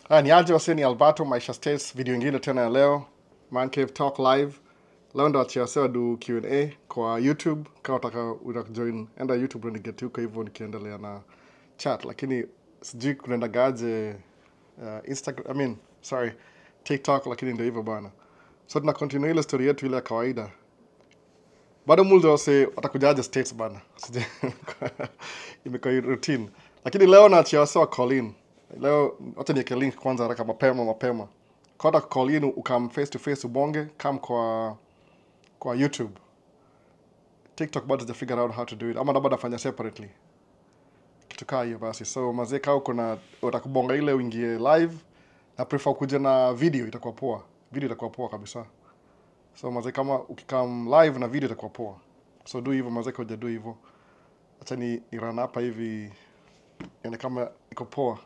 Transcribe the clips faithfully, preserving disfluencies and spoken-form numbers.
Haya ni aje waseni Alberto Maisha States, video ingine tena ya leo. Man Cave Talk Live. Leo ndo achia sewa do Q and A kwa YouTube. Kama utaka utaka join enda YouTube ndo get huko hivyo nikiendelea na chat, lakini sijui kunaenda gaje uh, Instagram, I mean, sorry, TikTok, lakini ndio hivyo bana. So tuna continue ile story yetu ile ya kawaida. Bado muldo wase watakujaje States bana. Sijui imekuwa routine. Lakini leo naachia sewa call in. Leo acha niweke link kwanza haraka mapema mapema. Kwa call in ukam face to face ubonge kam kwa kwa YouTube. TikTok bado sija figure out how to do it. Ama labda nafanya separately. Kitu kaa hiyo basi. So mazee kama kuna utakubonga ile uingie live, na prefer kuja na video itakuwa poa. Video itakuwa poa kabisa. So mazee kama ukikam live na video itakuwa poa. So do hivyo mazee koja do hivyo. Acha ni, ni run hapa hivi. Yaani kama iko poa.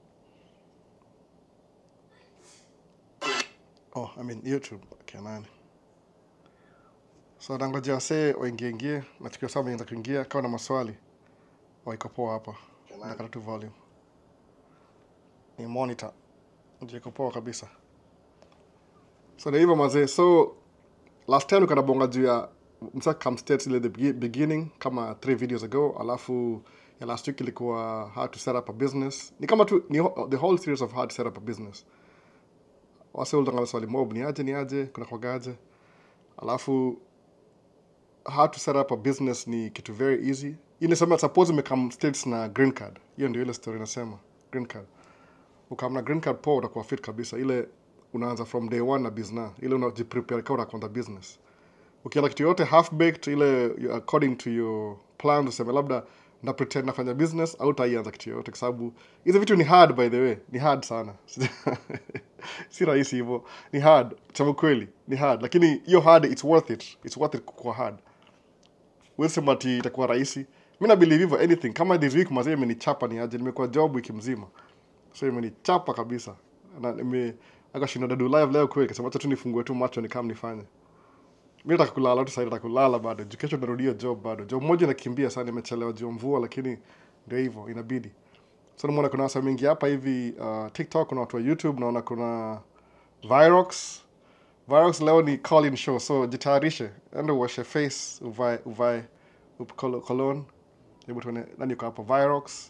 Oh, I mean YouTube. Okay, nani. So nangoja wase waingie ingie, na tukio sababu inaweza kuingia kama na maswali. Waiko poa hapa. Nakata tu volume. Ni monitor. Ndio iko poa kabisa. So na hivyo mazee, so last time ukana bonga juu ya msaka come states ile the beginning kama three videos ago, alafu ya last week ilikuwa how to set up a business. Ni kama tu ni the whole series of how to set up a business. Wase ulitanga swali mob ni aje ni aje kuna kwa gaje. Alafu how to set up a business ni kitu very easy. Inasema suppose umekam states na green card. Hiyo ndio ile story nasema, green card. Ukam na green card po utakuwa fit kabisa. Ile unaanza from day one na business. Ile unajiprepare kwa unaanza business. Ukiona kitu yote half baked ile according to your plan, useme labda na pretend nafanya business au utaanza kitu yote kwa sababu hizo vitu ni hard, by the way. Ni hard sana. Si rahisi hivyo. Ni hard. Chama kweli. Ni hard. Lakini hiyo hard, it's worth it. It's worth it kwa hard. Wewe sema ati itakuwa rahisi. Mimi na believe hivyo anything. Kama this week mazee imenichapa ni aje. Nimekuwa job wiki mzima. So imenichapa kabisa. Na nime akashinda do live leo kweli. Kasema acha tu nifungue tu macho ni kama nifanye. Mimi nataka kulala tu sasa, nataka kulala bado. Kesho narudia job bado. Job moja nakimbia sana, nimechelewa juu mvua, lakini ndio hivyo inabidi. So naona kuna wasa mingi hapa hivi uh, TikTok, kuna watu wa YouTube, naona kuna Virox. Virox leo ni call in show, so jitayarishe. Endo wash your face, uvae uvae cologne. Hebu tuone nani yuko hapa. Virox.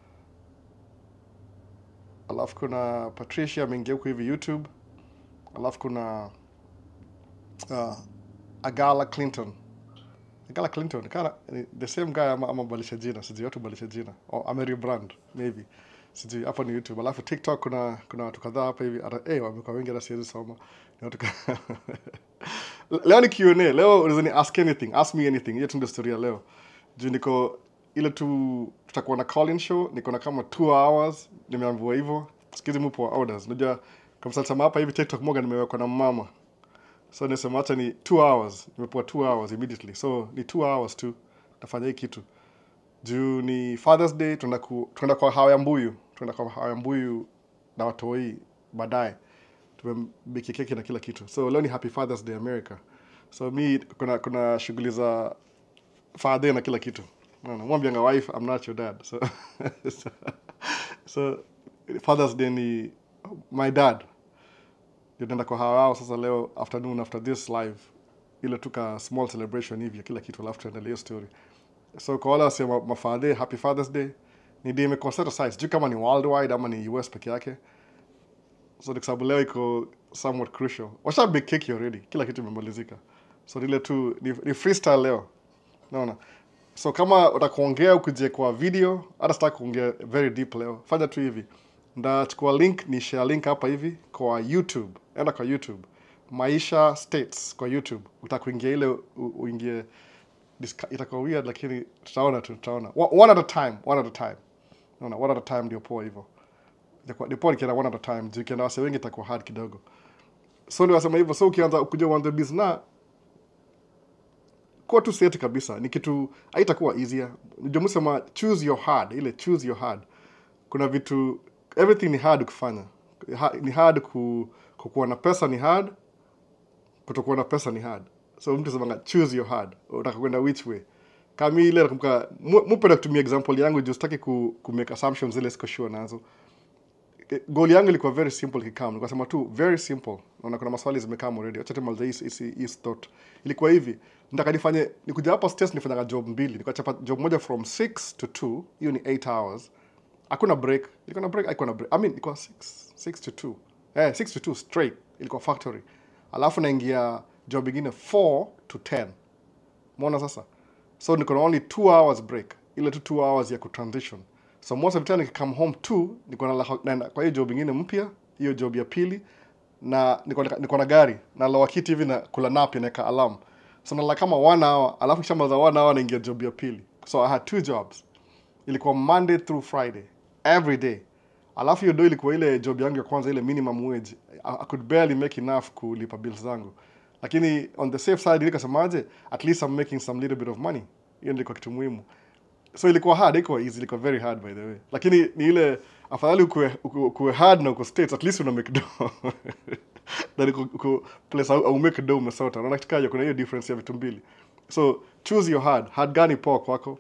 Alafu kuna Patricia ameingia huko hivi YouTube. Alafu kuna uh, Agala Clinton. Agala Clinton, kana the same guy ama ama balisha jina, sijui watu balisha jina. Or Ameri brand maybe. Sijui hapo ni YouTube. Alafu TikTok kuna kuna watu kadhaa hapa hivi. Eh, wamekuwa wengi na siwezi soma. Ni watu leo ni Q and A. Leo unaweza ni ask anything, ask me anything. Hiyo ndio story ya leo. Juu niko ile tu tutakuwa na call in show, niko na kama two hours, nimeambiwa hivyo. Sikizi mpo orders. Unajua kama sasa hapa hivi TikTok moja nimewekwa na mama. So nisema acha ni two hours. Nimepewa two hours immediately. So ni two hours tu. Tafanya hii kitu. Juu ni Father's Day, tunaenda ku tunaenda kwa hawa ya mbuyu. Tunaenda kwa hawa ya mbuyu na watoi baadaye. Tumebiki keki na kila kitu. So leo ni Happy Father's Day America. So mi kuna kuna shughuli za father na kila kitu. No, no, mwambie nga wife, I'm not your dad. So so, so Father's Day ni my dad. Nenda kwa hawa sasa leo afternoon after this live, ile tuka small celebration hivi kila kitu, alafu tuendelee story. So kwa wale wasema mafadhe Happy Father's Day ni day imekuwa set aside, sijui kama ni worldwide ama ni U S peke yake. So kwa sababu leo iko somewhat crucial. Washa big cake already, kila kitu imemalizika. So ile tu ni, ni freestyle leo. Naona. So kama utakuongea ukuje kwa video, hata sitaki kuongea very deep leo. Fanya tu hivi. Ndachukua link, ni share link hapa hivi kwa YouTube. Enda kwa YouTube. Maisha States kwa YouTube. Utakuingia ile uingie, itakuwa weird lakini tutaona tu tutaona. One at a time, one at a time. Unaona, one at a time ndio poa hivyo. Ndio poa nikienda one at a time. Juu kienda wase wengi itakuwa hard kidogo. So ndio wasema hivyo, so ukianza kuja uanze business kwa tu set kabisa. Ni kitu haitakuwa easier. Ndio msema choose your hard, ile choose your hard. Kuna vitu everything ni hard kufanya. Ni hard ku kukuwa na pesa ni hard, kutokuwa na pesa ni hard. So mtu sema choose your hard. Unataka kwenda which way? Kama ile nakumbuka mpenda kutumia example yangu juu sitaki ku, ku make assumptions zile siko sure nazo. goal yangu ilikuwa very simple kikam. Nikasema tu very simple. Naona kuna maswali zimekam already. Acha tena malza hii hii thought. Ilikuwa hivi, nataka nifanye nikuja hapa States nifanya job mbili. Nikachapa job moja from six to two, hiyo ni eight hours. Hakuna break. Ilikuwa na break, haikuwa na break. I mean, ilikuwa six, six to two. Eh, six to two straight. Ilikuwa factory. Alafu naingia job ingine four to ten. Umeona sasa? So niko na only two hours break. Ile tu two hours ya kutransition. So most of the time nikikam home two, niko na kwa hiyo job ingine mpya, hiyo job ya pili, na niko niko na gari na lawa kiti hivi na kula nap na ka alarm. So nalala kama one hour, alafu kisha za one hour naingia job ya pili. So I had two jobs. Ilikuwa Monday through Friday, every day. Alafu hiyo do ilikuwa ile job yangu ya kwanza, ile minimum wage. I, I could barely make enough kulipa bills zangu. Lakini on the safe side nikasemaje, at least I'm making some little bit of money. Hiyo ndio kitu muhimu. So ilikuwa hard, ilikuwa easy, ilikuwa very hard by the way. Lakini ni ile afadhali ukue, ukue hard na uko States, at least una make dough. Na uko uko place au make dough umesota. Unaona kitakaje kuna hiyo difference ya vitu mbili. So choose your hard. Hard gani poa kwako?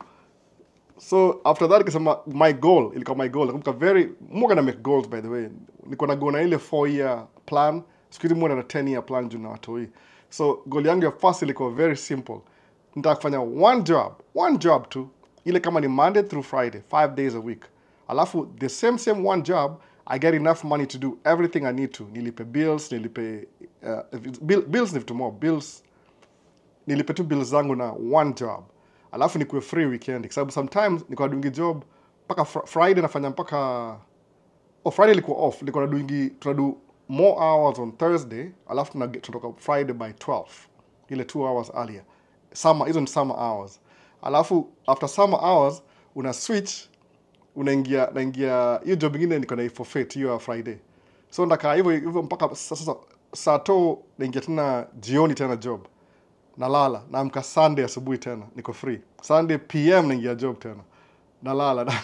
So after that nikasema my goal, ilikuwa my goal. Nakumbuka very more gonna make goals by the way. Niko na go na ile four year plan, siku more na ten year plan juu na watu hii. So goal yangu ya first ilikuwa very simple. Nitaka kufanya one job, one job tu. Ile kama ni Monday through Friday, five days a week. Alafu the same same one job, I get enough money to do everything I need to. Nilipe bills, nilipe uh, bill, bills ni vitu more, bills. Nilipe tu bills zangu na one job. Alafu nikuwe free weekend. Kwa sababu sometimes niko doing job mpaka fr Friday nafanya mpaka oh Friday ilikuwa off. Niko doing tunadu more hours on Thursday, alafu tunatoka Friday by twelve. Ile two hours earlier. Summer, hizo ni summer hours. Alafu after summer hours una switch unaingia naingia hiyo job nyingine niko na forfeit hiyo Friday. So ndaka hivyo hivyo mpaka sasa saa to naingia tena jioni tena job. Nalala naamka Sunday asubuhi tena niko free. Sunday P M naingia job tena. Nalala.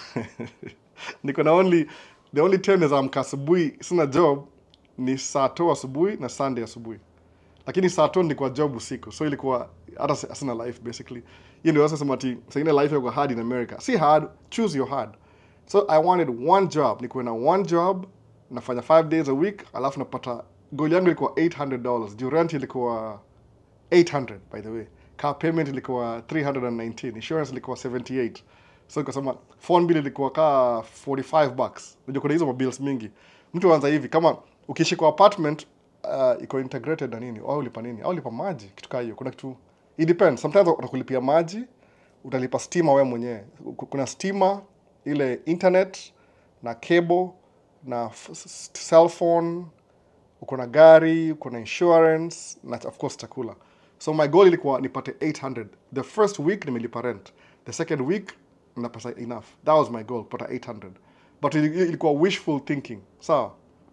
Niko na only the only time is amka asubuhi sina job ni saa to asubuhi na Sunday asubuhi. Lakini saa to nilikuwa job usiku. So ilikuwa hata sina life basically. You know, sasa mati saying life yako hard in America. See hard, choose your hard. So I wanted one job. Niko na one job, nafanya five days a week, alafu napata goal yangu ilikuwa eight hundred dollars. Due rent ilikuwa eight hundred by the way. Car payment ilikuwa three hundred nineteen, insurance ilikuwa seventy-eight. So nikasema phone bill ilikuwa ka forty-five bucks. Unajua kuna hizo bills mingi. Mtu anza hivi kama ukiishi kwa apartment uh, iko integrated na nini? Au ulipa nini? Au ulipa maji, kitu kama hiyo. Kuna kitu it depends. Sometimes utakulipia maji, utalipa stima wewe mwenyewe. Kuna stima, ile internet, na cable, na cell phone, uko na gari, uko na insurance, na of course chakula. So my goal ilikuwa nipate eight hundred. The first week nimelipa rent. The second week napata enough. That was my goal, pata eight hundred. But ilikuwa wishful thinking. So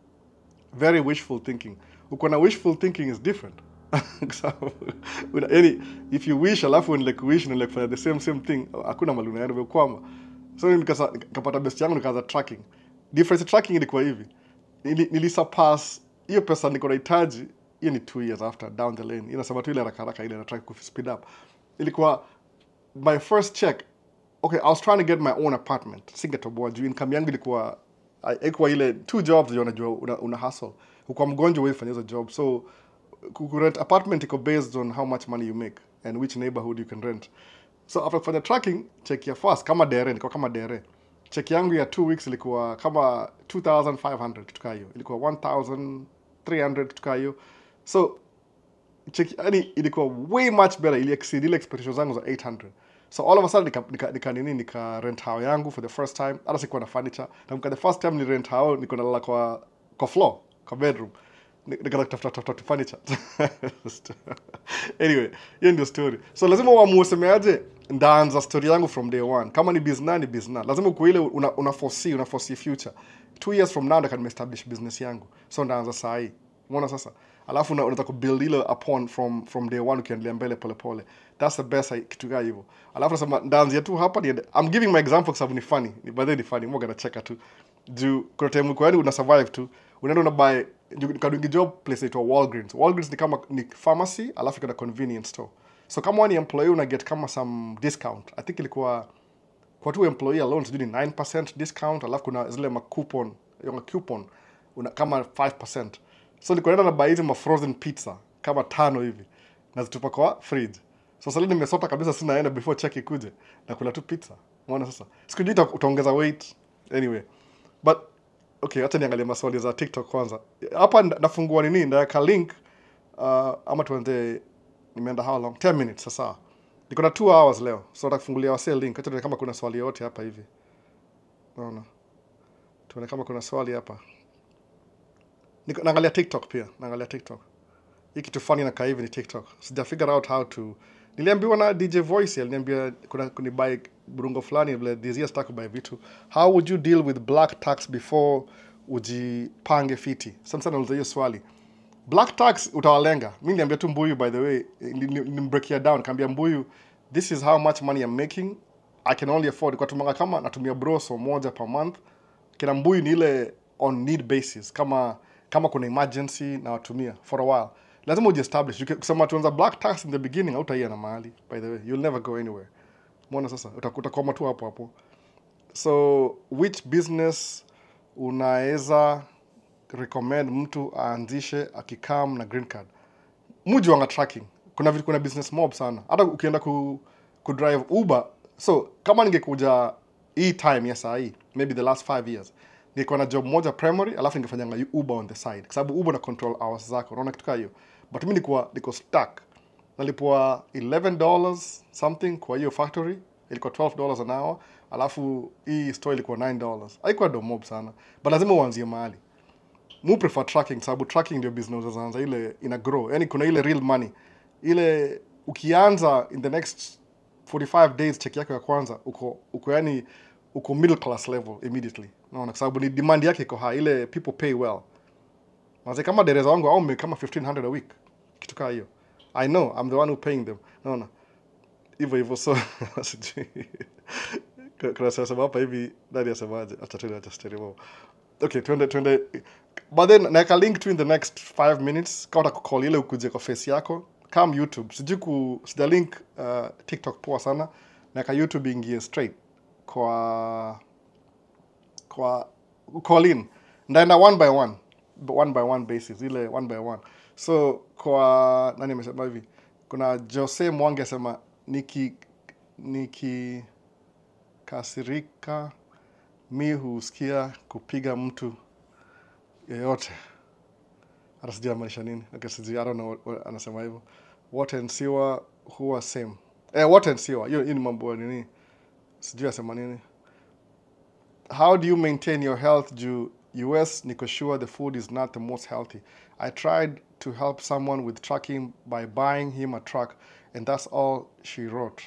very wishful thinking. Uko na wishful thinking is different. So, any, if you wish alafu when like wish and like for the same same thing hakuna maluna yani kwamba. So nikasa nikapata best yangu nikaanza tracking. Difference tracking ilikuwa hivi. Nilisurpass hiyo pesa niko nahitaji hiyo ni two years after down the lane. Inasema tu ile haraka haraka ile na track ku speed up. Ilikuwa my first check. Okay, I was trying to get my own apartment. Singetoboa juu income yangu ilikuwa ilikuwa ile two jobs unajua una, una hustle. Uko mgonjwa wewe fanya hizo job. So rent apartment iko based on how much money you make and which neighborhood you can rent. So after kufanya tracking, check ya first kama dere, niko kama dere. Check yangu ya two weeks ilikuwa kama two thousand five hundred tuka hiyo. Ilikuwa one thousand three hundred tuka hiyo. So check yani ilikuwa way much better, ili exceed ile expectations zangu za eight hundred. So all of a sudden nika nika, nika nini nika rent house yangu for the first time. Hata sikuwa na furniture. Na mka the first time ni rent house niko nalala kwa kwa floor, kwa bedroom. Nikataka tafuta tafuta furniture. Anyway, hiyo ndio story. So lazima uamue semeaje ndaanza story yangu from day one. Kama ni business ni business. Lazima uko ile una, una foresee, una foresee future. Two years from now I can establish business yangu. So ndaanza saa hii. Umeona sasa? Alafu unataka kubuild ile upon from from day one ukiendelea mbele pole pole. That's the best kitu gani hivyo. Alafu nasema ndaanzia tu hapa ni I'm giving my example kwa sababu ni funny. Ni baadhi ni funny. Mmoja anacheka tu. Juu kuna time uko yani una survive tu. Unaenda una buy kadungi job place inaitwa Walgreens. Walgreens ni kama ni pharmacy alafu kuna convenience store. So kama wani employee una get kama some discount. I think ilikuwa kwa tu employee alone sijui nine percent discount alafu kuna zile ma coupon yung coupon una kama five percent. So niko naenda na buy hizi ma frozen pizza kama tano hivi na zitupa kwa fridge. So sasa nimesota kabisa, sina aenda before check ikuje na kula tu pizza. Umeona sasa? Sikujui utaongeza weight anyway. But okay, acha niangalie maswali za TikTok kwanza. Hapa nafungua nini? Ndaweka link uh, ama tuanze nimeenda how long? ten minutes sasa. Niko na two hours leo. So nitakufungulia wase link. Acha kama kuna swali yote hapa hivi. Naona. Tuone kama kuna swali hapa. Niko naangalia TikTok pia, naangalia TikTok. Hii kitu funny na kaivi ni TikTok. Sija figure out how to. Niliambiwa na D J Voice, aliniambia kuna kuni buy burungo fulani vile this year stack buy vitu. How would you deal with black tax before ujipange fiti? Sana sana uliza hiyo swali. Black tax utawalenga. Mimi niliambia tu Mbuyu, by the way, nimbreak it down, kaambia Mbuyu, this is how much money I'm making. I can only afford. Kwa tumanga kama natumia broso moja per month. Kina Mbuyu ni ile on need basis. Kama kama kuna emergency na watumia for a while. Lazima uji establish. Kusema tuanza black tax in the beginning hautaia na mahali. By the way, you'll never go anywhere. Mbona sasa utakuta koma tu hapo hapo. So which business unaweza recommend mtu aanzishe akikam na green card? Muji wanga tracking. Kuna vitu, kuna business mob sana. Hata ukienda ku, ku drive Uber. So kama ningekuja hii time ya saa hii, maybe the last five years, niko na job moja primary, alafu ningefanyanga Uber on the side. Kwa sababu Uber na control hours zako. Unaona kitu kama hiyo. But mimi niko niko stuck. Nalipwa eleven dollars something kwa hiyo factory. Ilikuwa twelve dollars an hour. Alafu hii store ilikuwa nine dollars. Haikuwa do mob sana. But lazima uanzie mahali. Mu prefer tracking, sababu tracking ndio business zaanza ile ina grow. Yaani kuna ile real money. Ile ukianza in the next forty-five days check yako ya kwanza uko uko yani uko middle class level immediately. Unaona, kwa sababu ni demand yake iko high, ile people pay well. Maze kama dereza wangu au me kama fifteen hundred a week. Kitu kama hiyo. I know, I'm the one who paying them. Unaona. Hivyo hivyo so sijui. Kuna sasa hapa hivi ndani ya semaje acha tena acha stereo. Okay, twende twende. But then naeka link to in the next five minutes kama utakocall ile ukuje kwa face yako. Come YouTube. Sijui ku sida link uh, TikTok poa sana. Naeka YouTube ingie straight kwa kwa call in. Ndaenda one by one. One by one basis. Ile one by one. So kwa nani amesema hivi? Kuna Jose Mwangi asema niki niki kasirika mi husikia kupiga mtu yeyote. Hata sijui maanisha nini. Okay, sijui, I don't know what anasema hivyo. Wote nsiwa huwa same. Eh, wote nsiwa. Hiyo ni mambo nini? Sijui asema nini. How do you maintain your health? Juu U S niko sure the food is not the most healthy. I tried to help someone with tracking by buying him a truck, and that's all she wrote.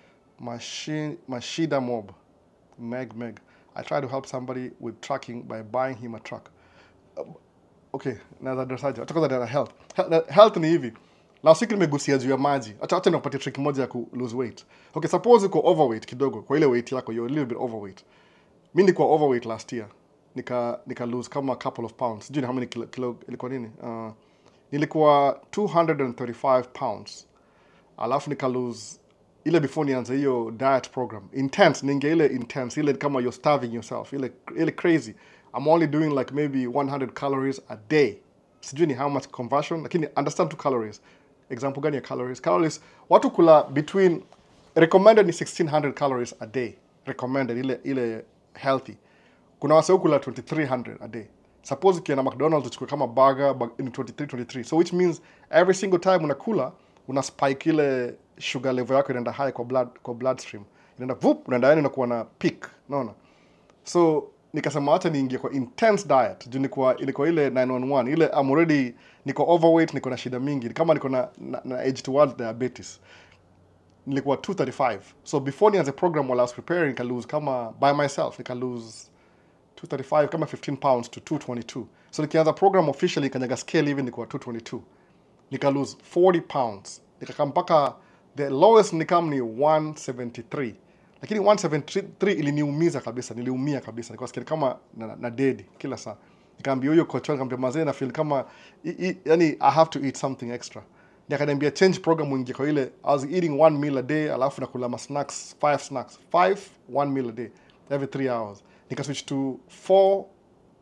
Machine, Mashida Mob. Meg, Meg. I tried to help somebody with tracking by buying him a truck. Uh, okay, na za dosaji. Acha kwanza na health. Health, health ni hivi. Last week nimegusia juu ya maji. Acha acha nikupatie trick moja ya ku lose weight. Okay, suppose uko overweight kidogo. Kwa ile weight yako, you're a little bit overweight. Mimi nilikuwa overweight last year. Nika nika lose kama a couple of pounds. Sijui how many kilo, kilo ilikuwa nini? Uh, nilikuwa two hundred thirty-five pounds. Alafu nika lose ile before nianze hiyo diet program. Intense, ninge ile intense, ile kama you're starving yourself. Ile ile crazy. I'm only doing like maybe one hundred calories a day. Sijui ni how much conversion, lakini understand two calories. Example gani ya calories? Calories, watu kula between, recommended ni sixteen hundred calories a day. Recommended, ile ile healthy. Kuna wase kula twenty-three hundred a day. Suppose ukienda McDonald's uchukue kama burger in twenty-three twenty-three. So which means every single time unakula, una spike ile sugar level yako inaenda high kwa blood kwa bloodstream. Inaenda vup, unaenda yani unakuwa na peak, unaona? So nikasema acha niingie kwa intense diet. Juu nilikuwa ilikuwa ile nine one one, ile I'm already niko overweight, niko na shida mingi. Kama niko na, na, na age towards diabetes. Nilikuwa two thirty-five. So before nianze program while I was preparing, nika lose kama by myself, nika lose two thirty-five kama fifteen pounds to two twenty-two. So nikianza program officially kanyaga scale even nilikuwa two twenty-two. Nika lose forty pounds. Nika mpaka the lowest nikam ni one seventy-three. Lakini one seventy-three iliniumiza kabisa, niliumia kabisa. Nilikuwa sikia kama na, na dead kila saa. Nikaambia huyo coach, nikamwambia mazee na feel kama I, I, yani I have to eat something extra. Nikaniambia change program mwingie kwa ile I was eating one meal a day, alafu nakula ma snacks, five snacks, five one meal a day every three hours. Nika switch to four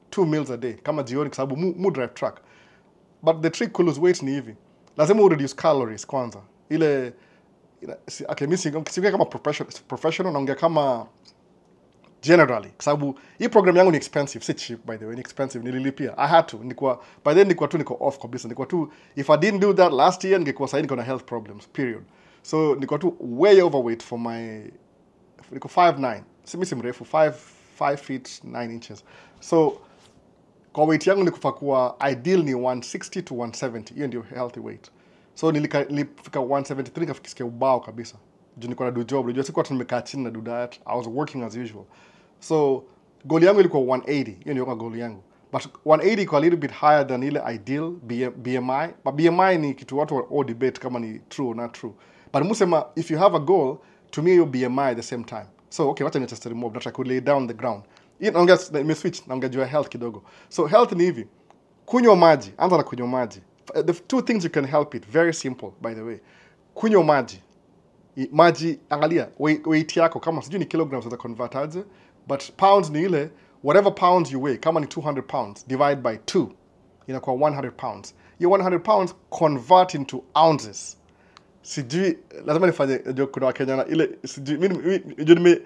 two meals a day kama jioni kwa sababu mu, mu drive truck. But the trick to lose weight ni hivi. Lazima u reduce calories kwanza. Ile okay, mimi siongea kama professional professional naongea kama generally kwa sababu hii program yangu ni expensive, si cheap by the way, ni expensive, nililipia. I had to. Nilikuwa by then nilikuwa tu niko off kabisa. Nilikuwa tu if I didn't do that last year ningekuwa sasa niko na health problems period. So nilikuwa tu way overweight for my niko five nine. Si mimi si mrefu, five feet nine inches. So kwa weight yangu nilikuwa kuwa ideal ni one sixty to one seventy. Hiyo ndio healthy weight. So nilika nilifika one seventy-three nikafikia ubao kabisa. Juu nilikuwa na do job, nilikuwa sikuwa tumekaa chini na do diet. I was working as usual. So goal yangu ilikuwa one eighty. Hiyo ndio goal yangu. But one eighty iko a little bit higher than ile ideal B M I. But B M I ni kitu watu all debate kama ni true or not true. But musema if you have a goal, to me your B M I at the same time. So okay, wacha nichester remove, nataka ku lay down the ground. Hii naongea me switch, naongea juu ya health kidogo. So health ni hivi. Kunywa maji, anza na kunywa maji. The two things you can help it, very simple by the way. Kunywa maji. Maji, angalia, weight yako kama sijui ni kilograms za convert aje, but pounds ni ile whatever pounds you weigh, kama ni two hundred pounds, divide by two, inakuwa one hundred pounds. Your one hundred pounds convert into ounces. Sijui, lazima nifanye joke kuna Wakenya na ile, sijui, mimi, mimi, mimi,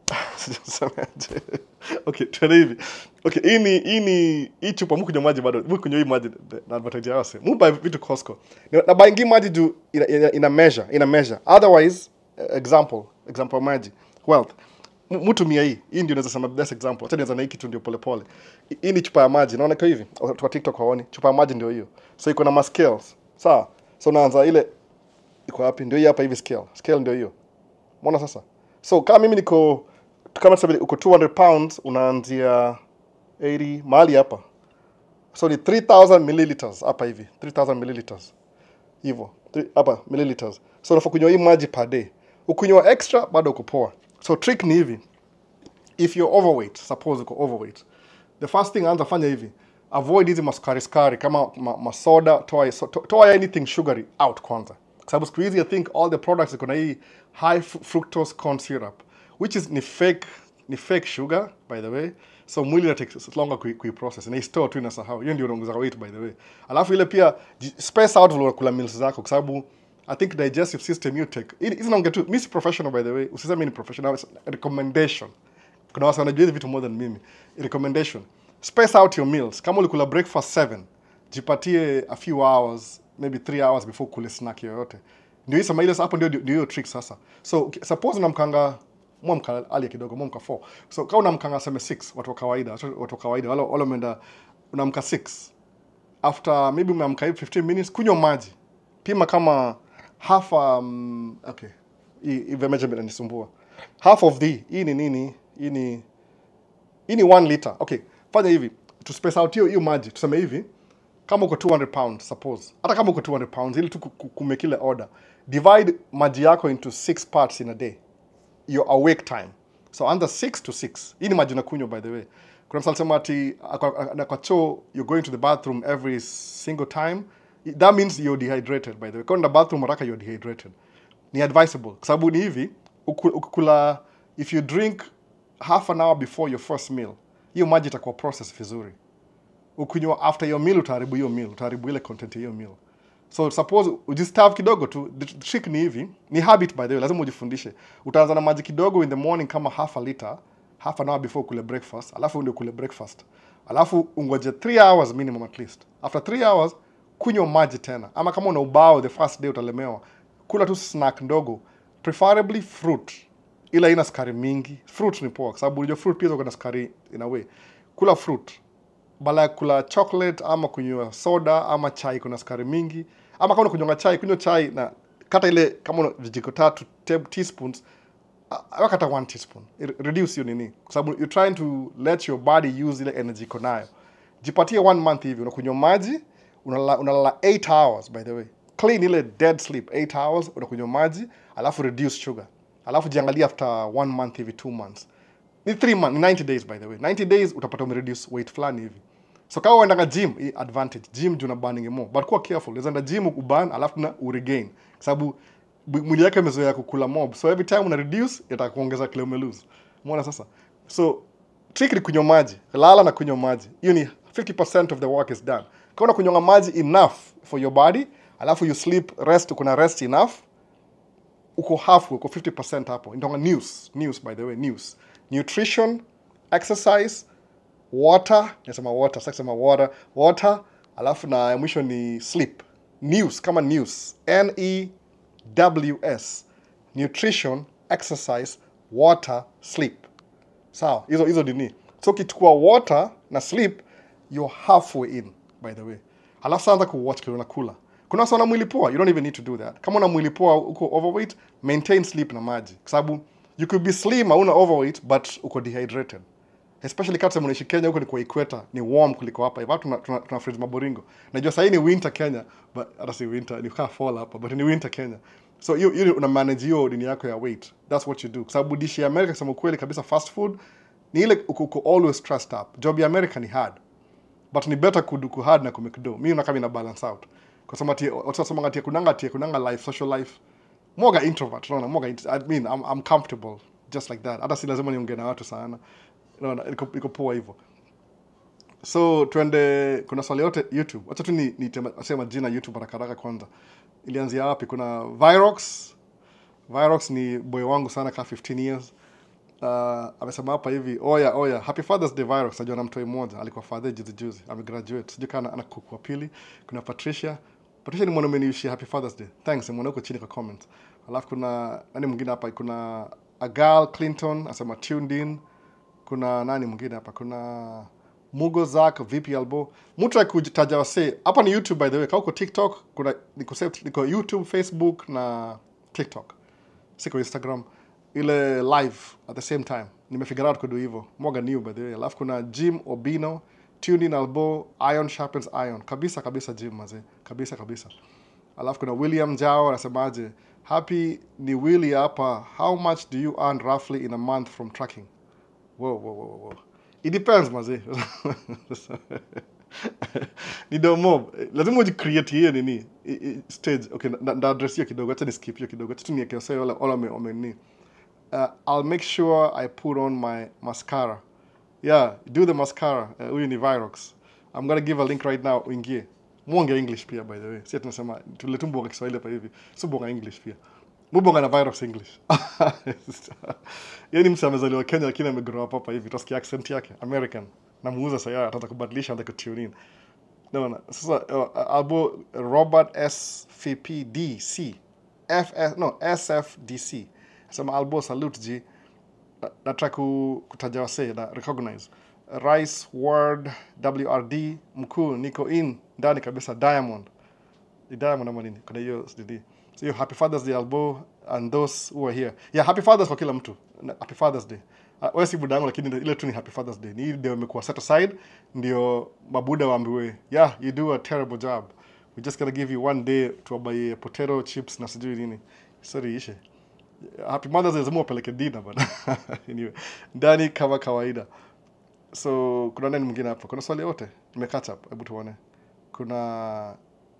okay, tuende hivi. Okay, hii ni, hii ni, hii chupa mu kunywa maji bado, mu kunywa hii maji na advertise yao se. Mu buy vitu Costco. Na buying maji juu in, in, in a measure, in a measure. Otherwise, example, example maji, wealth. Mtu mia hii, hii ndio naweza sema best example. Acha nianza na hii kitu ndio pole pole. Hii ni chupa ya maji, naona kwa hivi. Kwa TikTok haoni, chupa ya maji ndio hiyo. So iko na ma scales. Sawa? So naanza ile iko wapi? Ndio hii hapa hivi scale. Scale ndio hiyo. Umeona sasa? So kama mimi niko kama tuseme uko two hundred pounds unaanzia eighty mahali hapa. So ni three thousand milliliters hapa hivi. three thousand milliliters. Hivyo. Hapa milliliters. So unafaa kunywa hii maji per day. Ukunywa extra bado uko poa. So trick ni hivi. If you're overweight, suppose uko overweight. The first thing anza fanya hivi. Avoid hizi maskari skari kama masoda, toa so, to, toa anything sugary out kwanza. Kwa sababu siku hizi I think all the products iko na hii high fructose corn syrup, which is ni fake ni fake sugar by the way. So mwili na takes longer kui, kui process. Na store tu inasahau. Hiyo ndio inaongeza weight by the way. Alafu ile pia space out vile kula meals zako kwa sababu I think digestive system you take. Hizi naongea tu, mimi si professional by the way. Usiseme mimi ni professional, recommendation. Kuna watu wanajua hizi vitu more than mimi. Recommendation. Space out your meals. Kama ulikula breakfast seven, jipatie a few hours, maybe three hours before kule snack yoyote. Ndio hizo maile hapo ndio ndio trick sasa. So suppose unamkanga mwamka ali kidogo, mwamka four. So kama unamkanga sema six, watu wa kawaida, watu wa kawaida wala wala umeenda unamka six. After maybe umeamka fifteen minutes, kunywa maji. Pima kama half um okay. Hii measurement inanisumbua. Half of the hii ni nini? Hii ni hii ni one liter. Okay, fanya hivi. To space out hiyo hiyo maji. Tuseme hivi. Kama uko two hundred pounds suppose. Hata kama uko two hundred pounds ili tu kumake ile order. Divide maji yako into six parts in a day. Your awake time. So under six to six. Hii ni maji unakunywa by the way. Kuna msali sema ati kwa choo you're going to the bathroom every single time. That means you're dehydrated by the way. Kwa the bathroom haraka you're dehydrated. Ni advisable. Kwa sababu ni hivi, ukikula if you drink half an hour before your first meal, hiyo maji itakuwa process vizuri. Ukunywa after your meal utaharibu hiyo meal, utaharibu ile content hiyo meal. So suppose ujistarve kidogo tu, the trick ni hivi, ni habit by the way, lazima ujifundishe. Utaanza na maji kidogo in the morning kama half a liter, half an hour before kule breakfast, alafu ndio kule breakfast. Alafu ungoje three hours minimum at least. After three hours kunywa maji tena. Ama kama una ubao the first day utalemewa, kula tu snack ndogo, preferably fruit. Ila ina sukari mingi. Fruit ni poa kwa sababu unajua fruit pia kuna sukari in a way. Kula fruit. Bala kula chocolate ama kunywa soda ama chai kuna sukari mingi. Ama kama unakunywa chai, kunywa chai na kata ile kama vijiko tatu teaspoons, kata one teaspoon. Reduce hiyo nini. Kwa sababu you're trying to let your body use ile energy iko nayo. Jipatie one month hivi unakunywa maji, unalala unalala eight hours by the way. Clean ile dead sleep eight hours, unakunywa maji, alafu reduce sugar. Alafu jiangalia after one month hivi two months. Ni three months, ni ninety days by the way. ninety days utapata umereduce weight fulani hivi. So kama unaenda gym, hii advantage. Gym juu na burning more. But kuwa careful. Unaweza gym uban alafu na uregain. Kwa sababu mwili yako imezoea kukula mob. So every time una reduce itakuongeza kilo ume lose. Umeona sasa? So trick ni kunywa maji. Lala na kunywa maji. Hiyo ni fifty percent of the work is done. Kama kunywa maji enough for your body, alafu you sleep, rest, kuna rest enough, uko half, uko fifty percent hapo. Ndio news, news by the way, news. Nutrition, exercise, water, nasema water, sasa sema water, water, alafu na mwisho ni sleep. News, kama news. N E W S. Nutrition, exercise, water, sleep. Sawa, hizo hizo dini. So kichukua water na sleep, you're halfway in, by the way. Alafu sasa ku watch kile unakula. Kuna watu wana mwili poa, you don't even need to do that. Kama una mwili poa uko overweight, maintain sleep na maji. Kwa sababu you could be slim, hauna overweight, but uko dehydrated. Especially kama unaishi Kenya, huko ni kwa equator, ni warm kuliko hapa. Hapa tuna tuna, tuna freeze maboringo. Najua sasa hii ni winter Kenya, but hata si winter, ni kaa fall hapa, but ni winter Kenya. So you you una manage hiyo dini yako ya weight. That's what you do. Kwa sababu dishi ya America kama kweli kabisa fast food ni ile uko, uko always stressed up. Job ya America ni hard. But ni better kudu hard na kumekdo. Mimi na kama ina balance out. Kwa sababu ati utasema ati kunanga ati kunanga life, social life. Moga introvert, unaona, moga I mean I'm I'm comfortable just like that. Hata si lazima niongee na watu sana. Unaona, iko iko poa hivyo. So twende, kuna swali yote YouTube. Acha tu ni nisema jina YouTube haraka haraka kwanza. Ilianzia wapi? Kuna Virox. Virox ni boy wangu sana ka fifteen years. Uh, amesema hapa hivi, oya oya, happy Father's Day Virox. Najua na mtoi mmoja alikuwa father juzi juzi, amegraduate. Sijui kana ana kuku wa pili. Kuna Patricia. Patricia ni mwanaume niushia happy Father's Day. Thanks, mwana uko chini kwa comment. Alafu kuna nani mwingine hapa? Kuna Agal Clinton asema tuned in. Kuna nani mwingine hapa? Kuna Mugo Zak, V P Albo. Mtu akujitaja wase. Hapa ni YouTube by the way. Kama uko TikTok, kuna niko niko YouTube, Facebook na TikTok. Siko Instagram. Ile live at the same time. Nimefigure out kudu hivyo. Moga new by the way. Alafu kuna Jim Obino, Tune in Albo, Iron Sharpens Iron. Kabisa kabisa Jim maze. Kabisa kabisa. Alafu kuna William Jao anasemaje, happy ni Willy hapa. How much do you earn roughly in a month from tracking? Whoa, whoa, whoa, whoa. It depends, maze. Ni do mob. Lazima uji create hiyo nini stage. Okay, na address hiyo kidogo. Acha ni skip hiyo kidogo. Acha niweke wala wala wala ome ni. Uh, I'll make sure I put on my mascara. Yeah, do the mascara. Huyu uh, ni Virox. I'm gonna give a link right now. Uingie. Mwonge English pia by the way. Sisi tunasema tuletumbo Kiswahili hapa hivi. Subonga English pia. Mubonga na Virox English. Yeye ni mtu amezaliwa Kenya lakini amegrow up hapa hivi. Utasikia accent yake American. Na muuza sasa atata kubadilisha ndio kutune in. Naona sasa uh, Albo Robert S F P D C F S no S F D C. Sema Albo salute G. Nataka kutaja wase na recognize. Rice Word W R D mkuu niko in ndani kabisa Diamond. Ni Diamond ama nini? Kuna hiyo S D D. So you happy Father's Day Albo and those who are here. Yeah, happy Father's kwa kila mtu. Happy Father's Day. Uh, wewe si budangu lakini ile tu ni happy Father's Day. Ni ndio imekuwa set aside ndio mabuda waambiwe, yeah, you do a terrible job. We just gonna give you one day to buy potato chips na sijui nini. Sorry ishe. Happy Mother's Day zimo peleke dinner but anyway. Ndani kama kawaida. So kuna nani mwingine hapa? Kuna swali yote? Nimekata hapo. Hebu tuone. Kuna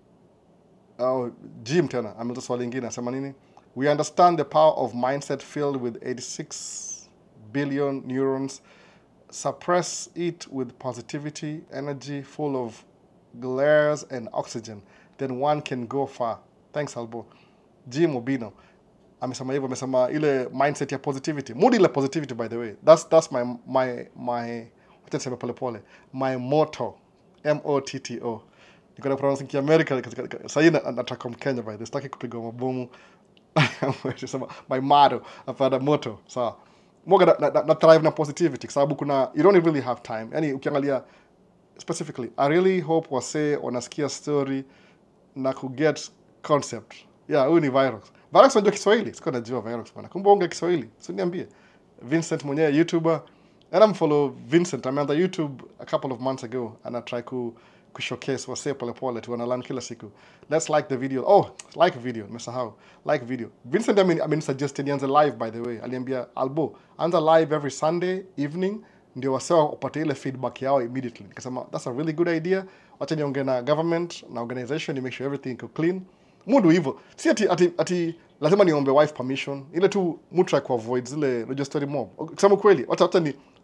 oh, Jim tena ametoa swali lingine anasema nini? We understand the power of mindset filled with eighty-six billion neurons. Suppress it with positivity, energy full of glares and oxygen. Then one can go far. Thanks Albo. Jim Obino. Amesema hivyo, amesema ile mindset ya positivity. Mood ile positivity by the way. That's that's my my my what niseme pole pole. My motto. M O T T O. Niko na pronounce in America sasa hii nataka Mkenya by the way. Sitaki kupiga mabomu. Amesema my motto, after motto. Sawa. Moga na, na, na thrive na positivity kwa sababu kuna you don't really have time. Yaani ukiangalia specifically, I really hope wase wanasikia story na ku get concept. Yeah, huyu ni Virox. Virox unajua Kiswahili? Siko najua Virox bwana. Kumbe unge Kiswahili. So niambie. Vincent mwenyewe YouTuber. And I'm follow Vincent. I mean, YouTube a couple of months ago and I try to ku showcase wase pole pole tu wanalan kila siku. Let's like the video. Oh, like video. Nimesahau. Like video. Vincent I mean I mean suggested nianze live by the way. Aliambia Albo, anza live every Sunday evening ndio wase wapate ile feedback yao immediately. Nikasema that's a really good idea. Wacha niongee na government na organization to make sure everything is clean. Mudu hivyo. Si ati ati, ati lazima niombe wife permission. Ile tu mtu ya kuavoid zile unajua story mob. Kusema kweli, wacha wacha ni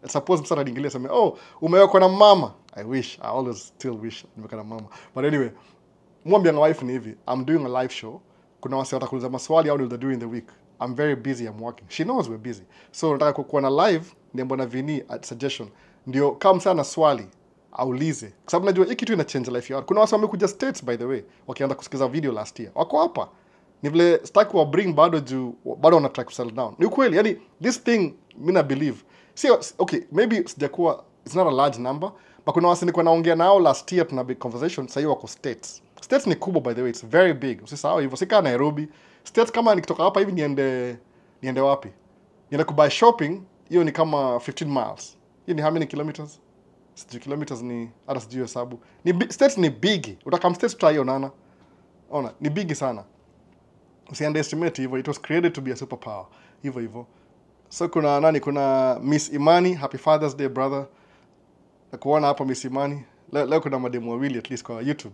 suppose msana anaingilia sema, "Oh, umewekwa na mama." I wish, I always still wish nimewekwa na mama. But anyway, mwambie na wife ni hivi, I'm doing a live show. Kuna wase watakuuliza maswali au ndio during the week. I'm very busy, I'm working. She knows we're busy. So nataka kuwa na live, niambo na Vini at suggestion. Ndio kama sana swali aulize. Kwa sababu najua hiki kitu ina change life yao. Kuna watu wamekuja States by the way, wakianza kusikiza video last year. Wako hapa. Ni vile staki wa bring bado juu bado wana try to settle down. Ni ukweli, yani this thing mimi na believe. Sio okay, maybe sijakuwa it's not a large number, but kuna watu nilikuwa naongea nao last year tuna big conversation, sasa hiyo wako States. States ni kubwa by the way, it's very big. Usisahau hivyo, sika Nairobi. States kama nikitoka hapa hivi niende niende wapi? Niende kubuy shopping, hiyo ni kama fifteen miles. Hiyo ni how many kilometers? Sijui kilometers ni hata sijui hesabu. Ni big, States ni big. Utakam States try nana. Ona, ni big sana. Usi underestimate hivyo, it was created to be a superpower. Hivyo hivyo. So kuna nani, kuna Miss Imani, happy Father's Day brother. Nakuona hapa Miss Imani. Leo, leo kuna mademu wawili at least kwa YouTube.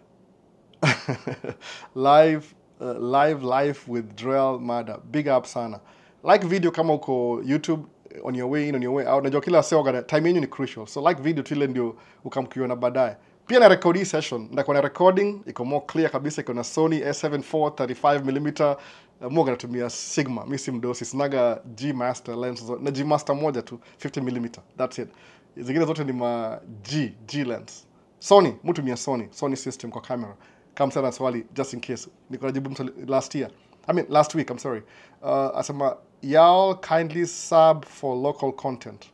live uh, live live with Joel Mada. Big up sana. Like video kama uko YouTube on your way in, on your way out. Najua kila seo time yenu ni crucial. So like video tu ile ndio ukamkiona baadaye. Pia na record session, ndakuwa na recording iko more clear kabisa, iko na Sony S seven four thirty-five millimeter. Uh, Moga natumia Sigma, mimi si mdosi, sinaga G Master lens na G Master moja tu fifty millimeter. That's it. Zingine zote ni ma G G lens. Sony, mtu mia Sony, Sony system kwa camera. Kama sana swali just in case. Niko najibu last year. I mean last week, I'm sorry. Uh, asema y'all kindly sub for local content.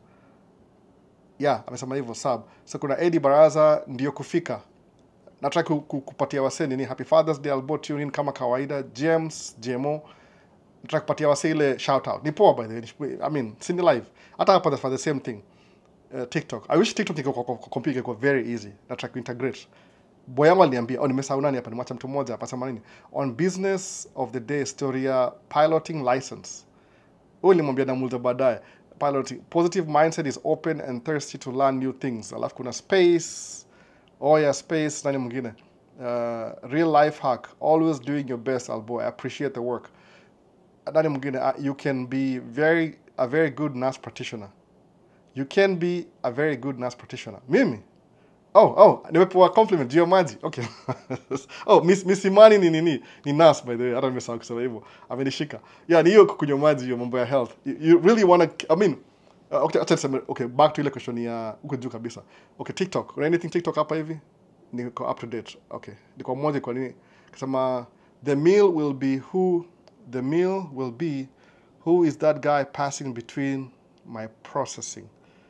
Yeah, amesema hivyo sub. So kuna Eddie Baraza ndio kufika. Nataka kupatia wasee nini happy Father's Day, I'll bot tune in kama kawaida. James, J M O. Nataka kupatia wasee ile shout out. Ni poa by the way. I mean, sindi live. Hata hapa for the same thing. Uh, TikTok. I wish TikTok iko kwa computer iko very easy. Nataka kuintegrate. Boy yangu aliniambia, oh nimesahau nani hapa, nimwacha mtu mmoja hapa sema nini? On business of the day story ya piloting license. Huyo nilimwambia na mulza baadaye. Piloting positive mindset is open and thirsty to learn new things. Alafu kuna space. Oh yeah, space nani mwingine? Uh, real life hack. Always doing your best, Albo. I appreciate the work. Nani mwingine? Uh, you can be very a very good nurse practitioner. You can be a very good nurse practitioner. Mimi? Oh, oh, nimepewa compliment, juu ya maji. Okay. Oh, Miss Miss Imani ni nini? Ni nurse by the way. Hata nimesahau kusema hivyo. Amenishika. Yeah, ni hiyo kukunywa maji hiyo mambo ya health. You, you really want to I mean, uh, okay, acha niseme okay, back to ile question ya uko juu kabisa. Okay, TikTok. Kuna anything TikTok hapa hivi? Niko up to date. Okay. Niko moja kwa nini? Kasema the meal will be who the meal will be who is that guy passing between my processing.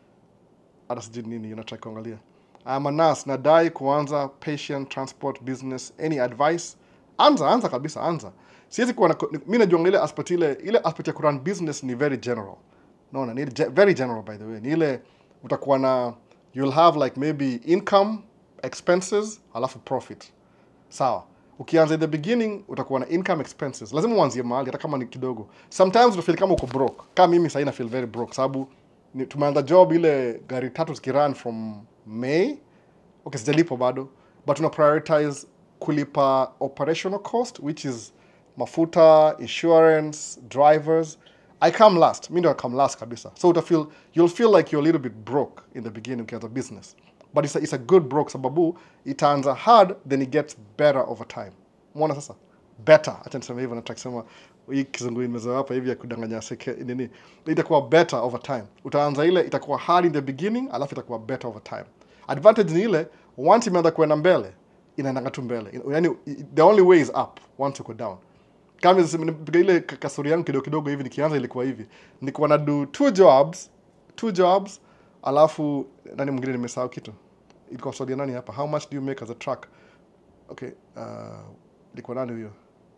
Hata sijui nini unataka kuangalia. I'm a nurse, nadai kuanza patient transport business. Any advice? Anza, anza kabisa, anza. Siwezi kuwa mimi najua ile aspect ile ile aspect ya run business ni very general. No, no, ni very general by the way. Ni ile utakuwa na you'll have like maybe income, expenses, alafu profit. Sawa. Ukianza at the beginning utakuwa na income, expenses. Lazima uanzie mahali hata kama ni kidogo. Sometimes you feel kama uko broke. Kama mimi sasa na feel very broke sababu tumeanza job ile gari tatu zikirun from May. Okay, sijalipo bado, but tuna prioritize kulipa operational cost, which is mafuta, insurance, drivers. I come last. Mimi ndo come last kabisa. So uta feel you'll feel like you're a little bit broke in the beginning ukianza business. But it's a, it's a good broke sababu itaanza hard then it gets better over time. Muona sasa? Better. Acha niseme hivyo, nataka kusema hii kizungu imezoea hapa hivi ya kudanganya seke nini. Itakuwa better over time. Utaanza ile itakuwa hard in the beginning, alafu itakuwa better over time. Advantage ni ile once imeanza kwenda mbele, inaenda tu mbele. Yaani the only way is up once you go down. Kama nipiga ile kasuri yangu kidogo kidogo hivi nikianza ilikuwa hivi. Nilikuwa na do two jobs, two jobs, alafu nani mwingine nimesahau kitu. Ilikuwa swali nani hapa? How much do you make as a truck? Okay, uh ilikuwa nani hiyo?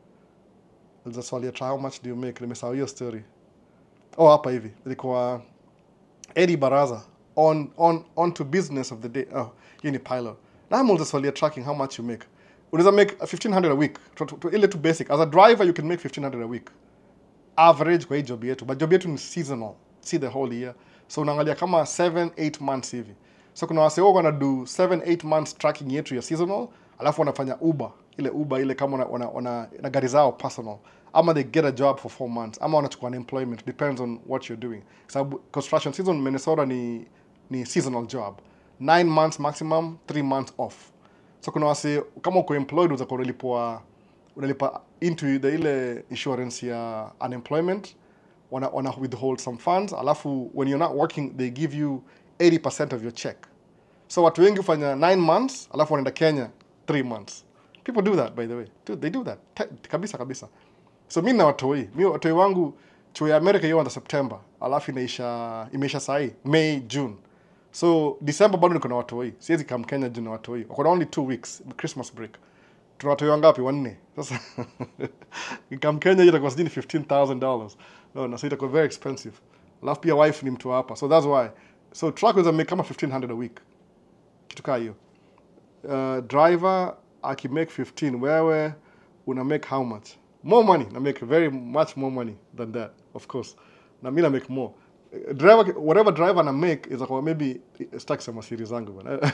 Ilikuwa swali ya how much do you make? Nimesahau hiyo story. Oh, hapa hivi. Ilikuwa Eddie Baraza on on on to business of the day. Oh, hii ni pilot. Na I'm also swali ya tracking how much you make. Unaweza make fifteen hundred a week. To, to, to ile to basic. As a driver you can make fifteen hundred a week. Average kwa hii job yetu. But job yetu ni seasonal. See the whole year. So unaangalia kama seven eight months hivi. So kuna wase wao wana do seven eight months tracking yetu ya seasonal, alafu wanafanya Uber, ile Uber ile kama wana wana na gari zao personal. ama they get a job for four months, ama wanachukua unemployment, depends on what you're doing. Sababu construction season Minnesota ni ni seasonal job, nine months maximum, three months off. So kuna wasi kama uko employed unaweza unalipwa unalipa into the ile insurance ya unemployment, wana wana withhold some funds, alafu when you're not working they give you eighty percent of your check. So watu wengi hufanya nine months alafu wanaenda Kenya three months. People do that, by the way. Dude, they do that. Kabisa kabisa. So mimi na watoi, mimi watoi wangu chuo ya America hiyo September, alafu inaisha imeisha sahi May, June. So December bado niko na watoi. Siwezi come Kenya June na watoi. Wako only two weeks Christmas break. Tuna watoi wangapi? Wanne. Sasa come Kenya itakuwa sijini fifteen thousand dollars. No, na so itakuwa very expensive. Alafu pia wife ni mtu hapa. So that's why. So truck is make kama fifteen hundred a week. Kitu kaa hiyo. Uh, driver aki make fifteen, wewe una make how much? More money. Na make very much more money than that, of course. Na mimi na make more. Driver, whatever driver na make is like maybe stack some series zangu bwana.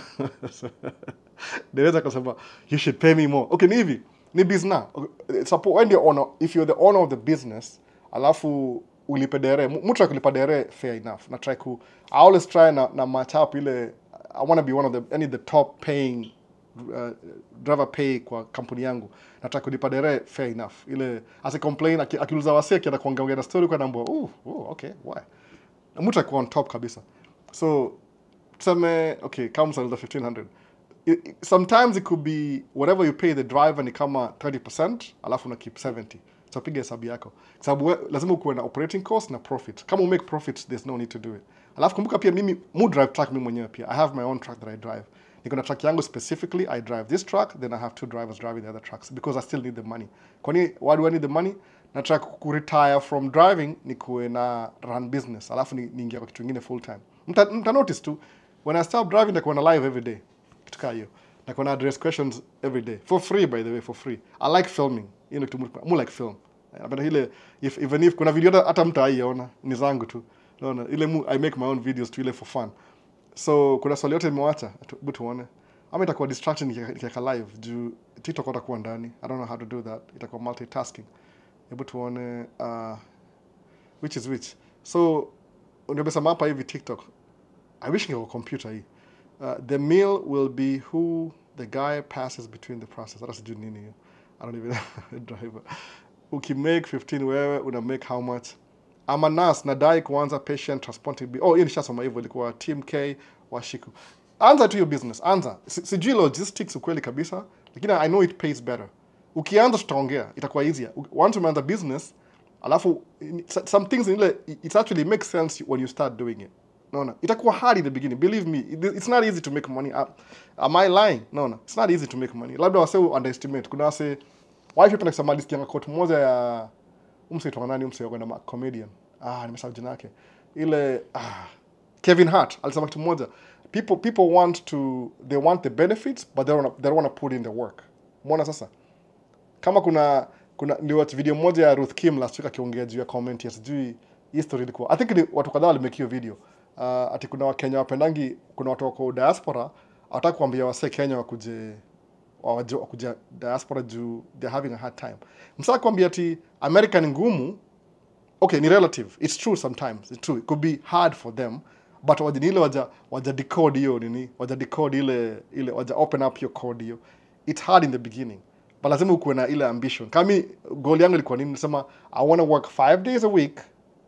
Dereza kasema you should pay me more. Okay, ni hivi. Ni business. Suppose when you're owner, if you're the owner of the business, alafu ulipe dere, mtu akulipa dere fair enough. Na try ku I always try na na match up ile I want to be one of the any the top paying uh, driver pay kwa kampuni yangu. Nataka kulipa dere fair enough. Ile as a complain akiuliza wasi akienda kuongea na story kwa nambo, oh, oh okay, why? Mtu akuwa on top kabisa. So tuseme okay, comes another fifteen hundred. It, sometimes it could be whatever you pay the driver ni kama thirty percent, alafu na keep seventy. So piga hesabu yako. Sababu lazima ukuwe na operating cost na profit. Kama you make profits, there's no need to do it. Alafu kumbuka pia mimi mu drive truck mimi mwenyewe pia. I have my own truck that I drive. Niko na truck yangu specifically, I drive this truck, then I have two drivers driving the other trucks because I still need the money. Kwani why do I need the money? Nataka ku retire from driving nikuwe na run business. Alafu ni niingia kwa kitu kingine full time. Mta, mta notice tu when I stop driving nitakuwa na live every day. Kitu kaa hiyo. Nitakuwa na address questions every day for free, by the way, for free. I like filming. You know, mu like film. Napenda ile if even if kuna video hata mtu aiona ni zangu tu. Unaona ile mu, I make my own videos tu ile for fun. So kuna swali yote nimewacha but tuone. Ama itakuwa distraction nikiweka live juu TikTok itakuwa ndani. I don't know how to do that. Itakuwa multitasking. Hebu tuone uh, which is which. So ungebesa mapa hivi TikTok. I wish ningekuwa computer hii. Uh, the meal will be who the guy passes between the process. Hata sijui nini hiyo. I don't even driver. Uki make fifteen wewe una make how much? Ama nas nadai kuanza patient transporting be. Oh, hiyo nishasoma hivyo ilikuwa Team K washiku. Anza to your business. Anza. Sijui logistics ukweli kabisa, lakini I know it pays better. Ukianza tutaongea itakuwa easier. Once you manage business, alafu some things in ile it actually makes sense when you start doing it. No, no. Itakuwa hard in the beginning. Believe me, it's not easy to make money. Am I lying? No, no. It's not easy to make money. Labda wase underestimate. Kuna wase why people kusema lisikia quote moja ya umse toka nani umse kwenda comedian. Ah, nimesahau jina yake. Ile ah Kevin Hart alisema kitu moja. People people want to they want the benefits but they don't they don't want to put in the work. Mbona sasa? Kama kuna kuna ndio watch video moja ya Ruth Kim last week akiongea juu ya comment ya sijui history ilikuwa. I think ni watu kadhaa walimake hiyo video. Uh, ati kuna Wakenya wapendangi, kuna watu wako diaspora hawataka kuambia wase Kenya wakuje wakuje diaspora juu they're having a hard time. Msaka kuambia ati America ni ngumu. Okay, ni relative. It's true sometimes. It's true. It could be hard for them. But waje ile waja waja decode hiyo nini? Waja decode ile ile waja open up your code hiyo. It's hard in the beginning. But lazima ukuwe na ile ambition. Kama goal yangu ilikuwa nini? Nasema I want to work five days a week.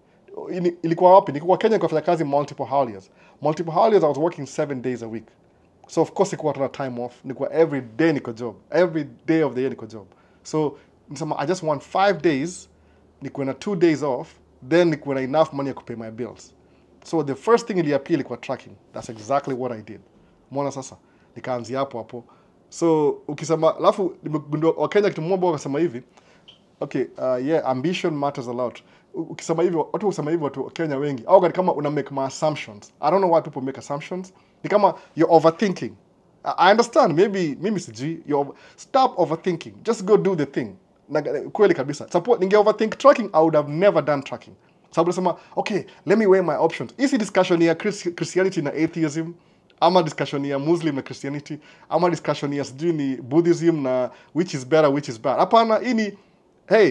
Ilikuwa wapi? Nilikuwa Kenya kwa kufanya kazi multiple hauliers. Multiple hauliers I was working seven days a week. So of course nilikuwa tuna time off. Nilikuwa every day niko job. Every day of the year niko job. So nisema I just want five days. Nikuwe na two days off. Then nikuwe na enough money to pay my bills. So the first thing iliapia ilikuwa tracking. That's exactly what I did. Mbona sasa? Nikaanzia hapo hapo. So ukisema alafu nimegundua Wakenya kitu mmoja wakasema hivi. Okay, uh, yeah, ambition matters a lot. Ukisema hivi watu usema hivi watu Kenya wengi au kama una make my assumptions. I don't know why people make assumptions. Ni kama you're overthinking. I understand maybe mimi sijui you stop overthinking. Just go do the thing. Na kweli kabisa. Support ninge overthink tracking I would have never done tracking. Sababu nasema okay, let me weigh my options. Isi discussion ya Christianity na atheism, ama discussion ya Muslim na Christianity, ama discussion ya sijui ni Buddhism na which is better which is bad. Hapana, ini hey,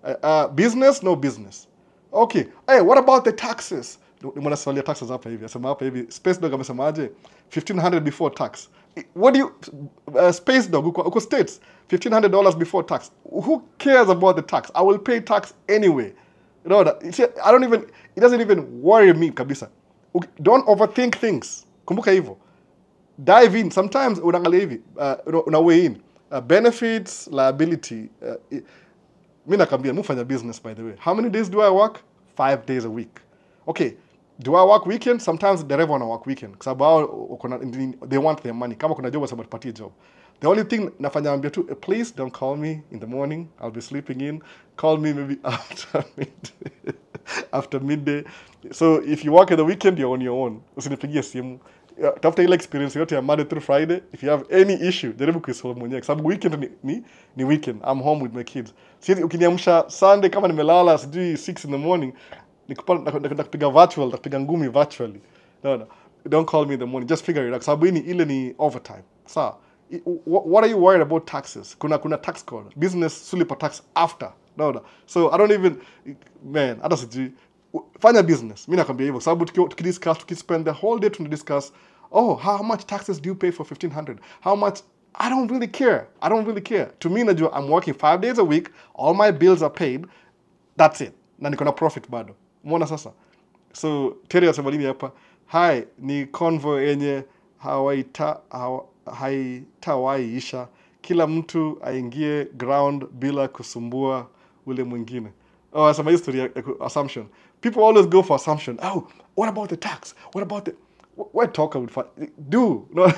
Uh, business, no business. Okay. Hey, what about the taxes? Mwana swali ya taxes hapa hivi. Asema hapa hivi. Space Dog amesema aje? fifteen hundred before tax. What do you... Uh, Space Dog, uko, uko states. fifteen hundred dollars before tax. Who cares about the tax? I will pay tax anyway. You know, I don't even... It doesn't even worry me kabisa. Okay, don't overthink things. Kumbuka hivyo. Dive in. Sometimes unaangalia hivi. Uh, una weigh in. Uh, benefits, liability. Uh, Mimi nakwambia mufanya business by the way. How many days do I work? Five days a week. Okay. Do I work weekend? Sometimes dereva wana work weekend. Kwa sababu they want their money. Kama kuna job wasema tupatie job. The only thing nafanya ambia tu, please don't call me in the morning. I'll be sleeping in. Call me maybe after midday. after midday. So if you work at the weekend, you're on your own. Usinipigie simu. Tafuta ile experience yote ya Monday through Friday. If you have any issue, jaribu kuisolve mwenyewe. Kwa sababu weekend ni, ni, ni weekend. I'm home with my kids. Sisi ukiniamsha Sunday kama nimelala sijui six in the morning, nikupiga virtual, nikupiga ngumi virtually. No, no. Don't call me in the morning. Just figure it out. Kwa sababu hii ile ni overtime. Sawa. What are you worried about taxes? Kuna kuna tax code. Business sulipa tax after. No, no. So I don't even, man, hata sijui. Fanya business. Mimi nakwambia hivyo. Sababu tukidiscuss, tukispend the whole day to discuss, oh, how much taxes do you pay for fifteen hundred? How much? I don't really care. I don't really care. To me, najua I'm working five days a week. All my bills are paid. That's it. Na niko na profit bado. Umeona sasa? So, Terry asema nini hapa? Hi, ni convoy yenye hawaita hawa, haitawaiisha. Kila mtu aingie ground bila kusumbua ule mwingine. Oh, asema history assumption. People always go for assumption. Oh, what about the tax? What about the... What talk I would find? Do. No.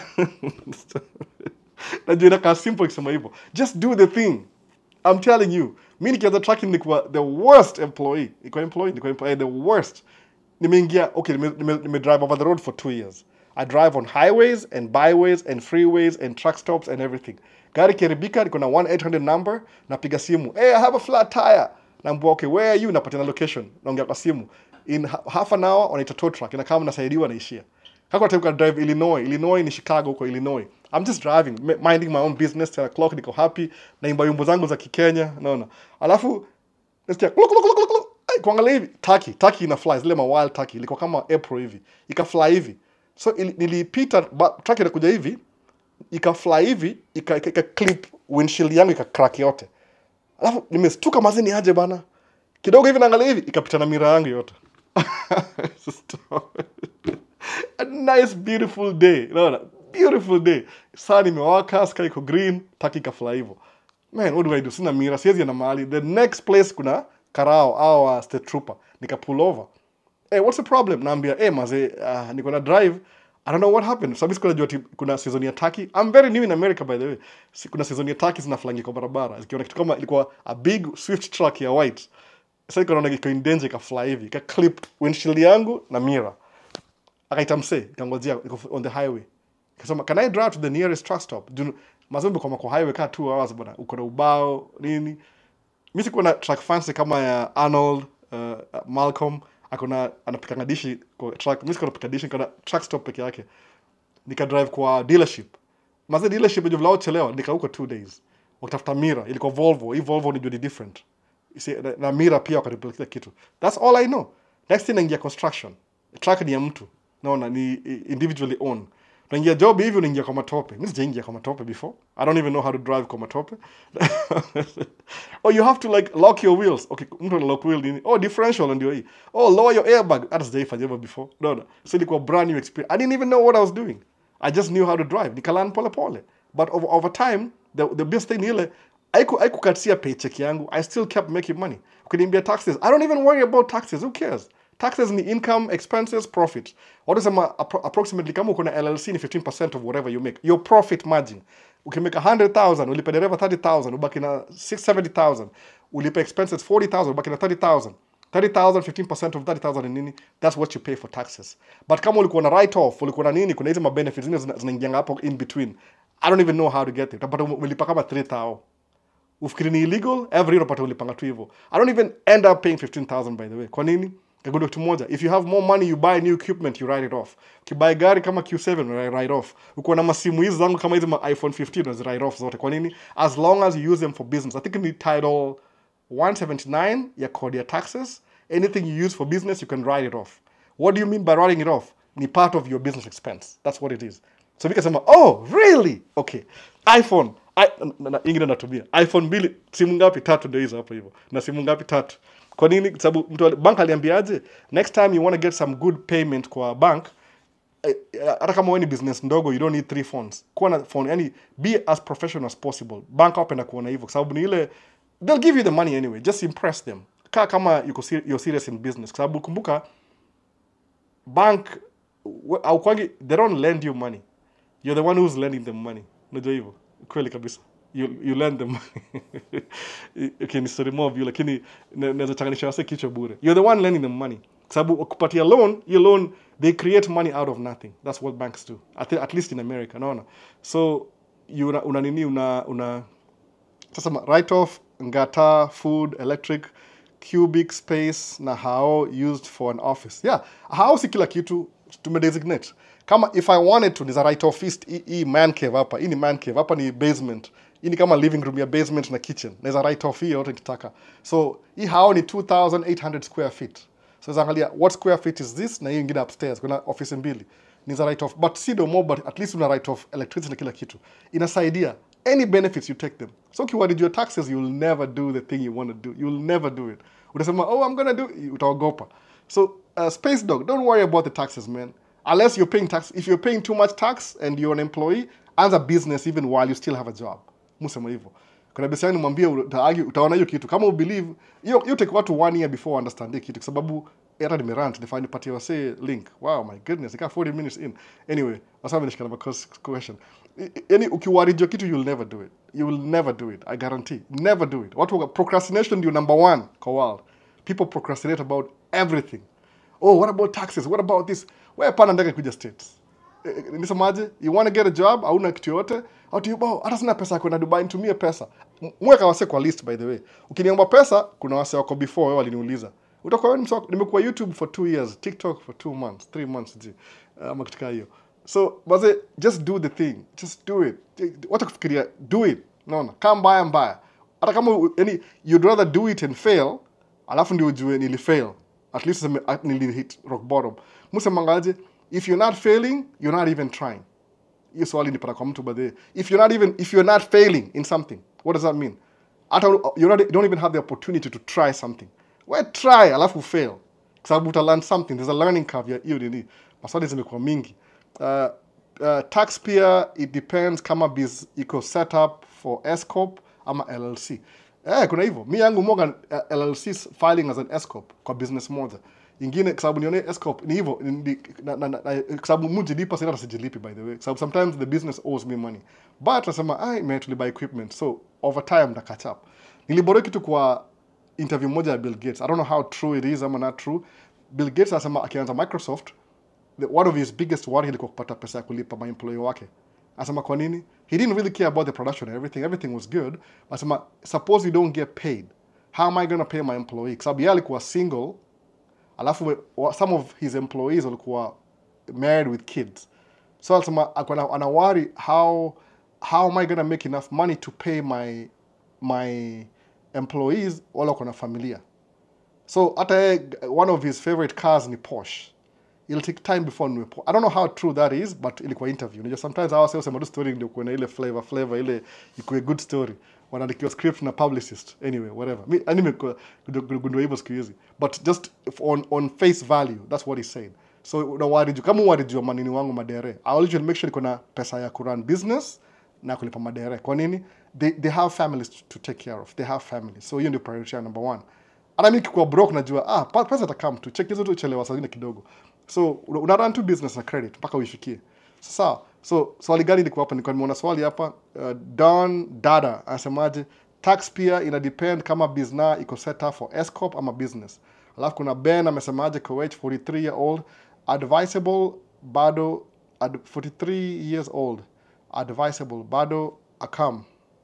Najua inakaa simple kisema hivyo. Just do the thing. I'm telling you. Mimi nikianza tracking nilikuwa the worst employee. Nilikuwa employee, nilikuwa employee, the worst. Nimeingia, okay, nime, nime, nime drive over the road for two years. I drive on highways and byways and freeways and truck stops and everything. Gari kiribika, niko na one eight hundred number, napiga simu. Hey, I have a flat tire. Naambia, okay, where are you? Napatia location. Naongea kwa simu. In half an hour, wanaita tow truck. Ina kama nasaidiwa naishia. Kako nataka drive Illinois. Illinois ni Chicago huko Illinois. I'm just driving, minding my own business, ten o'clock, niko happy, naimba wimbo zangu za Kikenya, naona. Alafu, nasikia, look, look, look, look, look. Hey, kuangalia hivi, turkey, turkey ina fly, zile ma wild turkey, ilikuwa kama April hivi, ika fly hivi. So, ili, nilipita, turkey inakuja hivi, ika fly hivi, ika, ika, ika clip windshield yangu, ika crack yote. Alafu, nimestuka mazini aje bana. Kidogo hivi naangalia hivi, ikapita na mira yangu yote. A nice, beautiful day, naona. Beautiful day. Sun imewaka, sky iko green, turkey ka fly hivyo. Man, what do I do? Sina mira, siwezi na mahali. The next place kuna karao au uh, state trooper. Nika pull over. Hey, what's the problem? Naambia, hey, maze, uh, niko na drive. I don't know what happened. Sababu siku najua kuna season ya turkey. I'm very new in America by the way. Kuna season ya turkey zinaflangi kwa barabara. Zikiona kitu kama ilikuwa a big swift truck ya white. Sasa iko naona iko in danger ka fly hivi. Ka clip windshield yangu na mirror. Akaita mse, ikangojea on the highway. Kasema, can I drive to the nearest truck stop? Mazumbi kwa kwa highway kaa two hours bwana. Uko na ubao, nini. Mimi sikuwa na truck fancy kama ya Arnold, uh, Malcolm. Akona anapika dishi kwa truck. Mimi sikuwa napika dishi kana truck stop peke yake. Nika drive kwa dealership. Maze dealership ndio vlao chelewa. Nika huko two days. Wakatafuta mirror. Ilikuwa Volvo. Hii Volvo ni judi different. See, na, na mirror pia wakariplace kila kitu. That's all I know. Next thing naingia construction. Truck ni ya mtu. Naona ni individually owned. Unaingia job hivi unaingia kwa matope. Mimi sijaingia kwa matope before. I don't even know how to drive kwa matope. Oh, you have to like lock your wheels. Okay, mtu ana lock wheel nini? Oh, differential ndio hii. Oh, lower your airbag. Hata sijaifanya hivyo before. No, no. So ilikuwa brand new experience. I didn't even know what I was doing. I just knew how to drive. Nikalan pole pole. But over, over time, the, the best thing ile, aiku aiku katia paycheck yangu. I still kept making money. Ukiniambia taxes. I don't even worry about taxes. Who cares? Taxes ni income, expenses, profit. What is appro approximately kama uko na L L C ni fifteen percent of whatever you make. Your profit margin. Ukimake one hundred thousand, ulipe dereva thirty thousand, ubaki na six hundred seventy thousand. Ulipe expenses forty thousand, ubaki na thirty thousand. thirty thousand, fifteen percent of thirty thousand nini? That's what you pay for taxes. But kama ulikuwa na write off, ulikuwa na nini, kuna hizo ma benefits zingine zinaingia hapo in between. I don't even know how to get it. But ulipa kama three thousand. Ufikiri ni illegal, every year unapata ulipanga tu hivyo. I don't even end up paying fifteen thousand by the way. Kwa nini? Kagundo kitu moja. If you have more money, you buy new equipment, you write it off. Ukibuy gari kama Q seven, you write off. Uko na masimu hizi zangu kama hizi ma iPhone fifteen, you write off zote. Kwa nini? As long as you use them for business. I think ni title one seventy-nine ya code ya taxes. Anything you use for business, you can write it off. What do you mean by writing it off? Ni part of your business expense. That's what it is. So we can say, oh, really? Okay. iPhone. I, ingine natumia. iPhone mbili, simu ngapi tatu ndio hizo hapo hivyo. Na simu ngapi tatu. Kwa nini? Sababu mtu bank aliambiaje, next time you want to get some good payment kwa bank, hata kama wewe ni business ndogo, you don't need three phones. Kuwa na phone, yani be as professional as possible. Bank wapenda kuona hivyo. Sababu ni ile, they'll give you the money anyway. Just impress them. Kaa kama yuko you're serious in business. Sababu kumbuka, bank, au kwangi, they don't lend you money. You're the one who's lending them money. Unajua hivyo? Kweli kabisa. You, you lend them money. Okay, ni story more view, lakini naweza changanisha wase kichwa bure. You're the one lending them money. Sababu kupatia loan, your loan, they create money out of nothing. That's what banks do. At, at least in America, naona. So, you una, una nini, una, una, sasa write off, ngata, food, electric, cubic space, na hao used for an office. Yeah, hao si kila kitu, tumedesignate. Kama if I wanted to, niza write off hii man cave hapa, hii ni man cave, hapa ni basement. Hii ni kama living room ya basement na kitchen. Niza write off hii yote nikitaka. So, hii hao ni two thousand eight hundred square feet. So, zangalia, what square feet is this? Na hii ingine upstairs, kuna office mbili. Niza write off, but si do more, but at least una write off electricity na kila kitu. Inasaidia. Any benefits, you take them. So, ukiwaridi your taxes, you'll never do the thing you want to do. You'll never do it. Utasema, oh, I'm gonna do it. Utaogopa. So, uh, Space Dog, don't worry about the taxes, man. Unless you're paying tax. If you're paying too much tax and you're an employee, as a business even while you still have a job. Musema hivyo. Kuna besiani mwambie utaona hiyo kitu. Kama ubelieve, you, you take watu one year before understand hiyo kitu. Kwa sababu, era nimerant, define party wa say link. Wow, my goodness, I got forty minutes in. Anyway, wasama nishikana question. Yani ukiwaridi kitu, you'll never do it. You will never do it. I guarantee. Never do it. Watu procrastination ndio number one kwa world. People procrastinate about everything. Oh, what about taxes? What about this? Wewe pana ndege kuja states. Nisemaje? You want to get a job? Hauna kitu yote? Au tu bao, hata sina pesa kwenda Dubai, nitumie pesa. Mweka wase kwa list by the way. Ukiniomba pesa, kuna wase wako before wewe waliniuliza. Utakuwa wewe msako, nimekuwa YouTube for two years, TikTok for two months, three months ji. Ama kitu kama hiyo. So, baze, just do the thing. Just do it. Wacha kufikiria, do it. Naona, kama mbaya mbaya. Hata kama yani you'd rather do it and fail, alafu ndio ujue nili fail. At least nili hit rock bottom. Musemangaje, if you're not failing, you're not even trying. Hiyo swali nipata kwa mtu baadaye. If you're not even if you're not failing in something, what does that mean? Hata you don't even have the opportunity to try something. Why try alafu fail? Kwa sababu uta learn something. There's a learning curve ya hiyo nini. Maswali zimekuwa mingi. Uh, uh, tax pia, it depends kama biz iko set up for S corp ama L L C. Eh, kuna hivyo. Mi yangu moga uh, L L C filing as an S corp kwa business moja. Ingine kwa sababu nione S corp ni hivyo, kwa sababu mujilipa sasa sijilipi by the way. Kwa sababu sometimes the business owes me money. But nasema ai man to buy equipment. So over time da catch up. Niliboreka kitu kwa interview moja ya Bill Gates. I don't know how true it is ama not true. Bill Gates anasema akianza Microsoft, the, one of his biggest worry ilikuwa kupata pesa ya kulipa ma employee wake. Anasema kwa nini? He didn't really care about the production and everything. Everything was good. Anasema suppose you don't get paid. How am I going to pay my employee? Kwa sababu yeye alikuwa single. Alafu some of his employees walikuwa married with kids. So anasema ana worry how how am I going to make enough money to pay my my employees wala kuna familia. So hata one of his favorite cars ni Porsche. It'll take time before we I don't know how true that is, but ilikuwa interview. Unajua sometimes I say sema story ndio kuna ile flavor flavor ile ikuwe good story. Wanaandikiwa script na publicist. Anyway, whatever. Me anime gundua hivyo siku hizi. But just on on face value, that's what he said. So unawariju kama uwariju manini wangu madere. I always make sure kuna pesa ya kurun business na kulipa madere. Kwa nini? They they have families to, to take care of. They have families. So hiyo ndio priority number one. Ana mimi kwa broke najua ah pesa itakam tu check hizo tu chelewa saa kidogo. So una run to business na credit mpaka uifikie. Sasa so swali gani liko hapa? Niko nimeona swali hapa uh, Don Dada anasemaje tax pia ina depend kama business iko set up for S corp ama business. Alafu kuna Ben amesemaje Kuwait forty-three year old advisable bado ad, forty-three years old advisable bado akam.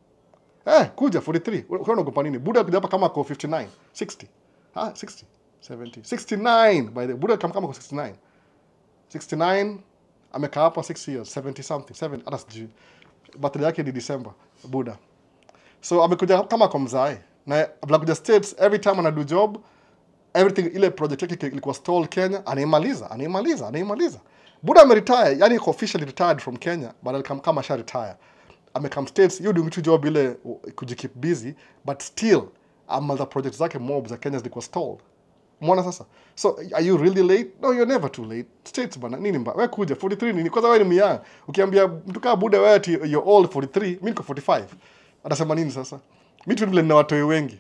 Eh kuja forty-three. Unaona unagopa nini? Buda kuja hapa kama ko fifty-nine, sixty. Ah sixty, seventy, sixty-nine by the Buda kama kama ko sixty-nine. sixty-nine amekaa hapa six years, seventy something, seven hata sijui. Birthday yake ni December, Buda. So amekuja kama kwa mzae. Na kabla kuja States, every time ana do job, everything ile project yake ilikuwa stalled Kenya, anaimaliza, anaimaliza, anaimaliza. Buda ameretire, yani officially retired from Kenya, but alikam kama sha retire. Amekam States, you doing two job ile kujikeep busy, but still amalza projects zake mob za Kenya zilikuwa stalled. Umeona sasa? So are you really late? No, you're never too late. States bana, nini mba? Wewe kuja forty-three nini? Kwanza wewe ni myang. Ukiambia mtu kama Buda wewe ati you're old forty-three, mimi niko forty-five. Atasema nini sasa? Mimi tu vile nina watoi wengi.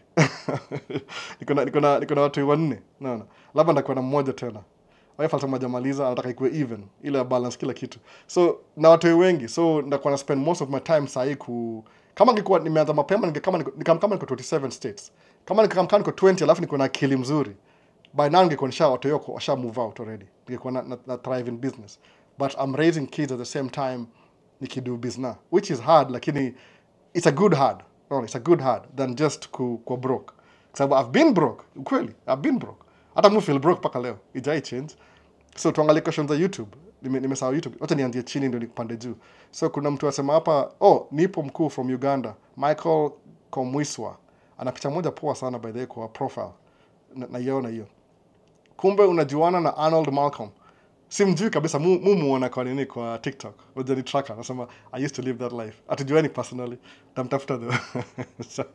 niko na niko na niko na watoi wanne. No no. Labda ndakuwa na mmoja tena. Wewe falsa moja maliza, anataka ikuwe even, ile balance kila kitu. So na watoi wengi. So ndakuwa na spend most of my time sahi ku kama ningekuwa nimeanza mapema ningekama nikam kama niko twenty-seven states. Kama nikam kama niko twenty alafu niko na akili mzuri. By now ningekuwa nisha watu yoko washa move out already. Ningekuwa na, na, na thrive in business. But I'm raising kids at the same time nikidu business, which is hard, lakini it's a good hard. No, it's a good hard than just ku, ku broke. Sababu I've been broke. Ukweli, I've been broke. Hata mu feel broke paka leo. Ijai change. So tuangalie questions za YouTube. Nime nimesahau YouTube. Wacha nianzie chini ndio nikupande juu. So kuna mtu asema hapa, oh, nipo mkuu from Uganda, Michael Komwiswa. Ana picha moja poa sana by the way kwa profile. Na yona hiyo. Kumbe unajuana na Arnold Malcolm. Simjui kabisa, mu mu muona kwa nini kwa TikTok. Wajani tracker, anasema I used to live that life. Atujuani personally. Tamtafuta though. So,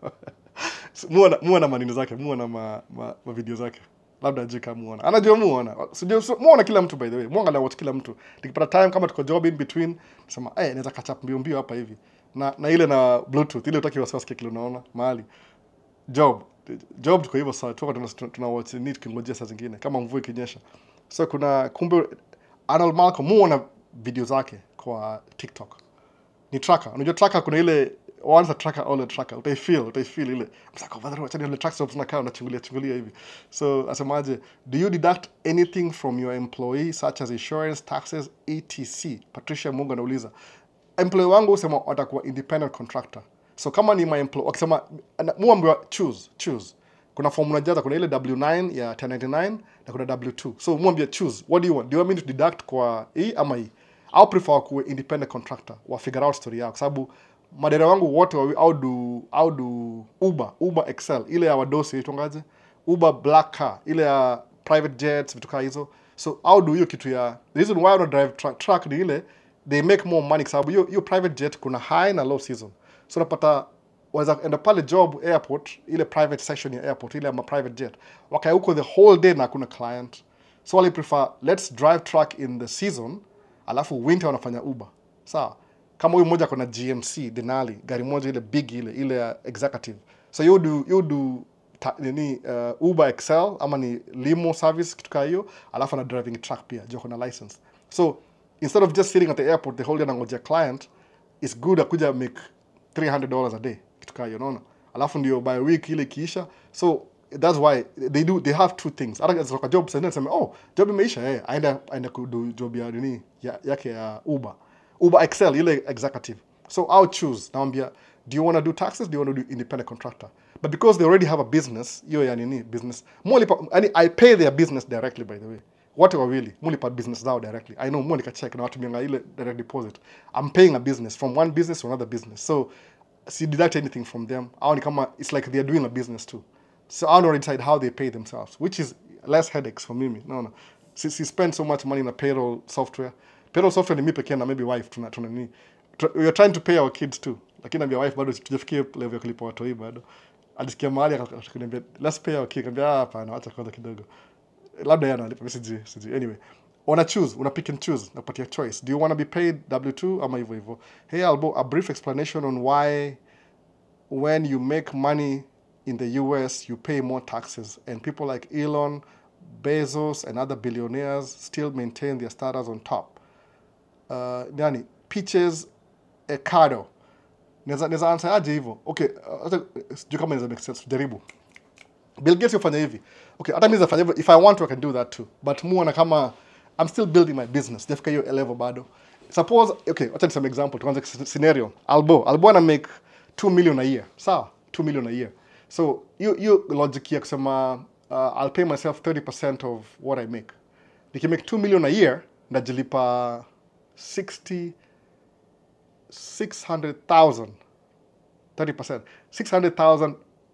muona muona maneno zake, muona ma, ma, ma video zake. Labda ajui kama muona. Anajua muona. Sijui so, muona kila mtu by the way. Muangalia watch kila mtu. Nikipata time kama tuko job in between, nasema eh, naweza catch up mbio mbio hapa hivi. Na na ile na Bluetooth, ile utaki wasiwasi kile unaona mahali. Job job tuko hivyo saa tuko tuna watch need kingojea saa zingine kama mvua ikinyesha. So kuna kumbe Arnold Malcolm muona video zake kwa TikTok. Ni tracker. Unajua tracker kuna ile once a tracker all a tracker. Utai feel, utai feel ile. Msaka vadhara wacha ile tracker stops na kaa unachungulia chungulia hivi. So asemaje, do you deduct anything from your employee such as insurance, taxes, et cetera? Patricia Mungu anauliza. Employee wangu usema watakuwa independent contractor. So kama ni my employee, wakisema muambiwa choose, choose. Kuna form unajaza, kuna ile W nine ya ten ninety-nine na kuna W two. So muambia choose, what do you want? Do you want me to deduct kwa hii ama hii? I'll prefer kuwa independent contractor, wa figure out story yao. Sababu madera wangu wote wa au do au do Uber, Uber X L, ile ya wadosi itongaje? Uber Black Car, ile ya private jets vitu kama hizo. So au do hiyo kitu ya the reason why I don't drive truck, truck ni ile they make more money sababu hiyo hiyo private jet kuna high na low season. So napata waza enda pale job airport, ile private section ya airport, ile ama private jet. Wakai huko the whole day na kuna client. So wali prefer, let's drive truck in the season, alafu winter wanafanya Uber. Sawa? Kama huyu mmoja kuna G M C, Denali, gari moja ile big ile, ile executive. So you do, you do ta, nini, uh, Uber X L, ama ni limo service kitu kama hiyo, alafu na driving truck pia, joko na license. So instead of just sitting at the airport the whole day na ngoja client, it's good akuja make three hundred dollars a day. Kitu you know, alafu ndio by week ile kiisha. So that's why they do, they have two things. Hata kama job sasa nasema oh job imeisha eh aenda aenda kudo job ya nini ya, yake ya Uber Uber X L ile executive. So I'll choose, naambia do you want to do taxes, do you want to do independent contractor? But because they already have a business, hiyo ya nini business mulipa, yani I pay their business directly by the way. What are really mulipa business zao directly. I know mulipa check na watu mianga ile direct deposit. I'm paying a business from one business to another business. So see deduct anything from them. I kama it's like they're doing a business too. So I don't decide how they pay themselves, which is less headaches for me. No, no. Since you spend so much money in a payroll software, payroll software ni mi pekee na maybe wife tuna tuna nini. We're trying to pay our kids too. Lakini na wife bado tujafikia level ya kulipa watu hii bado. Alisikia mahali akaniambia let's pay our kids. Nikamwambia hapana, acha kwanza kidogo. Labda yana alipa message siji. Anyway, una choose, una pick and choose, nakupatia choice. Do you want to be paid W two ama hivyo hivyo? Hey Albo, a brief explanation on why when you make money in the U S you pay more taxes and people like Elon, Bezos and other billionaires still maintain their status on top. Uh, nani? Peaches Ekado. Neza neza answer aje hivyo. Okay, sijui kama inaweza make sense. Jaribu. Bill Gates yofanya hivi. Okay, hata mimi nafanya hivyo. If I want to I can do that too. But muona kama I'm still building my business. Defika hiyo level bado. Suppose, okay, acha niseme example. Tuanze scenario. Albo, Albo ana make two million a year. Sawa? two million a year. So, you you logic ya kusema uh, I'll pay myself thirty percent of what I make. Niki make two million a year, najilipa sixty six hundred thousand. thirty percent. six hundred thousand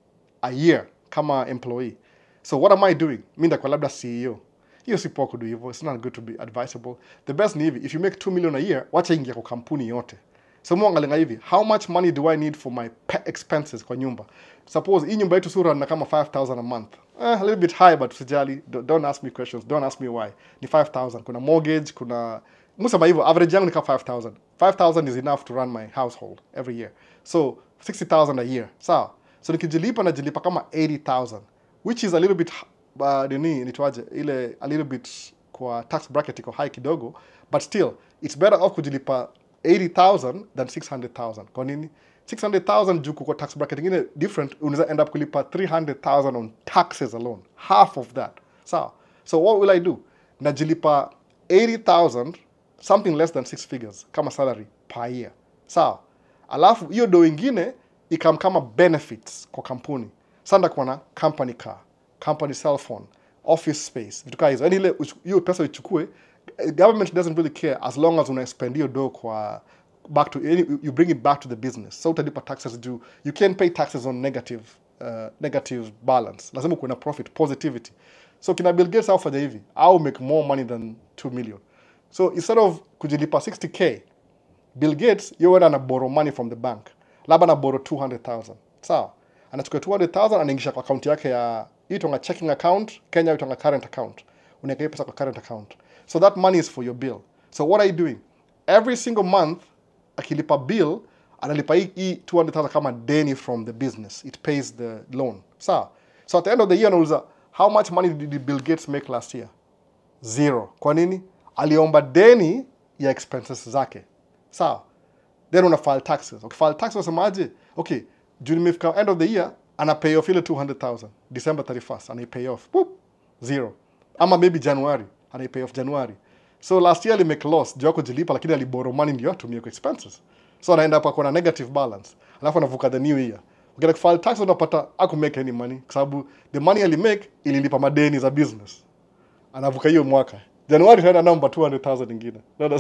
a year kama employee. So what am I doing? Mimi ndakuwa labda C E O. Hiyo si poa kudu hivyo. It's not good to be advisable. The best ni hivi, if you make two million a year, wacha ingia kwa kampuni yote. So mwangalenga hivi, how much money do I need for my pet expenses kwa nyumba? Suppose hii nyumba yetu sura na kama five thousand a month. Eh, a little bit high, but usijali. Don't ask me questions. Don't ask me why. Ni five thousand. Kuna mortgage, kuna musema hivyo, average yangu ni kama five thousand. five thousand is enough to run my household every year. So sixty thousand a year. Sawa. So nikijilipa na jilipa kama eighty thousand, which is a little bit uh, nini nitwaje ile a little bit kwa tax bracket iko high kidogo, but still it's better off kujilipa eighty thousand than six hundred thousand. Kwa nini? six hundred thousand juu kwa tax bracket ingine different, unaweza end up kulipa three hundred thousand on taxes alone. Half of that. Sawa. So what will I do? Najilipa eighty thousand, something less than six figures kama salary per year. Sawa. Alafu hiyo do ingine ikam kama benefits kwa kampuni. Sanda kwa na company car, company cell phone, office space, vitu kama hizo. Yaani ile hiyo pesa ichukue, government doesn't really care as long as una spend hiyo do kwa back to, you bring it back to the business. So utalipa taxes due. You can't pay taxes on negative uh, negative balance. Lazima kuwe na profit, positivity. So kina Bill Gates aufanya hivi, I'll make more money than two million. So instead of kujilipa sixty K, Bill Gates yeye ana borrow money from the bank. Labda na borrow two hundred thousand. Sawa. Anachukua two hundred thousand anaingisha kwa account yake ya itonga checking account, Kenya itonga current account. Unaweka pesa kwa current account. So that money is for your bill. So what are you doing? Every single month akilipa bill, analipa hii two hundred thousand kama deni from the business. It pays the loan. Sawa. So at the end of the year anauliza, how much money did Bill Gates make last year? Zero. Kwa nini? Aliomba deni ya expenses zake. Sawa. Then una file taxes. Okay, file taxes wasemaje? Okay, June nimefika end of the year, ana pay off ile two hundred thousand. December thirty-first, ana pay off. Boop, zero. Ama maybe January, ana pay off January. So last year ali make loss, juu kujilipa lakini ali borrow money ndio atumie kwa expenses. So anaenda hapa kwa negative balance. Alafu anavuka the new year. Ukienda file taxes unapata aku make any money kwa sababu the money ali make ililipa madeni za business. Anavuka hiyo mwaka. January tena number two hundred thousand ingine. No,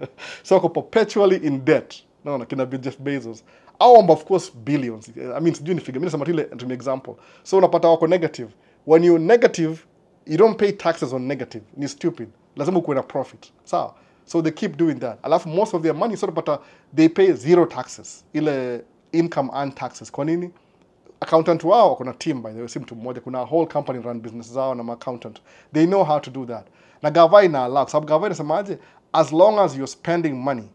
so ako perpetually in debt. No, no, kina Jeff Bezos. Au of course billions. I mean, sijui ni figure. Mimi nasema ile to example. So unapata wako negative. When you negative, you don't pay taxes on negative. Ni stupid. Lazima kuwe na profit. Sawa. So they keep doing that. Alafu most of their money sort of they pay zero taxes. Ile income and taxes. Kwa nini? Accountant wao wako na team by the way, si mtu mmoja. Kuna whole company run business zao na accountant. They know how to do that. Na gava ina allow. Sababu gava inasemaje? As long as you're spending money,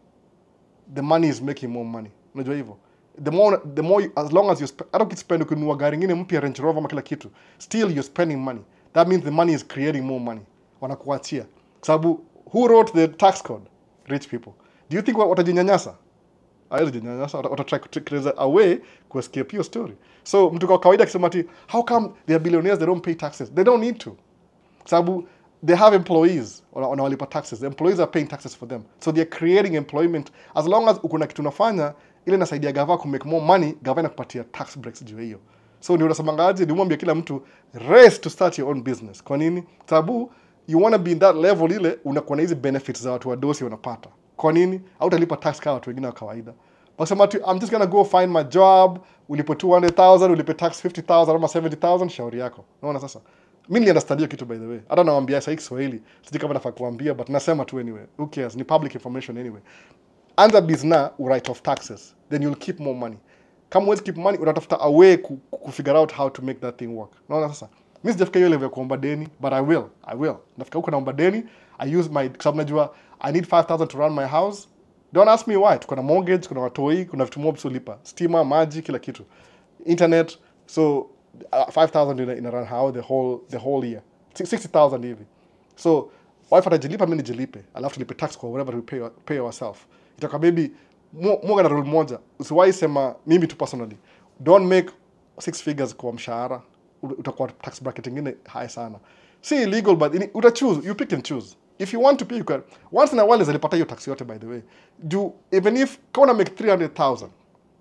the money is making more money. Unajua hivyo? The more, the more, you, as long as you spend, hata ukispend ukinunua gari ingine mpya Range Rover ama kila kitu, still you're spending money. That means the money is creating more money. Wanakuachia. Sababu, who wrote the tax code? Rich people. Do you think watajinyanyasa? Hawezi jinyanyasa. Watatry to create a way to escape your story. So, mtu kwa kawaida akisema ati, how come they are billionaires, they don't pay taxes? They don't need to. Sababu, they have employees wanawalipa taxes. The employees are paying taxes for them. So they are creating employment. As long as ukuna kitu unafanya, ile nasaidia gava ku make more money, gava inakupatia tax breaks juu hiyo. So ndio unasemangaje, ndio mwambie kila mtu race to start your own business. Kwa nini? Sababu you want to be in that level ile unakuwa na hizi benefits za watu wadosi wanapata. Kwa nini? Hautalipa tax kama watu wengine wa kawaida. Wasema tu I'm just gonna go find my job, ulipe two hundred thousand, ulipe tax fifty thousand ama seventy thousand, shauri yako. Unaona sasa? Mimi niliunderstand hiyo kitu by the way. Hata nawaambia sasa Kiswahili, sijui kama nafaa kuambia but nasema tu anyway. Who cares? Ni public information anyway. Anza business, u write off taxes. Then you'll keep more money. Kama huwezi keep money, unatafuta a way ku, ku figure out how to make that thing work. Unaona sasa? Mimi sijafika hiyo level ya kuomba deni, but I will. I will. Nafika huko naomba deni, I use my, kwa sababu najua I need five thousand to run my house. Don't ask me why. Tuko na mortgage, kuna watoi, kuna vitu mob sulipa. Stima, maji, kila kitu. Internet. So Uh, five thousand in a, in a run how the whole the whole year, sixty thousand hivi. So wife atajilipa, mimi nijilipe, alafu tulipe tax kwa whatever we pay pay ourselves. Itakuwa maybe more na rule moja, usiwahi sema mimi tu personally don't make six figures kwa mshahara, utakuwa tax bracket nyingine high sana. Si illegal but in, uta choose, you pick and choose. If you want to pay, you can. Once in a while zalipata hiyo tax yote by the way. Do even if kama make three hundred thousand,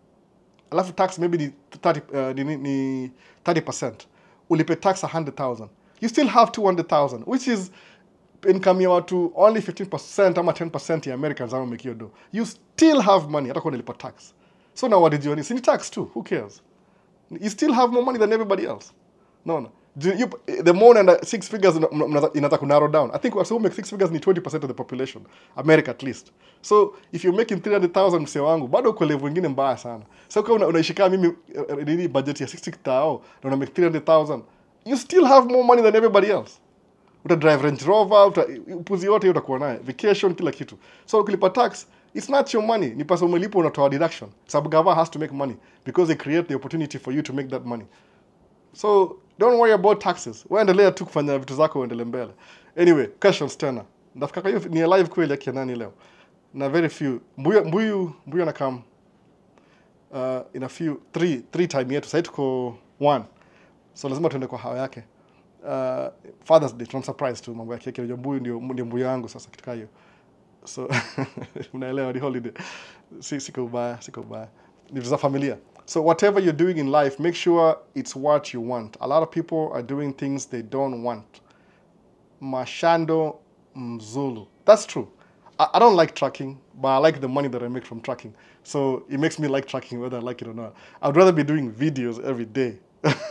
alafu tax maybe ni thirty uh, ni, ni thirty percent, ulipe tax one hundred thousand, you still have two hundred thousand, which is income ya watu only fifteen percent ama ten percent ya Americans are make do. You still have money hata kwa unalipa tax. So now what did you need? Sini tax too, who cares? You still have more money than everybody else. No, no. Do you, the more than six figures inataka narrow down. I think what's make six figures ni twenty percent of the population. America at least. So if you're making three hundred thousand msee wangu, bado uko level ingine mbaya sana. So kama unaishi kama mimi nini budget ya sixty thousand na una make three hundred thousand, you still have more money than everybody else. Uta drive Range Rover, uta upuzi yote utakuwa naye, vacation kila kitu. So ukilipa tax, it's not your money. Ni pesa umelipa unatoa deduction. Sababu gava has to make money because they create the opportunity for you to make that money. So don't worry about taxes. Waendelea tu kufanya vitu zako uendelee mbele. Anyway, questions tena. Ndafikaka hiyo ni live kweli yake nani leo. Na very few. Mbuyu mbuyu mbuyu na come uh, in a few three three time yetu. Sasa tuko one. So lazima tuende kwa hawa yake. Uh, Father's Day, I'm surprised tu mambo yake. Kile mbuyu ndio ndio mbuyu yangu sasa kitu hiyo. So unaelewa ni holiday. Si siko ubaya, siko ubaya. Ni za familia. So whatever you're doing in life, make sure it's what you want. A lot of people are doing things they don't want. Mashando mzulu. That's true. I, I don't like trucking, but I like the money that I make from trucking. So it makes me like trucking whether I like it or not. I'd rather be doing videos every day.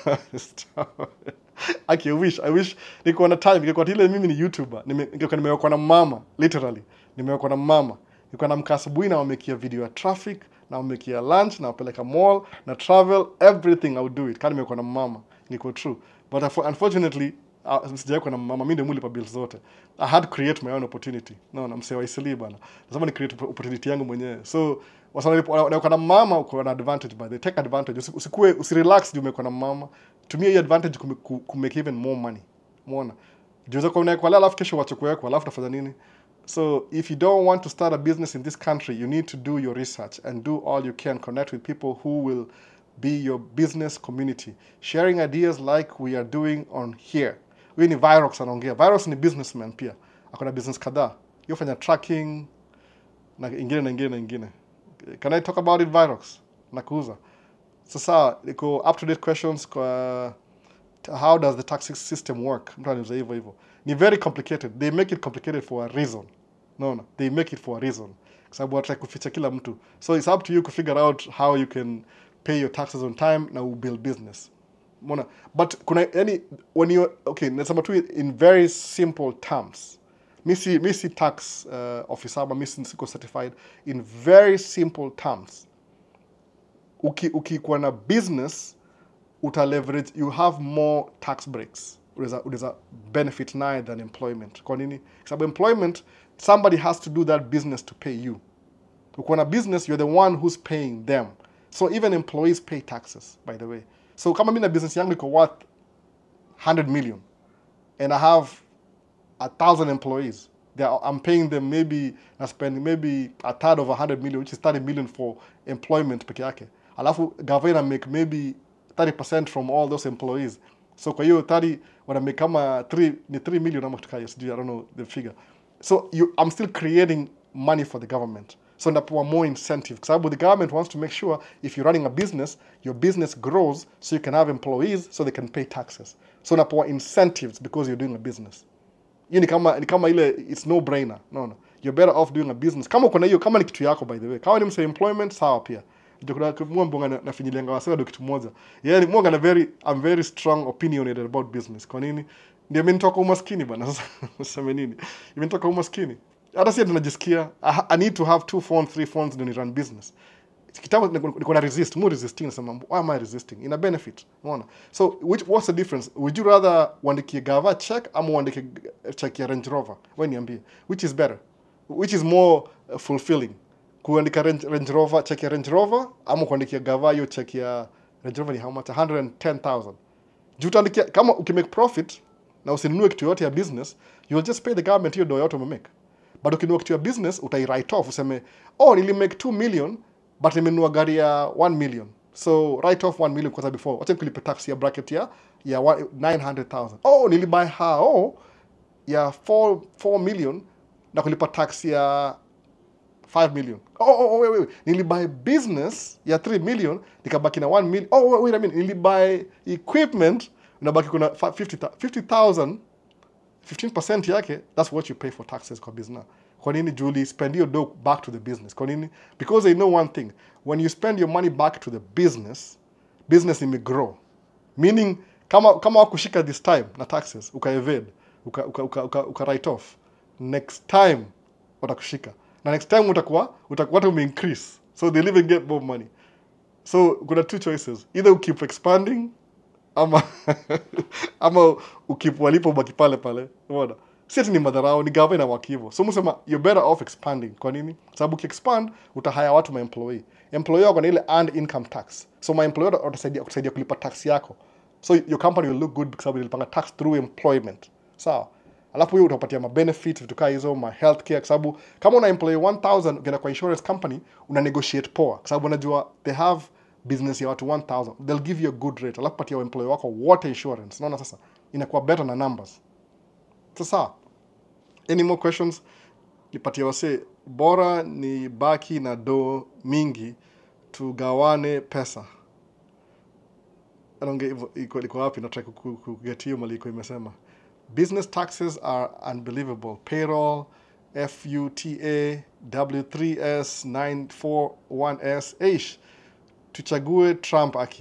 Okay, I wish, I wish niko na time, niko ile mimi ni YouTuber. Niko nimewekwa na mama, literally. Nimewekwa na mama. Niko na mkasubuhi na wamekia video ya traffic, na wamekia lunch, na wapeleka mall, na travel, everything I would do it. Kani nimewekwa na mama, niko true. But unfortunately, sijawekwa na mama, mimi ndio mulipa bills zote. I had to create my own opportunity. No, na msewa isili bana. Lazima ni create opportunity yangu mwenyewe. So, wasana na mama uko na advantage by the take advantage. Usikue usirelax ndio umekuwa na mama. Tumia hiyo advantage ku make even more money. Umeona? Jiweza kwa unaekwa alafu kesho wachukue kwa alafu tafanya nini? So if you don't want to start a business in this country, you need to do your research and do all you can. Connect with people who will be your business community. Sharing ideas like we are doing on here. We ni Virox anaongea. Virox ni businessman pia. Akona business kadhaa. Yofanya tracking na ingine na ingine na ingine. Can I talk about it, Virox? Nakuuza. Sasa, iko up-to-date questions kwa how does the tax system work? Mtu anauliza hivyo hivyo. Ni very complicated. They make it complicated for a reason. No, no. They make it for a reason. Kwa sababu wataka kuficha kila mtu. So it's up to you to figure out how you can pay your taxes on time na build business. Mona. But kuna yani when you okay, nasema tu in very simple terms. Misi misi tax uh, officer ama misi siko certified in very simple terms. Uki uki kwa na business uta leverage, you have more tax breaks. Unaweza unaweza benefit naye than employment. Kwa nini? Kwa sababu employment, somebody has to do that business to pay you. Uko na business, you're the one who's paying them. So even employees pay taxes, by the way. So kama mimi na business yangu iko worth one hundred million and I have a thousand employees, are, I'm paying them maybe, I spend maybe a third of one hundred million, which is thirty million for employment peke yake. Alafu government make maybe thirty percent from all those employees. So kwa hiyo thirty, when I make kama three, ni three million ama kutuka, yes, I don't know the figure. So you, I'm still creating money for the government. So napewa more incentive. Kwa sababu the government wants to make sure if you're running a business, your business grows so you can have employees so they can pay taxes. So napewa incentives because you're doing a business. Hiyo ni kama, ni kama ile, it's no brainer. No, no. You're better off doing a business. Kama uko na hiyo, kama ni kitu yako by the way. Kama ni mse employment, sawa pia. Ndio kuna mwonga na nafinyilenga wasema ndio kitu moja. Yeah, ni mwonga na very, I'm very strong opinionated about business. Kwa nini? Ndio mimi nitoka umaskini bana. Sasa useme nini? Mimi nitoka umaskini. Hata sisi tunajisikia I, I need to have two phones, three phones ndio ni run business. Kitambo niko na resist, more resisting nasema why am I resisting? Ina benefit. Unaona? So which what's the difference? Would you rather uandikie gava check ama uandike check ya Range Rover? Wewe niambie. Which is better? Which is more uh, fulfilling? Kuandika Range, Range Rover, check ya Range Rover ama kuandikia gava hiyo check ya Range Rover ni how much? one hundred ten thousand. Juu utaandikia kama ukimake profit na usinunue kitu yote ya business, you'll just pay the government hiyo do yote umemake. But ukinunua kitu ya business, utai write off useme, oh, nili make two million, but nimenunua gari ya one million. So write off one million kwa sababu before. Wacha nikulipe tax ya bracket ya ya nine hundred thousand. Oh, nili buy how ya four million na kulipa tax ya five million. Oh, oh, oh, wait, wait. Nili buy business ya three million, nikabaki na one million. Oh, wait a minute. Nili buy equipment, unabaki kuna fifty thousand. fifteen percent yake, that's what you pay for taxes kwa business. Kwa nini Julie spend your dough back to the business? Kwa nini? Because they know one thing. When you spend your money back to the business, business imegrow. Meaning kama kama wakushika this time na taxes uka evade uka uka, uka, uka, uka write off, next time watakushika na next time utakuwa utakuwa ume increase, so they even get more money. So kuna two choices, either you keep expanding ama ama ukip walipo baki pale pale. Unaona, si ati ni madharau, ni gava inawaki hivyo. So msema you're better off expanding. Kwa nini? Sababu ukiexpand utahaya watu ma employee. Employee wako na ile earned income tax. So my employer watasaidia kusaidia kulipa tax yako. So your company will look good because sababu ilipanga tax through employment. Sawa. Alafu wewe utapatia ma benefits vitu kama hizo, ma healthcare, kwa sababu kama una employee one thousand ukienda kwa insurance company una negotiate poa, kwa sababu unajua they have business ya watu one thousand, they'll give you a good rate. Alafu patia employee wako water insurance. Unaona sasa inakuwa better na numbers. Sasa any more questions? Nipatie wase bora ni baki na do mingi tugawane pesa. Anonge iko iko wapi na try ku get hiyo mali iko imesema. Business taxes are unbelievable. Payroll, F U T A, W three S nine four one S. Eish, tuchague Trump aki.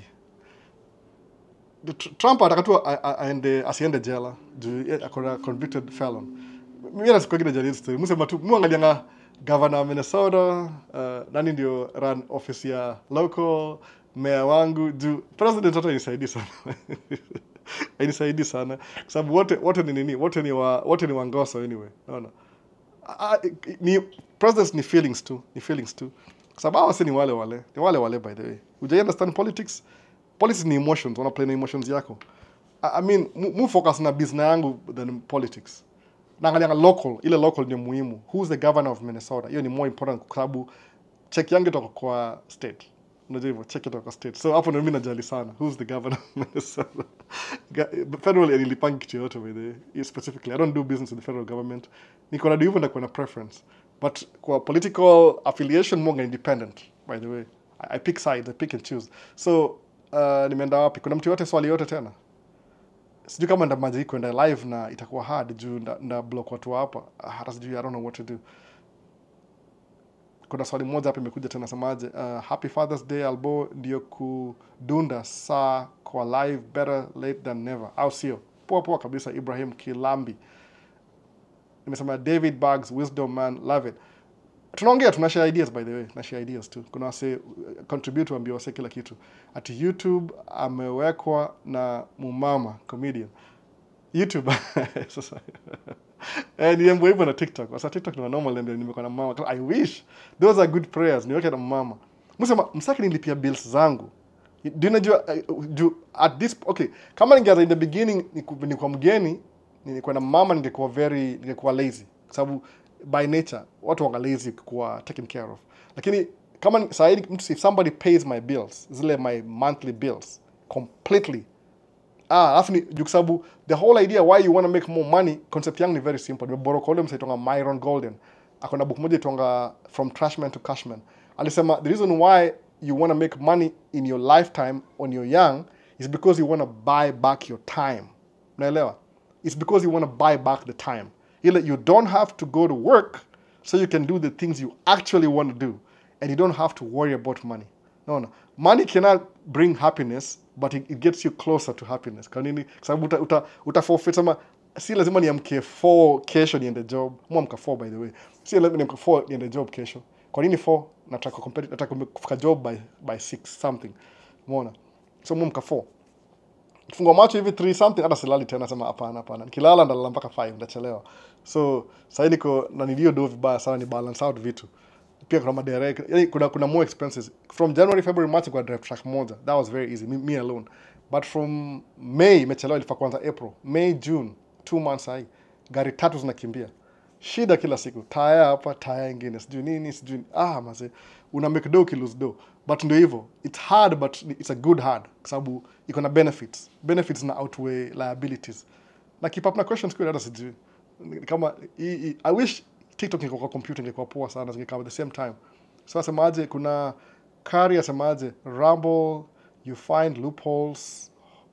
Trump atakatua aende asiende jela juu akona convicted felon. Mimi na siku ngine story. Msema tu muangalianga governor wa Minnesota, uh, nani ndio run office ya local, mayor wangu, juu president hata inisaidi sana. Inisaidi sana kwa sababu wote wote ni nini? Wote ni wa wote ni wangoso anyway. Unaona? Ni presidents ni feelings tu, ni feelings tu. Kwa sababu hao si ni wale wale. Ni wale wale by the way. Ujai understand politics? Politics ni emotions, wana play na emotions yako. I, I mean, mu focus na business yangu than politics. Naangalia local, ile local ndio muhimu. Who's the governor of Minnesota? Hiyo ni more important kwa sababu check yangu itoka kwa state. Unajua hivyo, check itoka kwa state. So hapo ndio mimi najali sana. Who's the governor of Minnesota? Federal ilipanga kitu yote by the way. Specifically, I don't do business with the federal government. Niko na do hivyo na kuna preference. But kwa political affiliation more independent, by the way. I, I pick sides, I pick and choose. So uh, nimeenda wapi? Kuna mtu yote swali yote tena? Sijui kama nda maji kwenda live na itakuwa hard juu nda, nda block watu hapa. Hata sijui, I don't know what to do. Kuna swali moja hapa imekuja tena semaje, uh, Happy Father's Day Albo ndio kudunda saa kwa live, better late than never. Au sio? Poa poa kabisa. Ibrahim Kilambi nimesema David Bags, wisdom man, love it. Tunaongea, tunashare ideas by the way, tunashare ideas too. Kuna wase contribute ambia wase kila kitu. Ati YouTube amewekwa na mumama comedian. YouTube sasa. Eh, ni embo hivyo na TikTok. Sasa TikTok ni normal ndio nimekuwa na mama. I wish those are good prayers. Niweke na mama. Msema msaki nilipia bills zangu. Do you know do at this okay, kama ningeanza in the beginning ni kwa mgeni, nilikuwa na mama, ningekuwa very ningekuwa lazy. Sababu by nature watu wanga lazy kwa taken care of. Lakini kama saidi mtu, if somebody pays my bills, zile my monthly bills completely, ah alafu ni juu sababu the whole idea why you want to make more money, concept yangu ni very simple. Nimeboro kwa ule msaitonga Myron Golden, akona book moja itonga From Trashman to Cashman. Alisema the reason why you want to make money in your lifetime when you're young is because you want to buy back your time. Unaelewa? It's because you want to buy back the time. You don't have to go to work so you can do the things you actually want to do, and you don't have to worry about money. No, no. Money cannot bring happiness, but it, it gets you closer to happiness. Kanini? Sababu uta uta, uta forfeit sama, si lazima niamke four kesho niende job. Muamka four by the way. Si lazima niamke four niende job kesho. Kwa nini four? Nataka compete, nataka kufika job by by six something. Umeona? So muamka four. Kifungua macho hivi three something, hata silali tena, sema hapana hapana. Nikilala ndalala mpaka five, ndachelewa. So sasa niko na nilio do vibaya sana, ni balance out vitu. Pia kuna madereka, yani kuna kuna more expenses. From January, February, March kwa drive track moja. That was very easy, me, me alone. But from May imechelewa, ilifaa kwanza April, May, June, two months hai. Gari tatu zinakimbia. Shida kila siku. Taya hapa, taya nyingine, sijui nini, sijui ah mase. Una make do ki lose do. But ndio hivyo. It's hard but it's a good hard. Kwa sababu iko na benefits. Benefits na outweigh liabilities. Na keep up na questions kwa hata sijui. Kama I, I, I wish TikTok ingekuwa kwa computer ingekuwa poa sana, zingekaa at the same time. So asemaje, kuna Kari asemaje, Rumble, you find loopholes,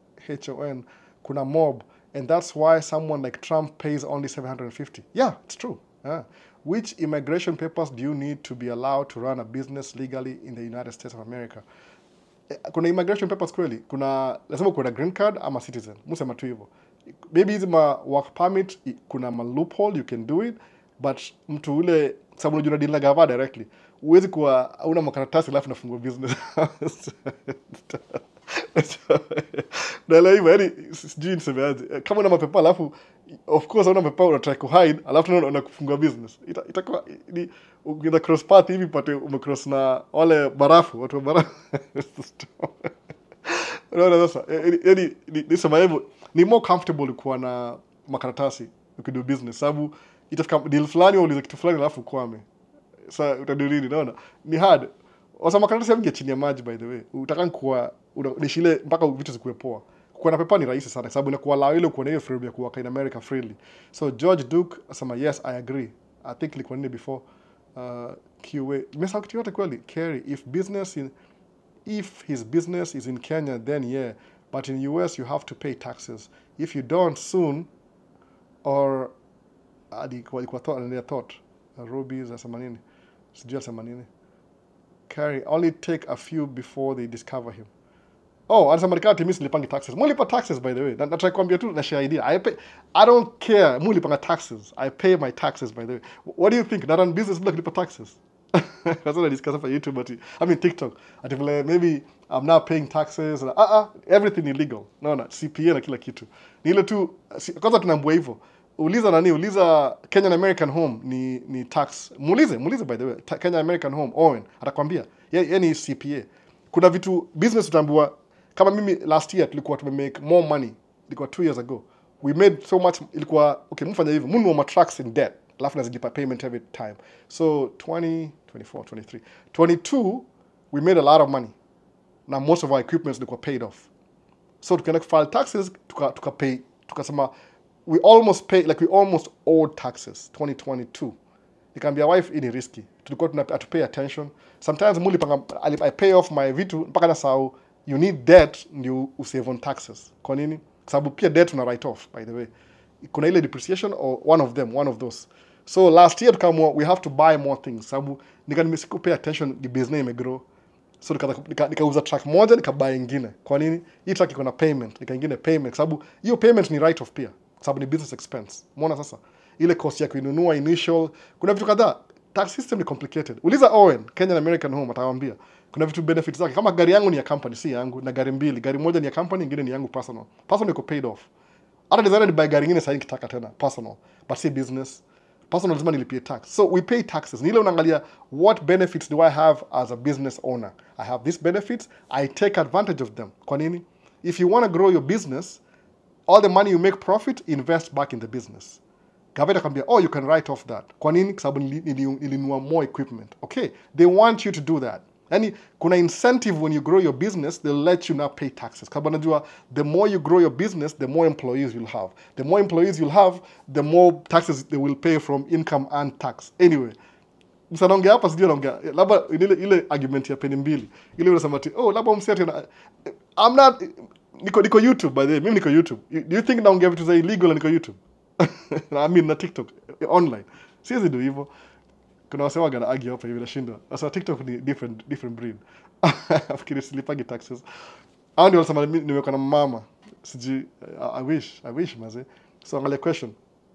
H O N, kuna mob, and that's why someone like Trump pays only seven hundred fifty. Yeah, it's true. Yeah. Which immigration papers do you need to be allowed to run a business legally in the United States of America? kuna immigration papers kweli, kuna lazima kuna green card ama citizen, musema tu hivyo. Maybe hizi ma work permit kuna ma loophole you can do it, but mtu ule sababu unajua deal na gava directly, uwezi kuwa una makaratasi alafu nafungua business. Na leo hivyo yani sijui nisemeaje, kama una mapepa alafu of course una mapepa una try to hide alafu unaona unakufungua business, itakuwa ni ukida cross path hivi pate umecross na wale barafu, watu wa barafu. Unaona sasa yani nisema hivyo ni more comfortable kuwa na makaratasi ukido business, sababu itafika deal fulani au kitu fulani alafu kwame. Sasa utaduridi, unaona ni hard. Wasa makaratasi yangu chini ya maji by the way. Utaka kuwa unishile mpaka vitu zikuwe poa. Kuwa na pepa ni rahisi sana sababu inakuwa lao ile kuwa na hiyo freedom ya kuwa in America freely. So George Duke asema yes I agree. I think ilikuwa nini before uh, Q A. Nimesahau kitu yote kweli. Kerry, if business in if his business is in Kenya then yeah, but in U S you have to pay taxes. If you don't soon or alikuwa alikuwa thought and thought uh, Rubies asema nini? Sijui asema nini. Carry only take a few before they discover him. Oh, anasema nikati mimi nilipangi taxes. Mulipa taxes by the way. Na try kuambia tu na share idea. I pay, I don't care. Mulipanga taxes. I pay my taxes by the way. What do you think? That on business bila kulipa taxes? That's what I discuss on YouTube, but I mean TikTok. Ati vile maybe I'm not paying taxes. Ah ah, everything illegal. No no, C P A na kila kitu. Ni ile tu kwanza tunaambua hivyo. Uliza nani? Uliza Kenyan American Home ni ni tax. Muulize, muulize by the way. Kenyan American Home Owen atakwambia. Yeye ni C P A. Kuna vitu business utambua kama mimi last year tulikuwa tumemake more money. Ilikuwa two years ago. We made so much, ilikuwa okay, mfanya hivyo. Mungu wa trucks in debt. Alafu nazidipa payment every time. So twenty, twenty-four, twenty-three, twenty-two we made a lot of money. Now most of our equipments ilikuwa paid off. So tukaenda file taxes, tuka tuka pay, tukasema we almost pay like we almost owed taxes twenty twenty-two. Nikamwambia wife ini risky. Tulikuwa tunapay to pay attention. Sometimes muli panga I pay off my vitu mpaka na sao you need debt ndio usave on taxes. Kwa nini? Sababu pia debt una write off by the way. Kuna ile depreciation or one of them, one of those. So last year tukaamua we have to buy more things. Sababu nika nimesiku pay attention the business imegrow. So nikauza nika, nika truck moja nikabuy nyingine. Kwa nini? Hii truck iko na payment, nika nyingine payment. Sababu hiyo payment ni write off pia. Sababu ni business expense. Umeona sasa? Ile cost ya kuinunua initial, kuna vitu kadhaa. Tax system ni complicated. Uliza Owen, Kenyan American Home atawaambia. Kuna vitu benefits zake. Kama gari yangu ni ya company, si yangu, na gari mbili. Gari moja ni ya company, nyingine ni yangu personal. Personal iko paid off. Hata designer ni buy gari nyingine sasa nikitaka tena personal, but si business. Personal lazima nilipie tax. So we pay taxes. Ni ile unaangalia what benefits do I have as a business owner? I have these benefits, I take advantage of them. Kwa nini? If you want to grow your business, all the money you make profit, invest back in the business. Gaveta kambia, oh, you can write off that. Kwa nini? Kwa sababu nilinunua more equipment. Okay, they want you to do that. Yani, kuna incentive when you grow your business, they'll let you not pay taxes. Kwa sababu najua, the more you grow your business, the more employees you'll have. The more employees you'll have, the more taxes they will pay from income and tax. Anyway, msa naongea hapa sijui naongea. Labda ile ile argument ya peni mbili. Ile unasema ati, oh, labda mseti na I'm not niko niko YouTube by the way. Mimi niko YouTube. Do you think naongea vitu za illegal na niko YouTube? I mean na TikTok online. Siwezi do hivyo. Kuna wasema gana argue hapa hivi nashinda. Sasa TikTok ni different different breed. Afikiri silipagi taxes. Hao ndio wanasema nimeweka na mama. Siji I wish I wish maze. So angalia question.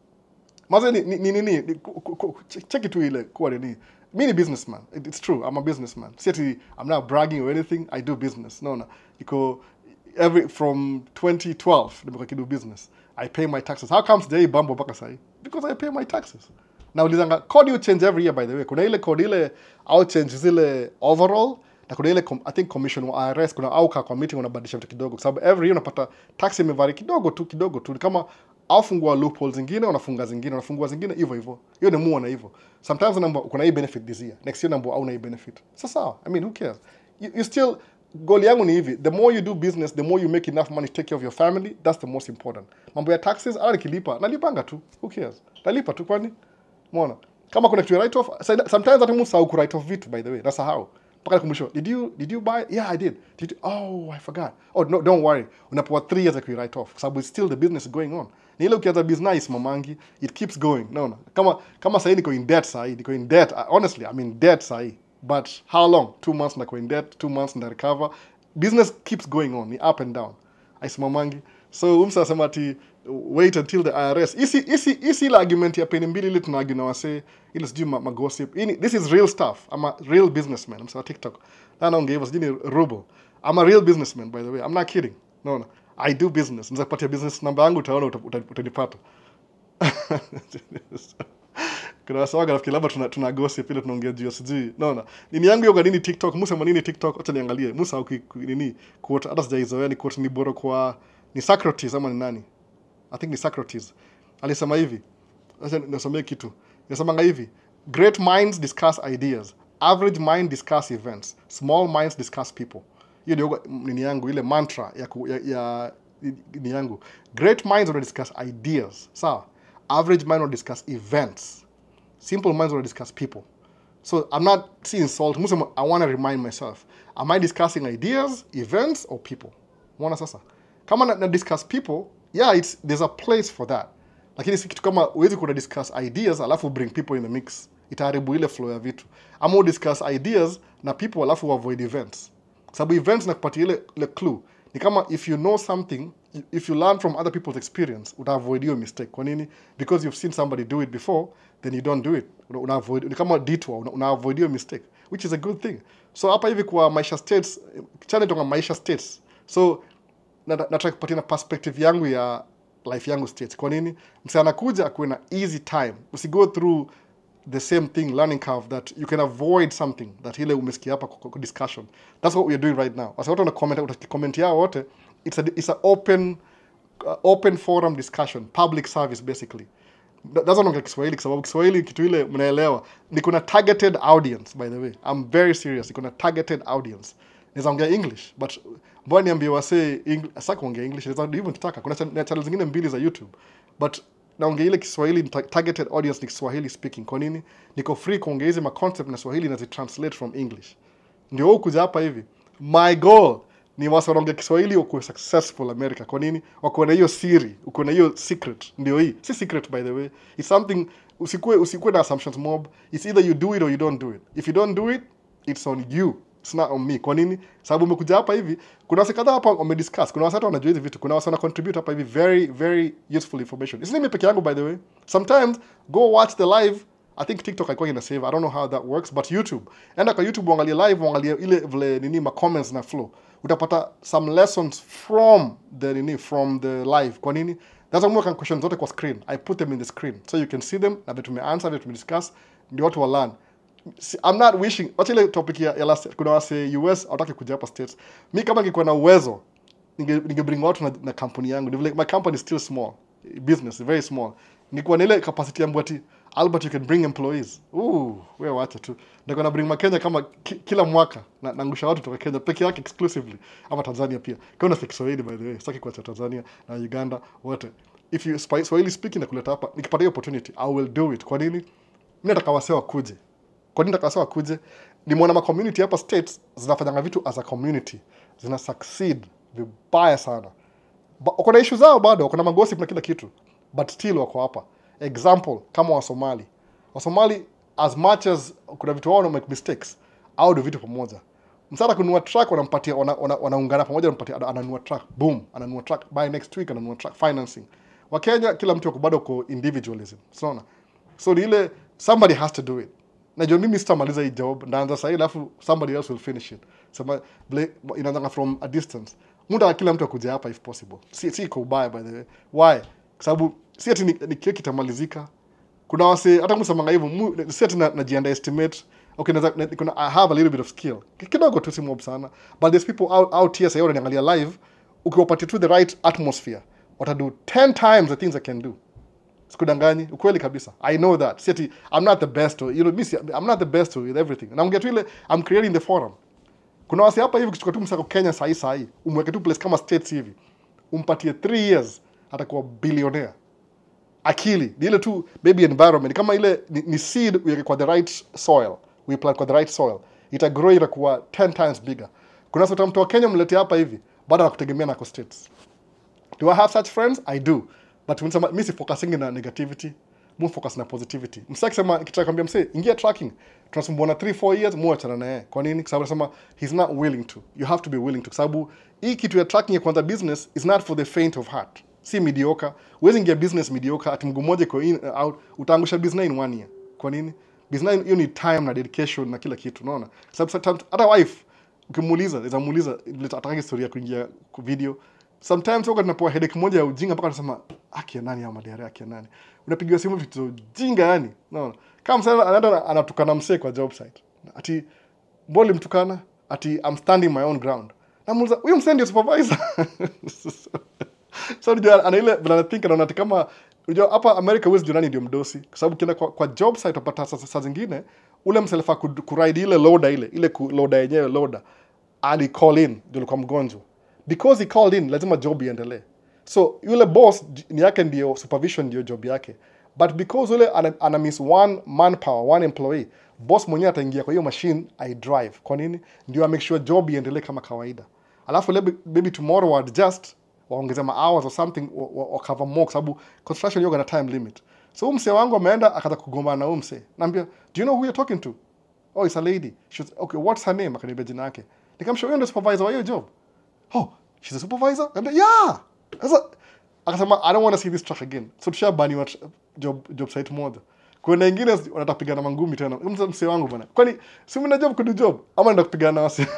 Maze ni ni nini check it ile kwa nini. Mimi ni businessman. It's true. I'm a businessman. See, I'm not bragging or anything. I do business. No no. Iko every from twenty twelve nimekuwa kidu business. I pay my taxes. How comes they bambo mpaka sahi? Because I pay my taxes. Na ulizanga code you change every year by the way. Kuna ile code ile au change zile overall na kuna ile I think commission wa I R S kuna au ka committee unabadilisha vitu kidogo kwa sababu every year unapata tax imevari kidogo tu kidogo tu kama au fungua loopholes zingine unafunga zingine unafungua zingine hivyo hivyo. Hiyo ni muone hivyo. Sometimes namba kuna hii benefit this year. Next year namba au na hii benefit. Sasa I mean who cares? You, you still goal yangu ni hivi, the more you do business, the more you make enough money to take care of your family, that's the most important. Mambo ya taxes, ala nikilipa, nalipanga tu, who cares? Nalipa tu kwani? Umeona? Kama kuna kitu write off, sometimes hata msahau ku write off vitu by the way, nasahau. Mpaka kumbusho, did you did you buy? Yeah, I did. Did you? Oh, I forgot. Oh, no, don't worry. Unapewa three years ku write off, sababu it's still the business going on. Ni ile ukianza business mamangi, it keeps going. No, no. Kama kama sasa niko in debt sasa, niko in debt. Honestly, I'm in debt sasa. But how long? Two months na in debt, two months na recover. business keeps going on, ni up and down. Aisimamwangi. So umsa asema ati wait until the I R S. Isi isi isi ile argument ya peni mbili ile tunargue na wase ile sijui ma, ma gossip. This is real stuff. I'm a real businessman. I'm so TikTok. Na naongea sijui ni ruble. I'm a real businessman, by the way. I'm not kidding. No, no. I do business. Nza kupatia business number yangu utaona utanipata. Kuna wasawaga nafikiri labda tuna, tuna gossip ile tunaongea juu sijui. No, no. Nini yangu yoga nini TikTok? Musa manini TikTok? Acha niangalie. Musa nini quote hata sijaizoea ni quote ni bora kwa ni Socrates ama ni nani? I think ni Socrates. Alisema hivi. Acha nisomee kitu. Alisema hivi. Great minds discuss ideas. Average mind discuss events. Small minds discuss people. Hiyo ndio nini yangu ile mantra ya ya, ya nini yangu. Great minds will discuss ideas. Sawa? Average mind will discuss events. Simple minds will discuss people. So I'm not seeing salt. I want to remind myself. Am I discussing ideas, events, or people? Mwana sasa. Kama na, na discuss people, yeah, it's there's a place for that. Lakini si kitu kama uwezi kuna discuss ideas alafu bring people in the mix. Itaharibu ile flow ya vitu. Ama discuss ideas na people alafu avoid events. Sababu events na kupatia ile ile clue. Ni kama if you know something, if you learn from other people's experience, uta avoid your mistake. Kwa nini? Because you've seen somebody do it before, then you don't do it. Una avoid, ni kama detour, una, una avoid your mistake, which is a good thing. So hapa hivi kwa Maisha States, channel tonga Maisha States. So nataka kupatia na perspective yangu ya life yangu States. Kwa nini? Msana anakuja akuwe na easy time. Usi go through the same thing, learning curve, that you can avoid something that ile umesikia hapa kwa discussion. That's what we are doing right now. Asa watu wana comment, utakicomment yao wote, it's a it's a open uh, open forum discussion, public service basically. That's not Kiswahili kwa sababu Kiswahili kitu ile mnaelewa. Niko na targeted audience, by the way. I'm very serious. Niko na targeted audience. Naweza ongea English, but mbona niambie wase sasa kuongea English, naweza even kitaka. Kuna channel zingine mbili za YouTube. But naongea ile Kiswahili targeted audience ni Kiswahili speaking. Kwa nini? Niko free kuongea hizi ma concept na Swahili na zi translate from English. Ndio wewe kuja hapa hivi. My goal ni wasa wanaongea Kiswahili uko successful America. Kwa nini? Wako na hiyo siri, uko na hiyo secret. Ndio hii. Si secret by the way. It's something usikue usikue na assumptions mob. It's either you do it or you don't do it. If you don't do it, it's on you. It's not on me. Kwa nini? Sababu umekuja hapa hivi, kuna wase kadhaa hapa wamediscuss, kuna wase hata wanajua hizi vitu, kuna wase wana contribute hapa hivi very very useful information. Isn't mimi peke yangu by the way. Sometimes go watch the live. I think TikTok haikuwa ina save. I don't know how that works, but YouTube. Enda kwa YouTube uangalie live, uangalie ile vile nini ma comments na flow. Utapata some lessons from the nini from the live. Kwa nini? That's why mweka questions zote kwa screen. I put them in the screen so you can see them na vitu tumeanswer, vitu tumediscuss, ndio watu wa learn. I'm not wishing. Wacha ile topic ya, ya last kuna wase U S hawataki kuja hapa States. Mimi kama ningekuwa na uwezo ninge ninge bring watu na, na company yangu. Like, my company is still small. Business very small. Ningekuwa na ile capacity yangu ati Albert you can bring employees. Ooh, wewe wacha tu. Ndio na bring Kenya kama ki, kila mwaka na nangusha watu kutoka Kenya peke yake exclusively ama Tanzania pia. Kwa nini Kiswahili by the way? Sitaki kuacha Tanzania na Uganda wote. If you Swahili speaking na kuleta hapa nikipata hiyo opportunity I will do it. Kwa nini? Mimi nataka wase wakuje. Kwa nini nataka wase wakuje? Nimeona ma community hapa States zinafanya vitu as a community. Zina succeed vibaya sana. Wako na issues zao bado, wako na magossip na kila kitu. But still wako hapa. Example, kama wa Somali. Wa Somali, as much as kuna vitu wao na make mistakes, au do vitu pamoja. Msara kununua truck wanampatia wanaungana wana, wana pamoja wanampatia ananunua truck, boom, ananunua truck, by next week ananunua truck, financing. Wa Kenya kila mtu wako bado kwa individualism. Unaona? So ni ile somebody has to do it. Najua mimi sitamaliza hii job, ndaanza sasa alafu somebody else will finish it. Sema inaanza from a distance. Muda kila mtu akuje hapa if possible. Si si kwa ubaya by the way. Why? Kwa sababu si ati ni, ni kile kitamalizika. Kuna wase hata msemanga hivyo si ati na, na underestimate. Okay, na, na, kuna I have a little bit of skill. Kidogo tu si mob sana. But there's people out, out here say wanaangalia live ukiwapatia to the right atmosphere. What I do ten times the things I can do. Sikudanganyi, ukweli kabisa. I know that. Si ati I'm not the best or, you know, miss, I'm not the best with everything. Na ungetu ile I'm creating the forum. Kuna wase hapa hivi kuchukua tu msako Kenya sahi sahi. Umweke tu place kama States hivi. Umpatie three years atakuwa billionaire. Akili, ni ile tu baby environment. Kama ile ni, ni seed uweke kwa the right soil. We plant kwa the right soil. Ita grow itakuwa ten times bigger. Kuna wase mtu wa Kenya mlete hapa hivi, baada ya kutegemea na kwa States. Do I have such friends? I do. But when somebody, mimi si focusing na negativity. mu focus na positivity. Msaki sema kitaka kwambia mse ingia tracking tunasumbuana three four years mu achana naye. Kwa nini? Kwa sababu anasema he's not willing to. You have to be willing to. Kwa sababu hii kitu ya tracking ya kwanza business is not for the faint of heart. Si mediocre. Uwezi ingia business mediocre ati mguu mmoja kwa in out utaangusha business in one year. Kwa nini? Business hiyo ni time na dedication na kila kitu, unaona? Sababu hata wife ukimuuliza, iza muuliza ataka historia kuingia kwa video. Sometimes wako tunapoa headache moja ya ujinga mpaka tunasema aki nani ama diare aki nani. Unapigiwa simu vitu ujinga yani. Unaona? Kama msana anaenda anatukana msee kwa job site. Ati mbona mtukana? Ati I'm standing my own ground. Namuuliza, "Huyo msee ndio supervisor?" So ndio ana ile bila think anaona kama unajua hapa America huwezi jua nani ndio mdosi kwa sababu kienda kwa, kwa job site utapata saa zingine ule mselefa ku, ku ride ile loader ile ile ku loader yenyewe loader ali call in ndio kwa mgonjwa because he called in lazima job iendelee. So yule boss ni yake ndio supervision ndio job yake, but because yule ana, ana miss one manpower one employee, boss mwenyewe ataingia kwa hiyo machine I drive. Kwa nini? Ndio a make sure job iendelee kama kawaida. Alafu maybe tomorrow I'd just waongeza ma hours or something or cover more kwa sababu construction yoga na time limit. So mse wangu ameenda akaanza kugombana na huyo mse. Naambia, "Do you know who you're talking to?" "Oh, it's a lady." She's, "Okay, what's her name?" Akaniambia jina yake. Nikamshauri ndio supervisor wa hiyo job. "Oh, she's a supervisor?" Naambia, "Yeah." Sasa akasema, "I don't want to see this truck again." So tushabani wa job job site moja. Kwa na nyingine wanataka kupigana mangumi tena. Mse wangu bwana. Kwani si mna job kudu job ama naenda kupigana na wasi?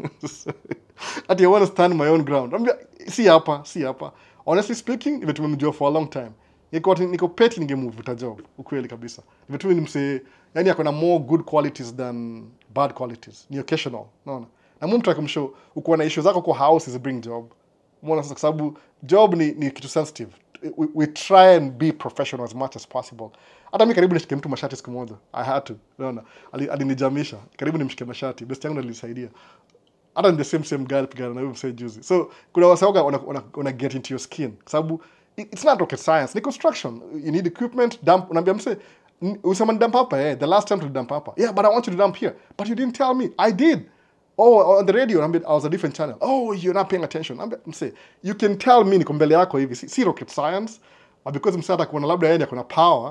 Ati I want to stand my own ground. Naambia, si hapa, si hapa. Honestly speaking, nimetumemjua for a long time. Niko niko peti ningemuvuta job, ukweli kabisa. Nimetumi nimse, yani akona more good qualities than bad qualities. Ni occasional, unaona. Na mtu akamshow uko na issues zako kwa house is bring job. Umeona sasa kwa sababu job ni ni kitu sensitive. We, we try and be professional as much as possible. Hata mimi karibu nishike mtu mashati siku moja. I had to, unaona. Alinijamisha. Karibu nimshike mashati. Best yangu nilisaidia. Hata ni the same same guy pigana na huyo msee juzi. So kuna wasaoga wana, wana, wana get into your skin. Kwa sababu it's not rocket science. Ni construction. You need equipment, dump. Unaambia msee, usema dump hapa, eh, the last time to dump hapa. Yeah, but I want you to dump here. But you didn't tell me. I did. Oh, on the radio, I was a different channel. Oh, you're not paying attention. Msee, you can tell me niko mbele yako hivi. Si rocket science. But because msee atakuwa labda yeye akona power,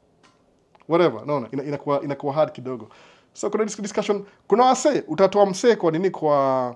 whatever. No, no, inakuwa inakuwa hard kidogo. So kuna discussion, kuna wase utatoa msee kwa nini kwa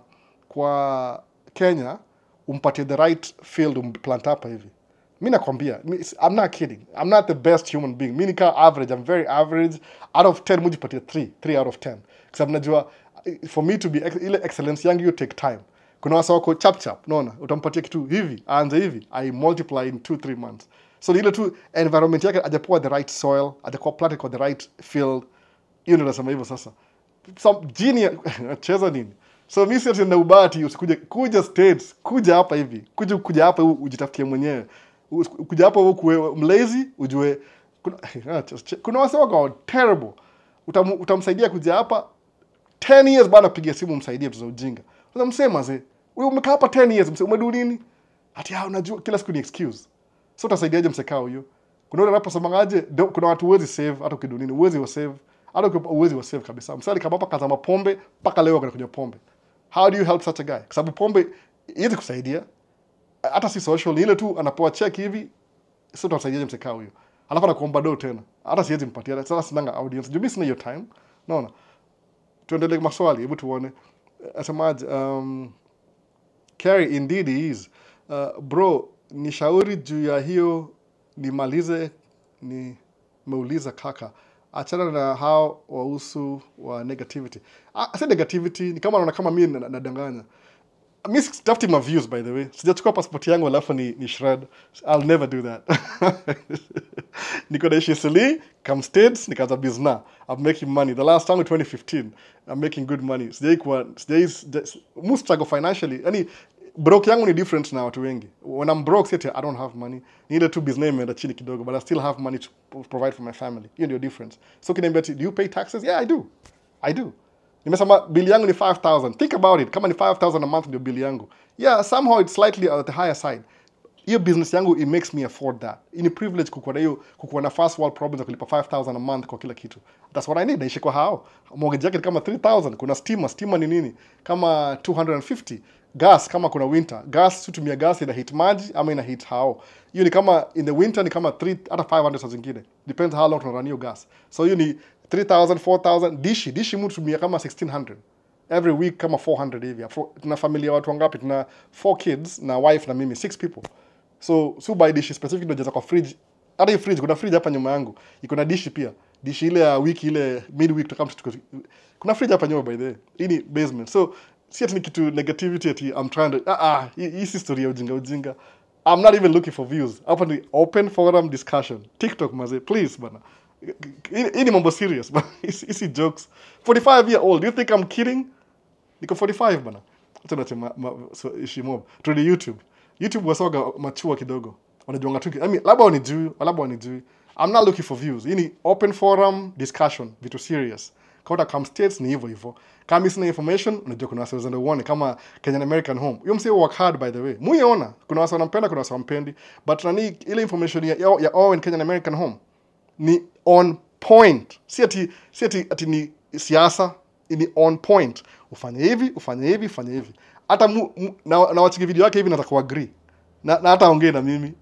kwa Kenya umpatie the right field umplant hapa hivi. Mimi nakwambia, I'm not kidding. I'm not the best human being. Mimi nika average, I'm very average. Out of ten mujipatie three, three out of ten. Kwa sababu najua for me to be ile excellence yangu you take time. Kuna wase wako chap chap, unaona? Utampatia kitu hivi, aanze hivi, I multiply in two three months. So ile tu environment yake ajapoa the right soil, ajakuwa planted kwa the right field. Hiyo ndio nasema hivyo sasa. Some genius cheza nini? So mimi sasa na ubati usikuje kuja states, kuja hapa hivi. Kuja kuja hapa ujitafutie mwenyewe. Kuja hapa wewe kuwe mlazy ujue kuna kuna wase wako terrible. Utam, utamsaidia kuja hapa ten years bana pigia simu msaidie tu za ujinga. Unamsema mzee, wewe umekaa hapa ten years msema umedu nini? Ati ah unajua kila siku ni excuse. So utasaidiaje msekao huyo? Kuna wale wanaposemangaje kuna watu huwezi save hata ukidu nini, huwezi wa save. Hata uwezi wa save kabisa. Msali kama hapa kaza mapombe mpaka leo anakunywa pombe. How do you help such a guy? Kwa sababu pombe hizi kusaidia hata si social ile tu anapoa check hivi sio tutasaidiaje mseka huyo. Alafu anakuomba do tena. Hata siwezi mpatia. Sasa sinanga audience. You miss your time. Naona. Tuendelee maswali hebu tuone. Asemaje um Carry indeed he is. Uh, bro ni shauri juu ya hiyo nimalize ni meuliza kaka. Achana na hao wausu wa negativity. Ah, say negativity ni kama naona kama mimi nadanganya. Mimi sitafuti my views by the way. Sijachukua passport yangu alafu ni, ni shred. I'll never do that. Niko na ishi sili, come states, nikaanza business. I'm making money. The last time in twenty fifteen, I'm making good money. Sijai kwa sijai most struggle financially. Yaani broke yangu ni different na watu wengi. When I'm broke, say I don't have money. Ni ile tu business imeenda chini kidogo, but I still have money to provide for my family. Hiyo ndio difference. So kiniambia, do you pay taxes? Yeah, I do. I do. Nimesema bill yangu ni five thousand. Think about it. Kama ni five thousand a month ndio bill yangu. Yeah, somehow it's slightly at the higher side. Hiyo business yangu, it makes me afford that. Ini privilege kukuwa na hiyo, kukuwa na first world problems ya kulipa five thousand a month kwa kila kitu. That's what I need. Naishi kwa hao. Mortgage yake kama three thousand. Kuna stima. Stima ni nini? Kama two hundred fifty. gas kama kuna winter, gas tutumia gas ina heat maji ama ina heat hao. Hiyo ni kama in the winter ni kama three hata five hundred saa zingine. Depends how long tunarun hiyo gas. So hiyo ni three thousand, four thousand. Dishi, dishi mtu tumia kama sixteen hundred. Every week kama four hundred hivi. Tuna familia watu wangapi? Tuna four kids na wife na mimi, six people. So so by dishi specific ndio jaza kwa fridge. Hata hii fridge, kuna fridge hapa nyuma yangu. Iko na dishi pia. Dishi ile ya wiki ile midweek tukam kuna fridge hapa nyuma by the way. Hii ni basement. So si ati ni kitu negativity ati I'm trying to ah ah hii si story ya ujinga ujinga. I'm not even looking for views. Hapa ni open forum discussion. TikTok maze, please bana. Hii ni mambo serious bana. Isi jokes. forty-five year old. Do you think I'm kidding? Niko forty-five bana. Acha na tema so ishi mob. Turudi YouTube. YouTube wasoga machua kidogo. Wanajuanga tu. I mean, labda wanijui, labda wanijui. I'm not looking for views. Hii ni open forum discussion, vitu serious. Kauta come states ni hivyo hivyo. Kama sina information, unajua kuna wase wazenda uone kama Kenyan American Home. Huyo msee work hard by the way. Muiona, kuna wase wanampenda, kuna wase wampendi, but nani ile information ya ya Owen Kenyan American Home ni on point. Si ati si ati, ati ni siasa, ni on point. Ufanye hivi, ufanye hivi, ufanye hivi. Hata mu, mu, na, na watchiki video yake hivi nataka kuagree. Na, na hata ongee na mimi.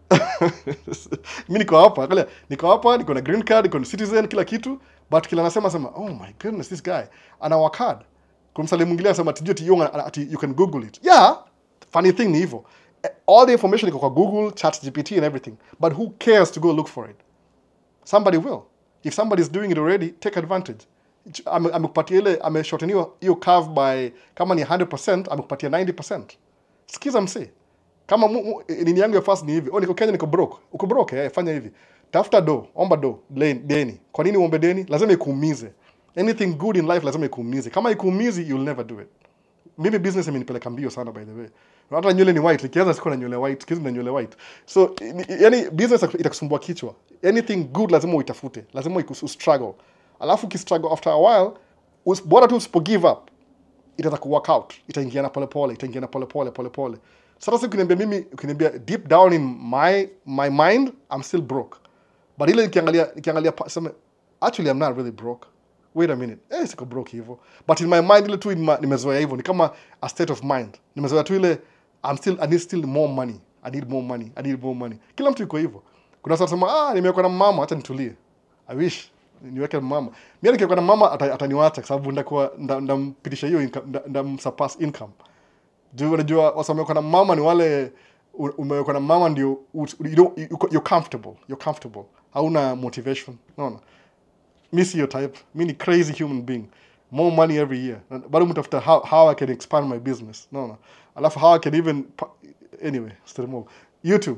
Mimi niko hapa, angalia, niko hapa, niko na green card, niko na citizen, kila kitu, but kila nasema sema, oh my goodness, this guy ana work hard. Kumsale mwingine anasema tijio ti yonga ati you can google it. Yeah, funny thing ni hivyo. All the information iko kwa Google, ChatGPT and everything, but who cares to go look for it? Somebody will. If somebody is doing it already, take advantage. Amekupatia ile ameshorteniwa hiyo curve by kama ni one hundred percent, amekupatia ninety percent. Sikiza msee. Kama nini yangu ya first ni hivi, oh niko Kenya niko broke. Uko broke eh, fanya hivi. Tafuta do, omba do, deni. Kwa nini uombe deni? Lazima ikuumize. Anything good in life lazima ikuumize. Kama ikuumizi, you'll never do it. Mimi business imenipeleka mbio sana by the way. Hata nywele ni white, nikianza siku na nywele white, sikizi na nywele white. So yani business itakusumbua kichwa. Anything good lazima uitafute, lazima ustruggle. Alafu ki struggle after a while, bora tu usipo give up, itaweza ku work out. Itaingia na pole pole, itaingia na pole pole pole pole. Sasa siku ukiniambia mimi, ukiniambia deep down in my my mind, I'm still broke. But ile nikiangalia nikiangalia sema actually I'm not really broke. Wait a minute. Eh, siko broke hivyo. But in my mind ile tu nimezoea hivyo, ni kama a state of mind. Nimezoea tu ile I'm still I need still more money. I need more money. I need more money. Kila mtu yuko hivyo. Kuna watu wanasema ah nimekuwa na mama acha nitulie. I wish niweke mama. Mimi nikiwa na mama ataniacha kwa sababu ndakuwa ndampitisha hiyo income, ndamsurpass income. Juu unajua wasameko na mama ni wale umeweka na mama ndio you don't you're comfortable. You're comfortable. Hauna motivation. No no. Mimi si your type. Mimi ni crazy human being. More money every year. Bado mtafuta how how I can expand my business. No no. Alafu how I can even anyway, still more. YouTube.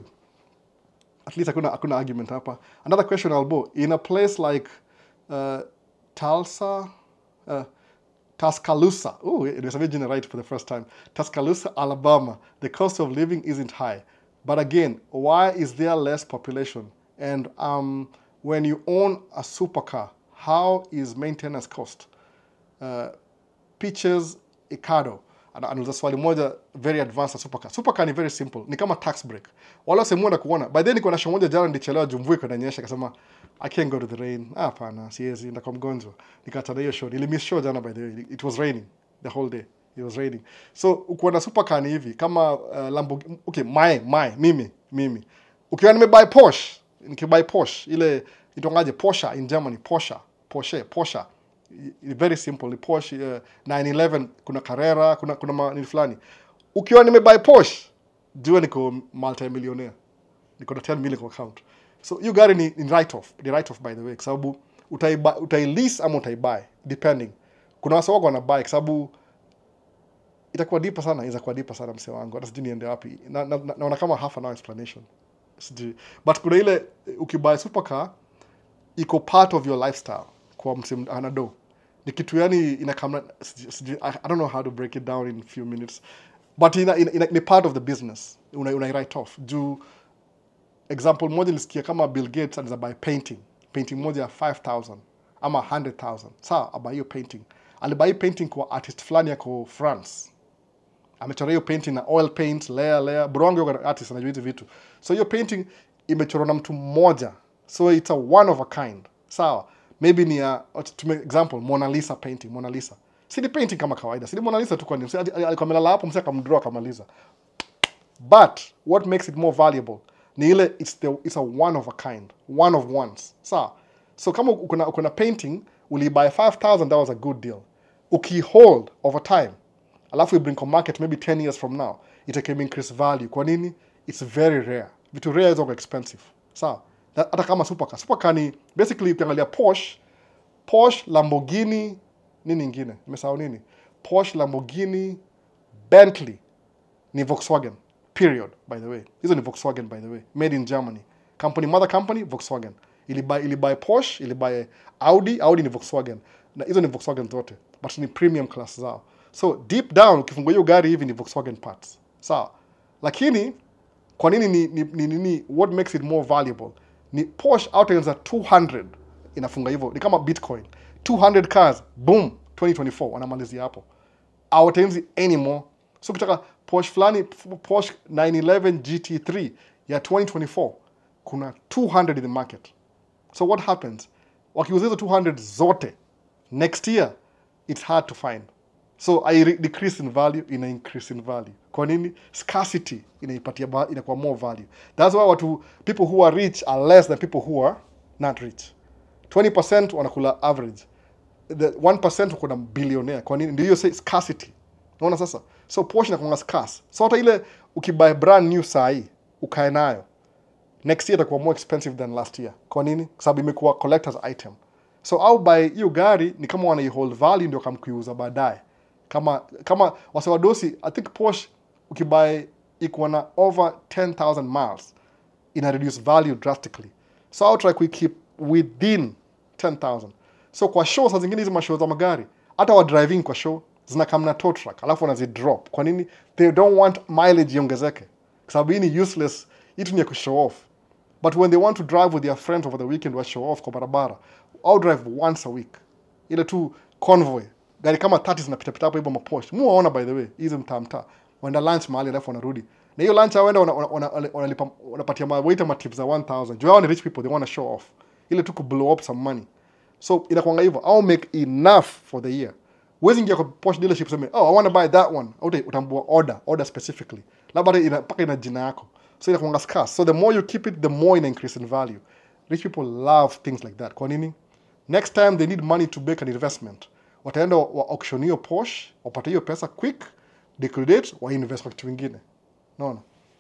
At least hakuna hakuna argument hapa. Another question Albo, in a place like uh, Tulsa uh, Tuscaloosa. Oh, it was originally right for the first time. Tuscaloosa, Alabama. The cost of living isn't high. But again, why is there less population? And um, when you own a supercar, how is maintenance cost? Uh, Peaches Icado. Anauliza swali moja very advanced supercar. Supercar ni very simple. Ni kama tax break. Wala sehemu na kuona. By then niko na show moja jana nilichelewa jumvui kwa nyesha akasema I can't go to the rain. Ah hapana, siwezi ndio mgonjwa. Nikaacha hiyo show. Nilimiss show jana by the way. It was raining the whole day. It was raining. So ukiwa na supercar ni hivi kama uh, Lamborghini. Okay, my my mimi mimi. Ukiwa nimebuy Porsche, nikibuy Porsche ile itongaje Porsche in Germany, Porsche, Porsche, Porsche. Very simple. Ni Porsche uh, nine eleven, kuna Carrera, kuna kuna nini fulani. Ukiwa nimebuy Porsche, jua niko multi-millionaire. Niko na ten million kwa account. So you got ni in write off. The write off by the way, kwa sababu utaiba utailice ama utaibuy depending. Kuna watu wako wanabuy kwa sababu itakuwa deep sana, inaweza kuwa deep sana msee wangu. Hata sijui niende wapi. Na naona na, na kama half an hour explanation. Sijui. But kuna ile ukibuy supercar iko part of your lifestyle kwa msee anado. Ni kitu yani inakamna I don't know how to break it down in a few minutes, but ina ina ni part of the business. Una, una write off. Do example moja nisikia kama Bill Gates anaweza buy painting. Painting moja five thousand ama one hundred thousand. Sawa, abuy hiyo painting. Alibuy painting kwa artist fulani yako France. Amechora hiyo painting na oil paint, layer layer. Brongo yuko artist anajua hizo vitu. So hiyo painting imechorwa na mtu mmoja. So it's a one of a kind. Sawa. Maybe ni a to example Mona Lisa painting, Mona Lisa. Si ni painting kama kawaida. Si ni Mona Lisa tu kwa nini. Si alikuwa amelala hapo msaka kamdraw akamaliza. But what makes it more valuable ni ile it's the it's a one of a kind, one of ones. Sawa. So kama ukuna ukuna painting uli buy five thousand, that was a good deal. Uki hold over time. Alafu you bring to market maybe ten years from now, it can increase value. Kwa nini? It's very rare. Vitu rare is expensive. Sawa. Hata kama supercar. Supercar ni basically ukiangalia Porsche, Porsche, Lamborghini, nini nyingine? Nimesahau nini? Porsche, Lamborghini, Bentley ni Volkswagen. Period, by the way. Hizo ni Volkswagen, by the way. Made in Germany. Company, mother company, Volkswagen. Ili buy, ili buy Porsche, ili buy Audi, Audi ni Volkswagen. Na hizo ni Volkswagen zote. But ni premium class zao. So, deep down, ukifungua hiyo gari hivi ni Volkswagen parts. Sawa. Lakini, kwa nini ni, ni, ni, ni, ni, what makes it more valuable? Ni Porsche outruns two hundred. Inafunga hivyo. Ni kama Bitcoin. two hundred cars, boom, twenty twenty-four. Wanamalizia hapo. Outruns anymore. So, ukitaka Porsche flani, Porsche nine eleven G T three ya twenty twenty-four, kuna two hundred in the market. So what happens? Wakiuza hizo two hundred zote, next year, it's hard to find. So I decrease in value, ina increase in value. Kwa nini? Scarcity inaipatia inakuwa more value. That's why watu, people who are rich are less than people who are not rich. twenty percent wanakula average. The one percent wakuna billionaire. Kwa nini? Ndio hiyo say scarcity. Unaona sasa? So Porsche inakuwa scarce. So hata ile ukibuy brand new saa hii, ukae nayo, next year itakuwa more expensive than last year. Kwa nini? Kwa sababu imekuwa collector's item. So au buy hiyo gari ni kama wana hold value ndio kamkuiuza baadaye. Kama kama wasewadosi, I think Porsche ukibuy iko na over ten thousand miles, ina reduce value drastically. So I'll try to keep within ten thousand. So kwa show saa zingine hizo mashow za magari, hata wa driving kwa show zinakam na tow truck, alafu wanazi drop. Kwa nini? They don't want mileage iongezeke. Kwa sababu hii ni useless, itu ni ya kushow off. But when they want to drive with their friends over the weekend, wa show off kwa barabara, I'll drive once a week. Ile tu convoy. Gari kama thirty zinapita pita hapo hivyo maposh. Mu waona by the way, hizo mtaa mtaa. Waenda lunch mahali alafu wanarudi. Na hiyo lunch waenda wanalipa wanapatia waiter ma tips za one thousand. Juu hao ni rich people, they want to show off. Ile tu ku blow up some money. So inakuanga hivyo, I'll make enough for the year. Wezi ingia kwa Porsche dealership useme, oh, I want to buy that one. Ute utambua order, order specifically. Labda ina paka ina jina yako. So inakuanga scarce. So the more you keep it, the more ina increase in value. Rich people love things like that. Kwa nini? Next time they need money to make an investment, wataenda wa auction hiyo Porsche, wapate hiyo pesa quick, liquidate, wa invest kwa kitu kingine. Naona?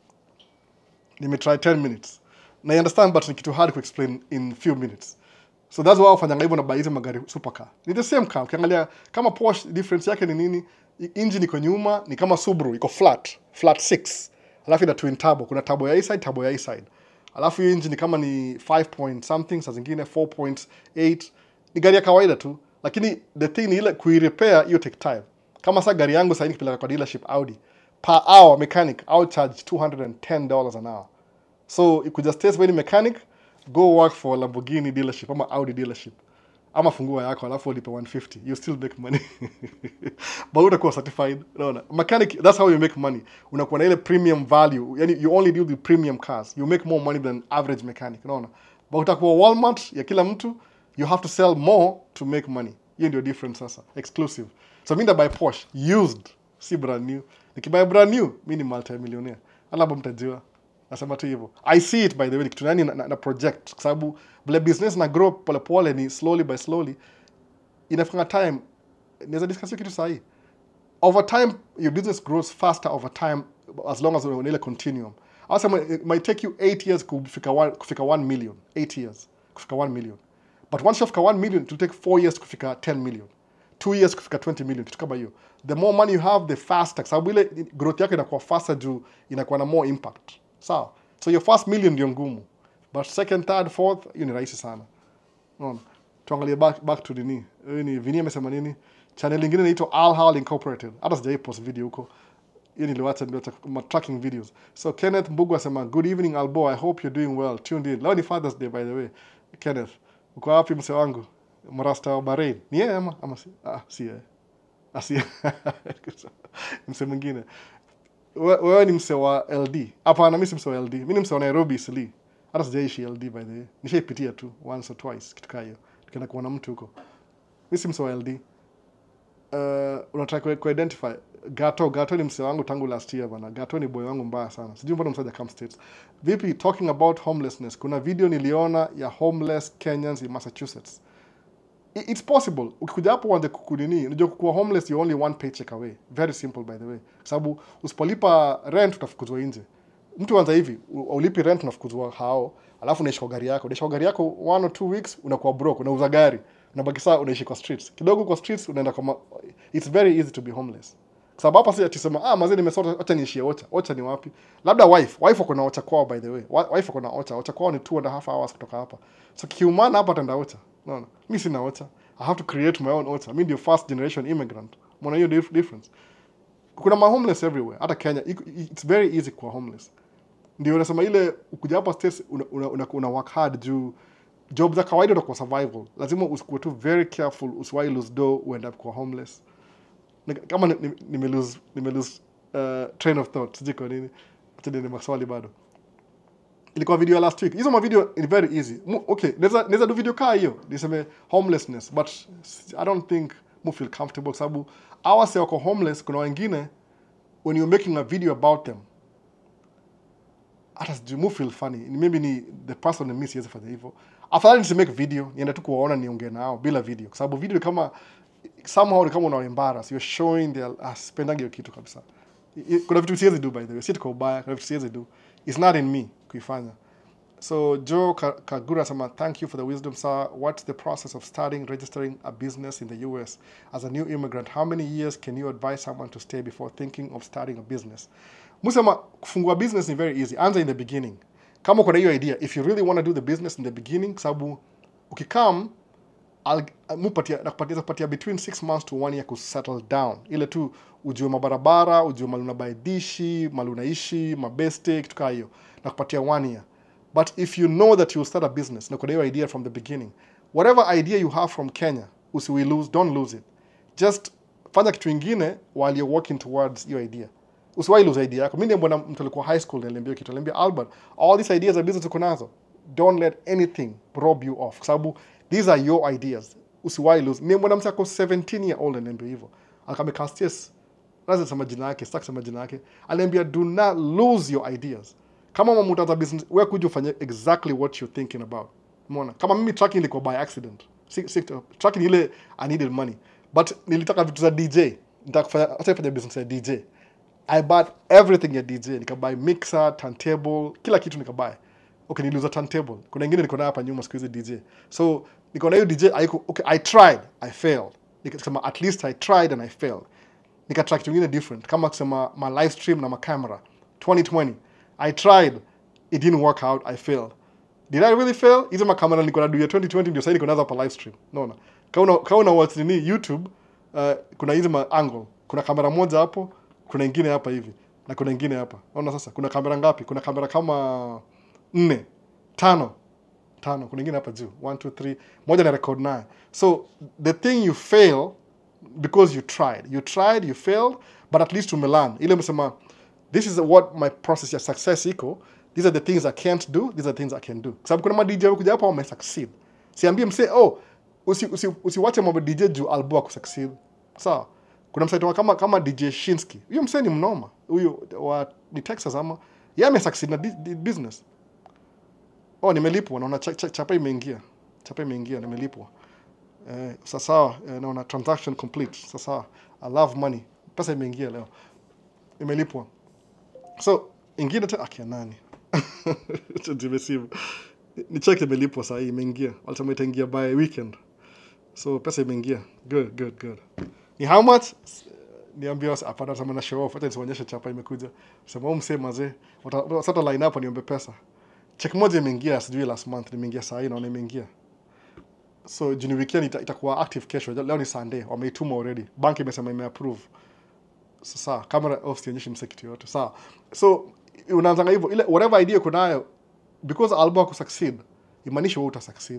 Nime try ten minutes. Na I understand but ni kitu hard to explain in few minutes. So that's why wafanya hivyo na buy hizo magari supercar. Ni the same car. Ukiangalia kama Porsche difference yake ni nini? Engine iko nyuma, ni kama Subaru, iko flat, flat six. Alafu ina twin turbo, kuna turbo ya A-side, turbo ya A-side. Alafu hiyo engine kama ni five point something, saa zingine four point eight. Ni gari ya kawaida tu, lakini the thing ni ile kuirepair hiyo take time. Kama saa gari yangu sasa nikipeleka kwa dealership Audi, per hour mechanic I'll charge two hundred ten dollars an hour. So you could just test when mechanic, go work for a Lamborghini dealership ama Audi dealership. Ama fungua yako alafu ulipe one fifty, you still make money. But utakuwa certified, unaona. Mechanic, that's how you make money. Unakuwa na ile premium value. Yani you only deal with premium cars. You make more money than average mechanic, unaona. But utakuwa Walmart ya kila mtu, you have to sell more to make money. Hiyo ndio difference sasa, exclusive. So mimi buy Porsche used, si brand new. Nikibuy brand new, mimi ni multi-millionaire. Alaba mtajua. Nasema tu hivyo. I see it by the way, kitu nani na, na project. Kwa sababu vile business na grow pole pole ni slowly by slowly. Inafika time, naweza discuss kitu sahihi. Over time, your business grows faster over time as long as you're in a continuum. Also, it might take you eight years kufika one, kufika one million. Eight years kufika one million. But once you fika one million, it will take four years kufika ten million. Two years kufika twenty million. Kitu kama hiyo. The more money you have, the faster. Kwa sababu ile growth yako inakuwa faster juu inakuwa na more impact. Sawa. So your first million ndio ngumu. But second, third, fourth, hiyo ni rahisi sana. Unaona? Tuangalie back, back to nini. Hiyo ni Vinny amesema nini? Channel nyingine inaitwa Al Hal Incorporated. Hata sijai post video huko. Hiyo niliwacha ndio tracking videos. So Kenneth Mbugu asema, good evening Albo, I hope you're doing well. Tuned in. Leo ni Father's Day by the way. Kenneth, uko wapi mse wangu? Mrasta wa Bahrain. Ni yeye ama ama si? Ah, si yeye. Ah, si. Mse mwingine. Wewe ni mse wa L D. Hapana, mimi si mse wa L D. Mimi ni mse wa Nairobi Isli. Hata sijaishi L D by the way. Nishaipitia tu once or twice kitu kama hiyo. Tukaenda kuona mtu huko. Mimi si mse wa L D. uh, unataka ku identify Gato. Gato ni mse wangu tangu last year bana. Gato ni boy wangu mbaya sana. Sijui mbona msaja come states. Vipi, talking about homelessness, kuna video niliona ya homeless Kenyans in Massachusetts. It's possible. Ukikuja hapo uanze kukunini, unajua kuwa homeless you only one paycheck away. Very simple by the way. Sababu usipolipa rent utafukuzwa nje. Mtu anza hivi, ulipi rent unafukuzwa hao, alafu unaishi kwa gari yako. Unaishi kwa gari yako one or two weeks unakuwa broke, unauza gari. Unabaki saa unaishi kwa streets. Kidogo kwa streets unaenda kwa, it's very easy to be homeless. Sababu hapa si atisema ah mazee nimesota acha niishie Ocha. Ocha ni wapi? Labda wife, wife wako na Ocha kwao by the way. Wife wako na Ocha. Ocha kwao ni two and a half hours kutoka hapa. So kiumana hapa tenda Ocha. No no. Mimi sina Ocha. I have to create my own Ocha. Mimi ndio first generation immigrant. Mbona hiyo difference? Kuna ma homeless everywhere. Hata Kenya it's very easy kuwa homeless. Ndio unasema ile ukuja hapa states una, una, una, una work hard juu job za kawaida kwa survival. Lazima usikuwe tu very careful, usiwahi lose dough uend up kuwa homeless. Kama nime lose nime lose uh, train of thought sijui kwa nini acha ni maswali bado. Ilikuwa video last week. Hizo ma video is very easy. Okay, naweza naweza do video kaa hiyo niseme homelessness, but I don't think mu feel comfortable sababu hawa sio wako homeless. Kuna wengine when you're making a video about them hata sijui mu feel funny, maybe ni the person in me siwezi fanya hivyo. Afadhali nisi make video nienda tu kuwaona niongee nao bila video kwa sababu video kama somehow kama una embarrass, you're showing their uh, spending your kitu kabisa. Kuna vitu siwezi do by the way, si tuko ubaya, kuna vitu siwezi do, it's not in me kuifanya. So Joe Kagura sama, thank you for the wisdom sir. What's the process of starting registering a business in the U S as a new immigrant? How many years can you advise someone to stay before thinking of starting a business? Musema kufungua business ni very easy, anza in the beginning. Kama uko na hiyo idea, if you really want to do the business in the beginning, sababu ukikam mupatia nakupatia patia between six months to one year to settle down. Ile tu ujue mabarabara, ujue maluna baidishi, maluna ishi, mabeste, kitu kama hiyo. Nakupatia one year. But if you know that you'll start a business, na kuna hiyo idea from the beginning, whatever idea you have from Kenya, usiwi lose, don't lose it. Just fanya kitu ingine while you're working towards your idea. Usiwahi lose idea yako. Mimi ndio mbona mtu alikuwa high school niliambia kitu, niliambia Albert, all these ideas of business uko nazo, don't let anything rob you off. Sababu these are your ideas. Usiwahi lose. Mimi mbona mtu ako seventeen year old niliambia hivyo. Akamcast yes. Lazima sema jina yake, sitaki sema jina yake. Aliambia do not lose your ideas. Kama mama mtaanza business, wewe kuja ufanye exactly what you're thinking about. Umeona? Kama mimi tracking ilikuwa by accident. Tracking ile I needed money. But nilitaka vitu za D J. Nitaka kufanya hata fanya business ya D J. I bought everything ya D J. Nikabuy mixer, turntable, kila kitu nikabuy. Okay, niliuza turntable. Kuna nyingine niko nayo hapa nyuma siku hizi D J. So, niko na hiyo D J, haiko okay, I tried, I failed. Nikasema at least I tried and I failed. Nikatrack kitu kingine different. Kama kusema my live stream na my camera. twenty twenty. I tried, it didn't work out, I failed. Did I really fail? Hizo ma camera niko na do ya twenty twenty ndio sasa niko nazo hapa live stream. No no. Kauna kauna watch ni YouTube, uh, kuna hizo ma angle. Kuna kamera moja hapo, kuna nyingine hapa hivi, na kuna nyingine hapa. Unaona sasa kuna kamera ngapi? Kuna kamera kama nne, tano. Tano, kuna nyingine hapa juu. one two three. Moja na record nayo. So the thing you fail because you tried. You tried, you failed, but at least umelearn. Ile msema this is what my process ya success iko. These are the things I can't do. These are the things I can do. Kwa sababu kuna ma D J wako hapa wame succeed. Siambie mse, oh, usi usi usiwache mambo D J juu albu ku succeed. Sawa. Kuna msaitu kama kama D J Shinsky. Huyo mse ni mnoma. Huyo wa ni Texas ama yeye ame succeed na business. Oh, nimelipwa, naona ch ch chapa imeingia. Chapa imeingia, nimelipwa. Eh, sasa eh, naona transaction complete. Sasa I love money. Pesa imeingia leo. Nimelipwa. So, ingine ta akia nani? Nimesimu. Ni check imelipwa saa hii imeingia. Walisema itaingia by weekend. So, pesa imeingia. Good, good, good. Ni how much? Niambia hapana sema na show off. Acha nionyeshe chapa imekuja. Sema wewe msema mzee, sasa line up niombe pesa. Check moja imeingia sijui last month imeingia saa hii naona imeingia. So, juni weekend ita, itakuwa active kesho. Leo ni Sunday. Wameituma already. Bank imesema imeapprove. Sasa camera off sionyeshi msekiti yote. Sawa. So unaanza hivyo ile whatever idea uko nayo because alba ku succeed imaanisha wewe uta succeed.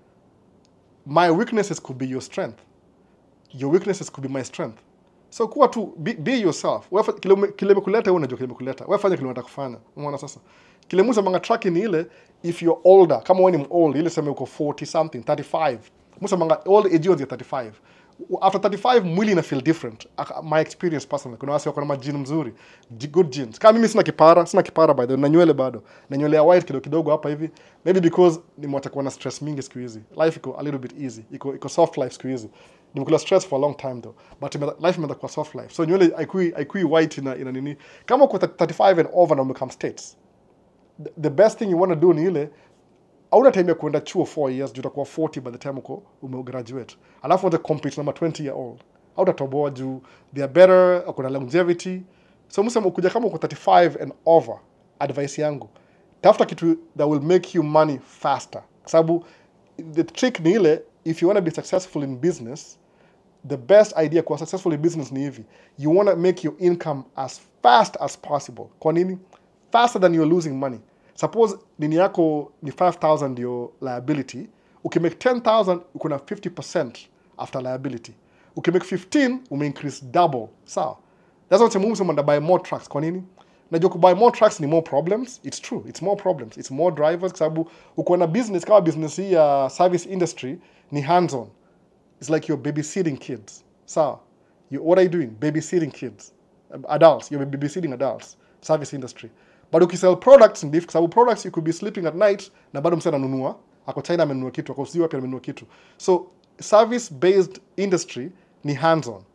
My weaknesses could be your strength. Your weaknesses could be my strength. So kuwa tu be, be yourself. Wewe kile kile kuleta wewe unajua kile kuleta. Wewe fanya kile unataka kufanya. Umeona sasa? Kile musa manga track ni ile if you're older kama wewe ni old ile sema uko forty something thirty-five. Musa manga all age ya thirty-five. After thirty-five mwili ina feel different. My experience personally, kuna wasi wako na majini mzuri, good genes. Kama mimi sina kipara, sina kipara by the way, na nywele bado. Na nywele ya white kidogo kidogo hapa hivi. Maybe because nimewatakuwa na stress mingi siku hizi. Life iko a little bit easy. Iko iko soft life siku hizi. Nimekula stress for a long time though. But life imeenda kwa soft life. So nywele haikui haikui white ina ina nini. Kama uko thirty-five and over na become states. The, the best thing you want to do ni ile hauna time ya kuenda chuo four years, juu utakuwa forty by the time uko umegraduate. Alafu uta compete na twenty year old. Hautatoboa juu they are better, uko na longevity. So msema ukuja kama uko thirty-five and over, advice yangu, tafuta kitu that will make you money faster. Sababu the trick ni ile, if you want to be successful in business, the best idea kuwa successful in business ni hivi. You want to make your income as fast as possible. Kwa nini? Faster than you're losing money. Suppose nini yako ni five thousand your liability, ukimake ten thousand uko na fifty percent after liability. Ukimake fifteen ume increase double. Sawa. That's what muhimu sana buy more trucks. Kwa nini? Najua ku buy more trucks ni more problems. It's true. It's more problems. It's more drivers kwa sababu uko na business kama business hii ya service industry ni hands on. It's like you're babysitting kids. Sawa. You what are you doing? Babysitting kids. Adults. You're babysitting adults. Service industry. But ukisell products ndifu, kwa sababu products you could be sleeping at night na bado msana nunua, ako China amenunua kitu, ako sijui wapi amenunua kitu. So service based industry ni hands on.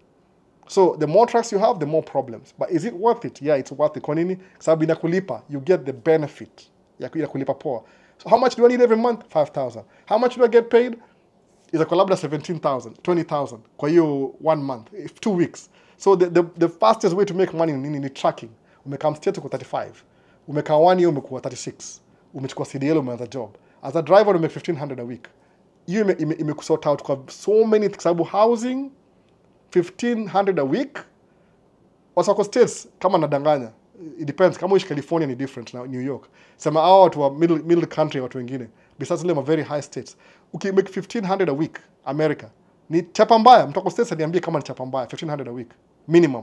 So the more trucks you have, the more problems. But is it worth it? Yeah, it's worth it. Kwa nini? Kwa sababu inakulipa, you get the benefit. Ya kulipa poa. So how much do I need every month? five thousand. How much do I get paid? Is a labda seventeen thousand, twenty thousand. Kwa hiyo one month, if two weeks. So the, the, the fastest way to make money ni, ni tracking. Umekam state uko thirty-five. Umekaa one year umekuwa thirty-six. Umechukua C D L umeanza job. As a driver you make fifteen hundred a week. Hiyo ime, ime, ime kusort out kwa so many, kwa sababu housing fifteen hundred a week. Wasako states kama nadanganya. It depends. Kama uishi California ni different na New York. Sema hao watu wa middle middle country watu wengine. Besides them are very high states. Okay, make fifteen hundred a week America. Ni chapa mbaya. Mtako states aniambie kama ni chapa mbaya fifteen hundred a week minimum.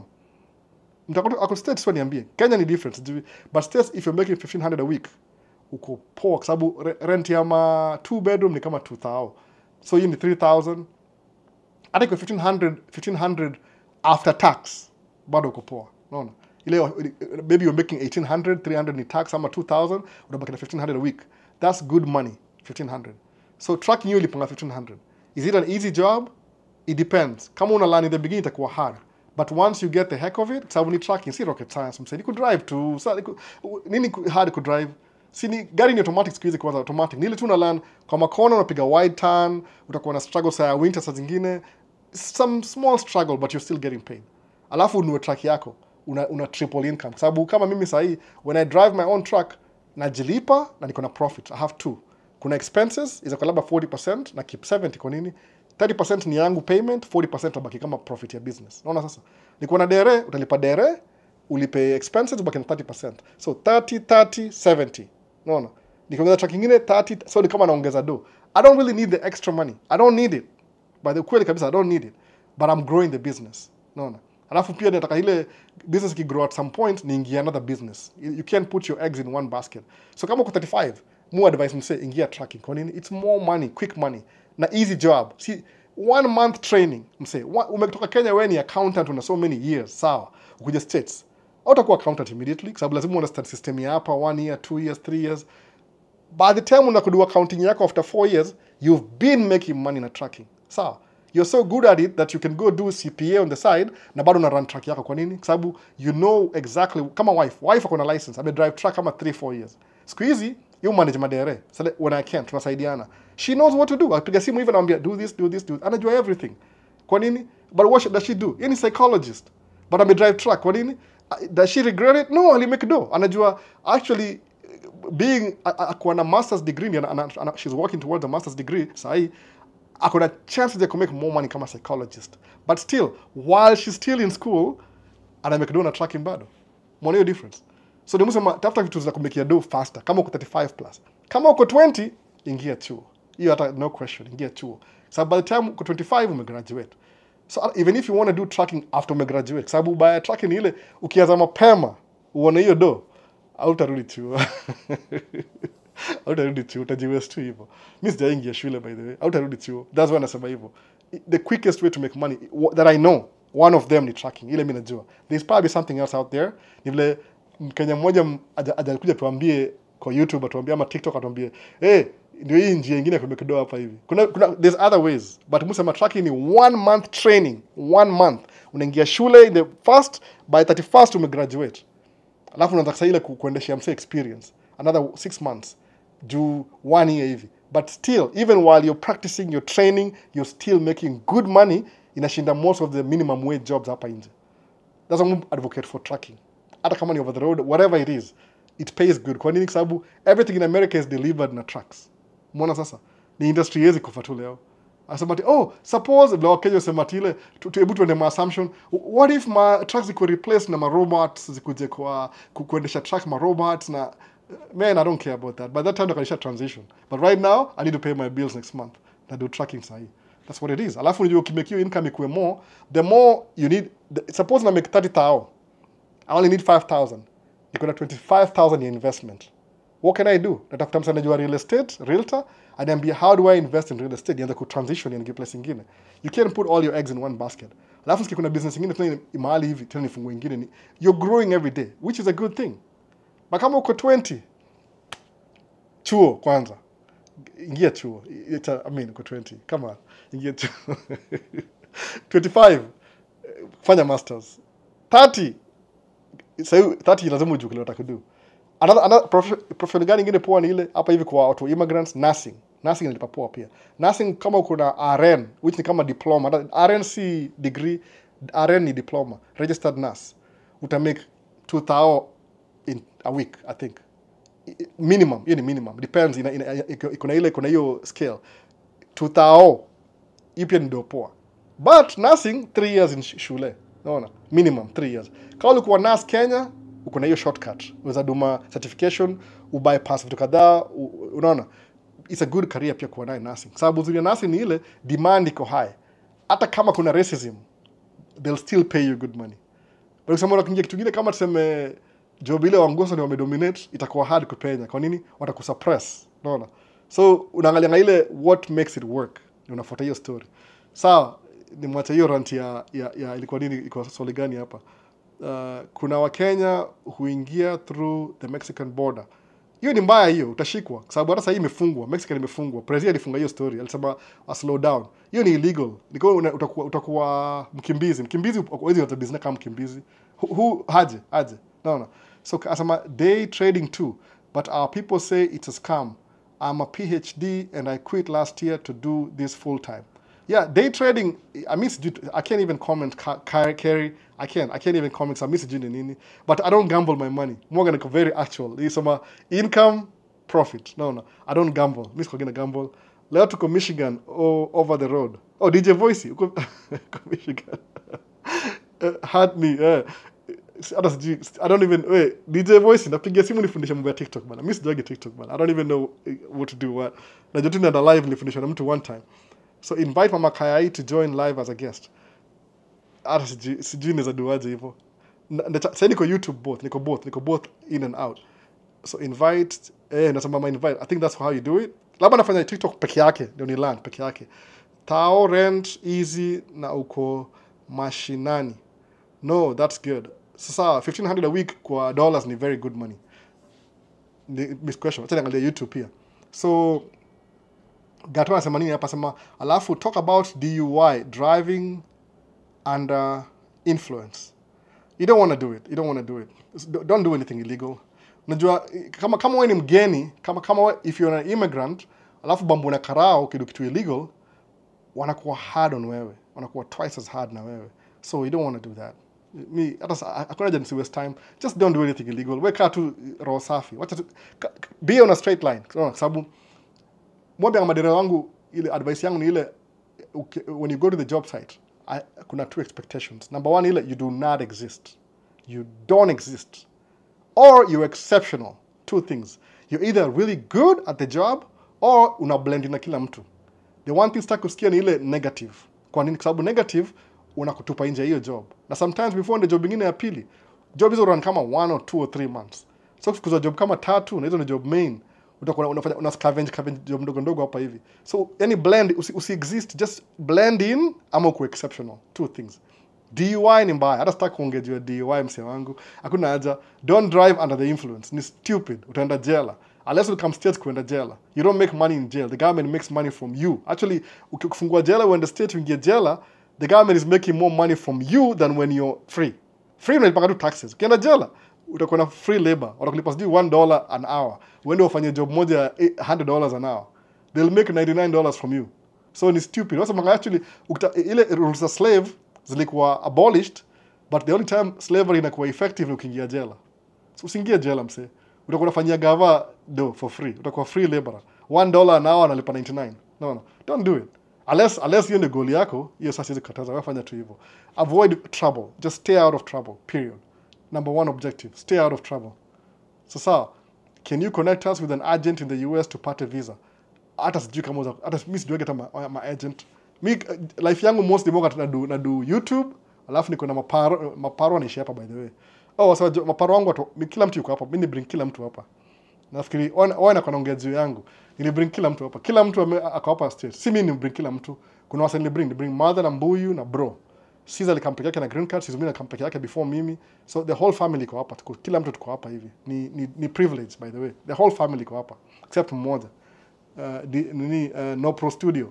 Mtakuta ako states sio niambie. Kenya ni different. But states if you're making fifteen hundred a week uko poa kwa sababu rent ya ma two bedroom ni kama two thousand. So you need three thousand. Hata kwa fifteen hundred fifteen hundred after tax bado uko poa. Unaona? Ile maybe you're making eighteen hundred, three hundred ni tax ama two thousand, unabaki na fifteen hundred a week. That's good money, fifteen hundred. So tracking you ilipanga fifteen hundred. Is it an easy job? It depends. Kama una learn in the beginning itakuwa hard. But once you get the heck of it, sababu ni tracking, si rocket science. Msanii could drive to, nini hard could drive? Si ni gari ni automatic siku hizi kwanza automatic. Nile tu una learn kwa makona unapiga wide turn, utakuwa na struggle saa ya winter saa zingine. Some small struggle but you're still getting paid. Alafu ununue truck yako, una, una triple income. Sababu kama mimi sahi, when I drive my own truck, najilipa na niko na profit. I have two. Kuna expenses, iza kwa labda forty percent na keep seventy kwa nini? thirty percent ni yangu payment, forty percent wabaki kama profit ya business. Unaona sasa? Niko na dere, utalipa dere, ulipe expenses, ubaki na thirty percent. So thirty, thirty, seventy. Unaona? Nikiongeza truck ingine thirty, so ni kama naongeza do. I don't really need the extra money. I don't need it. By the kweli kabisa, I don't need it. But I'm growing the business. Unaona? Alafu pia nataka ile business ki grow at some point niingia another business. You can't put your eggs in one basket. So kama uko thirty-five, more advice mse ingia tracking. Kwa nini? It's more money, quick money. Na easy job. See, one month training. Mse, umetoka Kenya wewe ni accountant una so many years, sawa. Ukuja States. Hautakuwa accountant immediately, kwa sababu lazima understand system ya hapa one year, two years, three years. By the time unakudu accounting yako after four years, you've been making money na tracking. Sawa. You're so good at it that you can go do C P A on the side na bado una run truck yako. Kwa nini? Kwa sababu you know exactly, kama wife, wife akona license, ame drive truck kama three, four years. Siku hizi, you manage madere. So when I can, tunasaidiana. She knows what to do. Apiga simu even anambia do this, do this, do this. Anajua everything. Kwa nini? But what does she do? Yeye ni psychologist. But ame drive truck. Kwa nini? Does she regret it? No, ali make do. Anajua actually being akwa na master's degree and, and, and she's working towards a master's degree. Sahi akona chances ya make more money kama psychologist. But still, while she's still in school, ana make do na tracking bado. Mwone hiyo difference. So ndio msema tafuta vitu za kumake do faster. Kama uko thirty-five plus. Kama uko twenty, ingia chuo. Hiyo hata no question, ingia chuo. So by the time uko twenty-five umegraduate. So even if you want to do tracking after umegraduate, sababu by tracking ile ukianza mapema uone hiyo do, hautarudi chuo. Hautarudi chuo, utajiwaste tu hivyo. Mimi sijaingia shule by the way. Hautarudi chuo. That's why nasema hivyo. the quickest way to make money that I know, one of them ni tracking. Ile mimi najua. There's probably something else out there. Ni vile Mkenya mmoja ajakuja tuambie kwa YouTube, atuambie ama TikTok atuambie, "Eh, ndio hii njia nyingine kwa kidogo hapa hivi." Kuna, kuna there's other ways, but musema tracking ni one month training, one month. Unaingia shule in the first, by thirty-first umegraduate. Alafu unaanza sasa ile kuendesha mse experience another six months. Do one year hivi. But still, even while you're practicing, you're training, you're still making good money, inashinda most of the minimum wage jobs hapa nje. That's why I advocate for tracking. Hata kama ni over the road, whatever it is, it pays good. Kwa nini? Sababu everything in America is delivered na trucks. Mbona sasa? Ni industry yezi kufa tu leo. Asema oh, suppose vile Wakenya wasema ile tuebu tuende ma assumption, what if my trucks ziko replaced na ma robots, zikuje kwa kuendesha truck ma robots na man, I don't care about that. By that time, I can transition. But right now, I need to pay my bills next month. I do tracking sahi. That's what it is. Alafu you make your income equal more. The more you need, the, suppose I make thirty thousand, I only need five thousand. You could have twenty-five thousand in investment. What can I do? That after time you are real estate, realtor, and then be how do I invest in real estate? You have to transition and get place ingine. You can't put all your eggs in one basket. Alafu kuna business ingine tena imali hivi tena nifungue ingine. You're growing every day, which is a good thing. But kama uko twenty, chuo kwanza. Ingia chuo. I mean, uko twenty. Come on. Ingia chuo. twenty-five, fanya masters. thirty, say thirty lazima ujue kile unataka kudo. Another another profession gani ingine poa ni ile hapa hivi kwa watu immigrants, nursing. Nursing inalipa poa pia. Nursing kama uko na R N, which ni kama diploma. R N C degree, R N ni diploma, registered nurse. Uta make two thousand in a week, I think. Minimum, hiyo ni minimum. Depends, ina, ina, ina ile kuna hiyo scale. two thousand, hiyo pia ndio poa. But nursing, three years in shule. Unaona? Minimum, three years. Kama ulikuwa nurse Kenya, uko na hiyo shortcut. Unaweza duma certification, ubypass vitu kadhaa, unaona? It's a good career pia kuwa nayo nursing. Sababu zuri nursing ni ile, demand iko high. Hata kama kuna racism, they'll still pay you good money. But ukisema unakingia kitu kingine kama tuseme job ile wangoso ni wamedominate, itakuwa hard kupenya. Kwa nini? Watakusuppress. Unaona? So unaangalia ile what makes it work. Unafuata hiyo story. Sawa, ni mwacha hiyo rant ya ya, ya ilikuwa nini iko swali gani hapa? Uh, kuna Wakenya huingia through the Mexican border. Hiyo ni mbaya hiyo, utashikwa. Sababu hata sasa hii imefungwa, Mexican imefungwa. President alifunga hiyo story, alisema a slow down. Hiyo ni illegal. Niko utakuwa utakuwa mkimbizi. Mkimbizi huwezi hata business kama mkimbizi. Who haje, haje. No no. So asema day trading too, but our people say it's a scam. I'm a P H D and I quit last year to do this full time. Yeah, day trading, I miss I can't even comment carry. I can't. I can't even comment. I miss nini. But I don't gamble my money. More gonna very actual. It's my income, profit. No, no. I don't gamble. Miss gonna gamble. Leo tuko Michigan or over the road. Oh, D J Voicey. Uko Michigan. Hurt me. Uh, I don't even wait. D J Voicey napigia simu nifundisha mambo ya TikTok bana. Miss doge TikTok bana. I don't even know what to do what. Na jotina na live nifundisha na mtu one time. So invite Mama Kayai to join live as a guest. Hata sijui naweza duaje hivyo. Sasa niko YouTube both, niko both, niko both in and out. So invite, eh, nasema mama invite. I think that's how you do it. Labda nafanya TikTok peke yake, ndio ni land peke yake. Tao rent easy na uko mashinani. No, that's good. Sasa fifteen hundred a week kwa dollars ni very good money. This question, acha niangalie YouTube pia. So Gato anasema nini hapa sema alafu talk about D U I, driving under influence. You don't want to do it. You don't want to do it. Don't do anything illegal. Unajua kama kama wewe ni mgeni, kama kama if you're an immigrant, alafu bambu na karao kidu kitu illegal, wanakuwa hard on wewe. Wanakuwa twice as hard na wewe. So you don't want to do that. Me, hata hakuna haja nisi waste time. Just don't do anything illegal. Weka tu roho safi. Wacha be on a straight line. Kwa sababu moja ya madera wangu ile advice yangu ni ile when you go to the job site, I, kuna two expectations. Number one, ile you do not exist. You don't exist. Or you're exceptional. Two things. You're either really good at the job or una blend na kila mtu. The one thing sitaki kusikia ni ile negative. Kwa nini? Kwa sababu negative unakutupa nje hiyo job. Na sometimes before the job nyingine ya pili, job hizo run kama one or two or three months. So kuza job kama tatu na hizo ni job main, utakuwa unafanya una scavenge scavenge job ndogo ndogo hapa hivi. So any blend usi, usi exist, just blend in ama uko exceptional. Two things. D U I ni mbaya. Hata sitaki kuongea D U I mse wangu. Hakuna haja. Don't drive under the influence. Ni stupid. Utaenda jela. Unless you come states kuenda jela. You don't make money in jail. The government makes money from you. Actually, ukifungua jela uende state uingie jela, the government is making more money from you than when you're free. Free unalipanga tu taxes. Ukienda jela, utakuwa na free labor. Watakulipa sijui one dollar an hour. Uende ufanye job moja one hundred dollars an hour. They'll make ninety-nine dollars from you. So ni stupid. Wasa manga actually, ukita, ile rules of slave zilikuwa abolished, but the only time slavery inakuwa effective ni ukiingia jela. So usiingie jela mse. Utakuwa unafanyia gava do for free. Utakuwa free laborer. one dollar an hour analipa ninety-nine. No, no. Don't do it. Unless unless hiyo ndio goal yako, hiyo sasa hizi kataza, wewe fanya tu hivyo. Avoid trouble. Just stay out of trouble. Period. Number one objective. Stay out of trouble. Sasa, can you connect us with an agent in the U S to pata visa? Hata sijui kama uza, hata mimi sijui hata ma, ma agent. Mi life yangu mostly moga na do na do YouTube, alafu niko na maparo maparo anaishi hapa by the way. Oh, sasa maparo wangu watu, kila mtu yuko hapa. Mimi ni bring kila mtu hapa. Nafikiri wao na kanaongea juu yangu. Nili bring kila mtu hapa. Kila mtu ako hapa state. Si mimi ni bring kila mtu. Kuna wasa nili bring, bring mother na mbuyu na bro. Caesar alikampeke yake na green card, Caesar mimi nikampeke yake before mimi. So the whole family iko hapa. Kila mtu tuko hapa hivi. Ni ni, ni privilege by the way. The whole family iko hapa except mmoja. Uh, di, nini uh, no pro studio.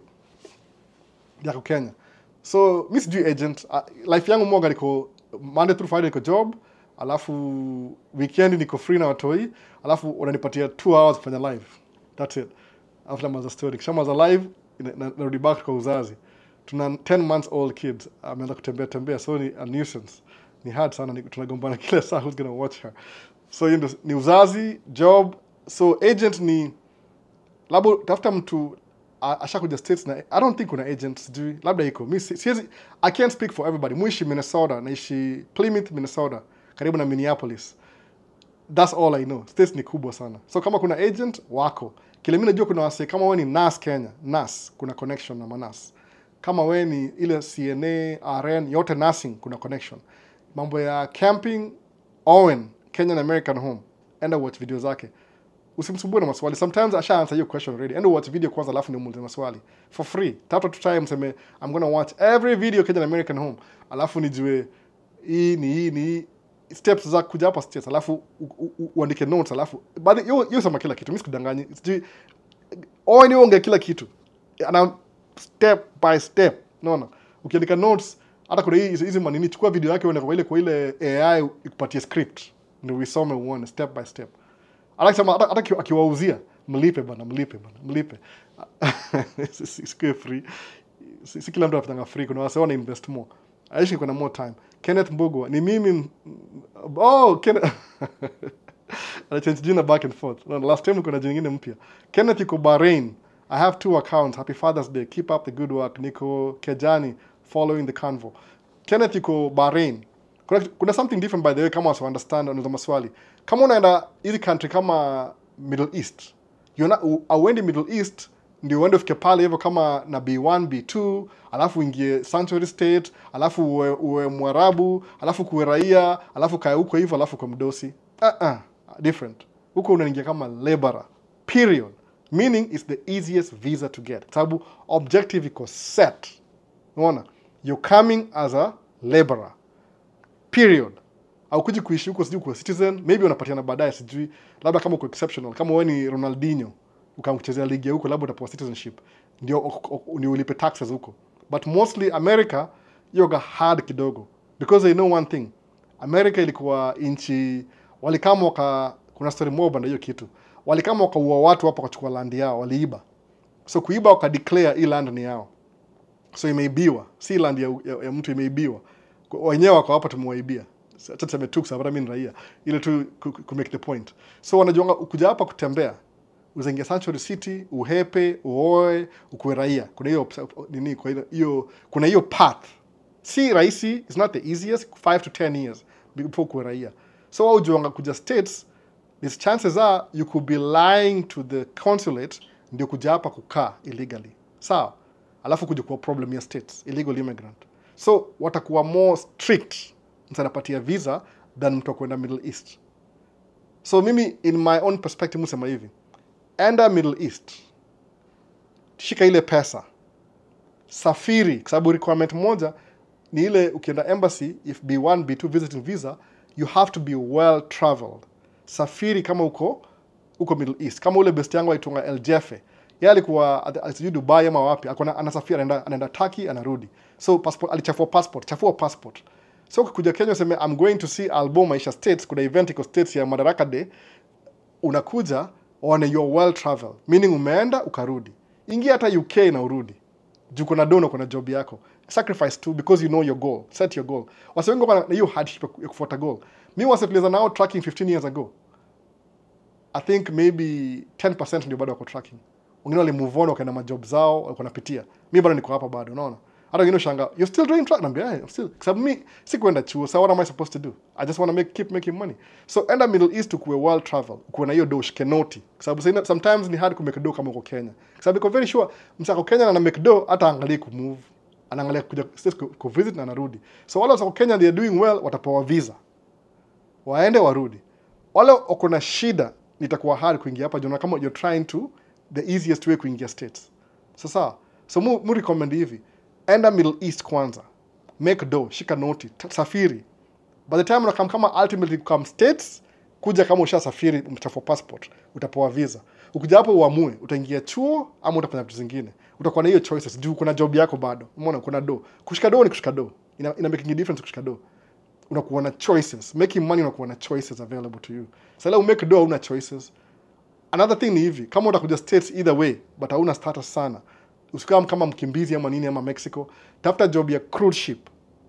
Yako Kenya. So mimi sijui agent. Uh, life yangu moga niko Monday through Friday niko job. Alafu weekend niko free na watoi, alafu unanipatia two hours kufanya live. That's it. After maza story. Kisha maza live, narudi back kwa uzazi. Tuna ten months old kids. Ameanza kutembea tembea, so ni a nuisance. Ni hard sana, tunagombana kila saa who's gonna watch her. So hiyo ni uzazi, job. So agent ni labo tafuta mtu ashakuja states na I don't think kuna agent sijui labda iko. Mimi siwezi, I can't speak for everybody. Muishi Minnesota, naishi Plymouth, Minnesota. Karibu na Minneapolis. That's all I know. States ni kubwa sana. So kama kuna agent wako. Kile mimi najua kuna wase kama wewe ni N A S Kenya, N A S kuna connection na Manas. Kama wewe ni ile C N A, R N, yote nursing kuna connection. Mambo ya camping, Owen, Kenyan American Home. Enda watch video zake. Usimsumbue na maswali. Sometimes asha answer your question already. Enda watch video kwanza alafu ndio muulize maswali. For free. Tafuta tu time sema I'm going to watch every video Kenyan American Home. Alafu nijue hii ni hii ni steps za kuja hapa states, alafu uandike notes, alafu baada hiyo hiyo sema kila kitu. Mimi sikudanganyi, sijui oh ni ongea kila kitu ana step by step. No no, ukiandika notes hata kuna hizi hizi manini, chukua video yake uende kwa ile kwa ile A I ikupatie script ndio usome uone step by step. Anasema hata hata akiwauzia mlipe bana, mlipe bana, mlipe. Sikuwe free, si kila mtu anataka free, kuna wase wana invest more. Aishi kuna more time. Kenneth Mbogwa ni mimi. Oh, Kenneth. I change jina back and forth. No, last time kuna jina nyingine mpya. Kenneth yuko Bahrain. I have two accounts. Happy Father's Day. Keep up the good work. Niko Kejani following the convo. Kenneth yuko Bahrain. Kuna, kuna something different by the way kama wasi understand unaweza maswali. Kama unaenda hizi country kama Middle East. You're not auendi Middle East ndio uende ufike pale hivyo kama na B one, B two, alafu ingie Sanctuary State, alafu uwe, uwe Mwarabu, alafu kuwe raia, alafu kae huko hivyo, alafu kwa mdosi. Ah uh -uh, different. Huko unaingia kama laborer. Period. Meaning it's the easiest visa to get. Sababu objective iko set. Unaona? You're coming as a laborer. Period. Au kuji kuishi huko sijui kwa citizen, maybe unapatiana baadaye sijui, labda kama uko exceptional, kama wewe ni Ronaldinho ukamchezea ligi huko, labda utapewa citizenship ndio ni ulipe taxes huko. But mostly America yoga hard kidogo because they know one thing. America ilikuwa inchi walikama waka, kuna story mob na hiyo kitu, walikama wakaua watu hapa kuchukua land yao, waliiba. So kuiba waka declare hii land ni yao, so imeibiwa, si land ya, ya, ya mtu imeibiwa, wenyewe wako hapa tumewaibia. Acha tuseme tu sababu mimi ni raia ile tu ku make the point. So wanajua kuja hapa kutembea uzengia Sanctuary City, uhepe, uoe, ukuwe raia. Kuna hiyo nini, kwa hiyo kuna hiyo path. Si rahisi, it's not the easiest, five to ten years before kuwe raia. So wao juanga kuja states, these chances are you could be lying to the consulate ndio kuja hapa kukaa illegally. Sawa? Alafu kuja kwa problem ya states, illegal immigrant. So watakuwa more strict msanapatia visa than mtu kwenda Middle East. So mimi in my own perspective musema hivi, enda Middle East, shika ile pesa, safiri, kwa sababu requirement moja ni ile ukienda embassy, if B one B two visiting visa, you have to be well traveled. Safiri kama uko uko Middle East. Kama ule best yangu aitunga El Jefe, yeye alikuwa alisijui Dubai ama wapi, akona anasafiri, anaenda anaenda Turkey, anarudi. So passport, alichafua passport, chafua passport. So ukikuja Kenya useme I'm going to see album Maisha States, kuna event iko States ya Madaraka Day, unakuja one you're well traveled, meaning umeenda ukarudi. Ingia hata U K na urudi. Juu kuna dono, kuna job yako. Sacrifice too because you know your goal. Set your goal. Wase wengi kwa hiyo hardship ya kufuata goal. Mimi wasetuliza nao tracking fifteen years ago. I think maybe ten percent ndio bado wako tracking. Wengine wale move on wakaenda majob zao, walikuwa napitia. Mimi bado niko hapa bado, unaona? Hata wengine shanga, you're still doing track? Naambia, yeah, I'm still. Sababu mimi si kwenda chuo, so what am I supposed to do? I just want to make keep making money. So enda Middle East kuwe well travel, kuwe na hiyo do shikenoti. Sababu sometimes ni hard ku make do kama uko Kenya. Sababu iko very sure msako Kenya na make do hata angalie ku move, anaangalia kuja states ku visit na anarudi. So wale wako Kenya they are doing well, watapewa visa. Waende warudi. Wale wako na shida nitakuwa hard kuingia hapa jona kama you're trying to the easiest way kuingia states. Sasa so mu, mu recommend hivi, enda Middle East kwanza, make do, shika noti, safiri. By the time unakam kama ultimately come states, kuja kama usha safiri, umechafua passport, utapewa visa. Ukija hapo uamue utaingia chuo ama utafanya vitu zingine. Utakuwa na hiyo choices. Juu kuna job yako bado. Umeona kuna do. Kushika do ni kushika do. Ina, ina making a difference kushika do. Unakuwa na choices. Making money unakuwa na choices available to you. Sasa leo make do una choices. Another thing ni hivi, kama utakuja states either way, but hauna status sana. Usikam kama mkimbizi ama nini ama Mexico, tafuta job ya cruise ship.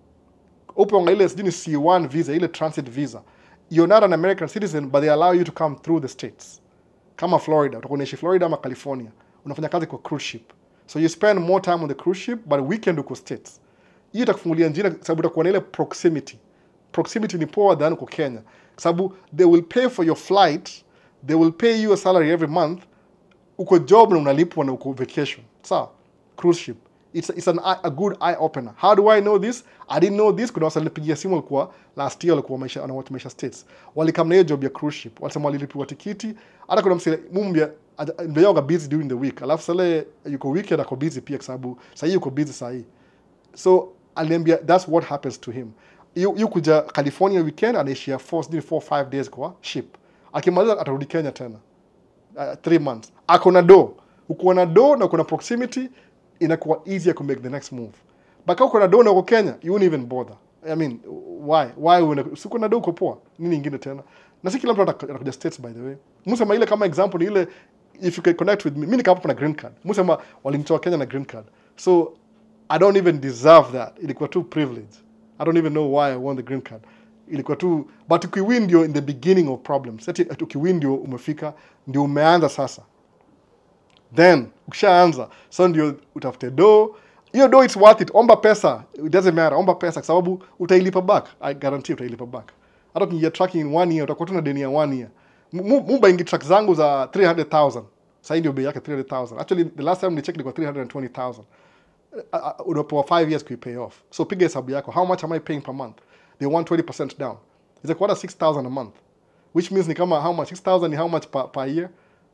Upo nga ile sijini C one visa, ile transit visa. You're not an American citizen, but they allow you to come through the states. Kama Florida, utakuwa unaishi Florida ama California, unafanya kazi kwa cruise ship. So you spend more time on the cruise ship, but weekend uko states. Hiyo itakufungulia njia sababu utakuwa na ile proximity. Proximity ni poa than uko Kenya. Sababu they will pay for your flight, they will pay you a salary every month. Uko job na unalipwa na uko vacation. Sawa? Cruise ship. It's, it's an, a good eye opener. How do I know this? I didn't know this. Kuna wasa nilipigia simu walikuwa last year walikuwa Maisha na watu Maisha States. Walikam na hiyo job ya cruise ship. Walisema walilipiwa tikiti. Hata kuna msile mumbia ndio yoga busy during the week. Alafu sale yuko weekend ako busy pia kwa sababu sasa yuko busy sasa hii. So aliambia that's what happens to him. You, you kuja California weekend anaishia four four five days kwa ship. Akimaliza atarudi Kenya tena. Uh, three months. Ako na do. Uko na do na kuna proximity, inakuwa easier to make the next move. But kama uko na do na uko Kenya, you won't even bother. I mean, why? Why una uko na do uko poa? Nini nyingine tena? Na si kila mtu anakuja states by the way. Musema ile kama example ni ile if you can connect with me. Mimi nikapo na green card. Musema walimtoa Kenya na green card. So I don't even deserve that. Ilikuwa too privilege. I don't even know why I won the green card. Ilikuwa tu, but ukiwin ndio in the beginning of problems. Eti ukiwin ndio umefika, ndio umeanza sasa. Then ukishaanza, so ndio utafute do. Hiyo do it's worth it. Omba pesa, it doesn't matter. Omba pesa kwa sababu utailipa back. I guarantee utailipa back. Hata ukiingia tracking in one year utakuwa tu na deni ya one year. Mumba ingi track zangu za three hundred thousand. Sasa ndio bei yake three hundred thousand. Actually the last time ni check ilikuwa three hundred twenty thousand. Uh, unapewa five years ku pay off. So piga hesabu yako. How much am I paying per month? They want twenty percent down. It's like what six thousand a month. Which means ni kama how much? six thousand ni how much per, per year?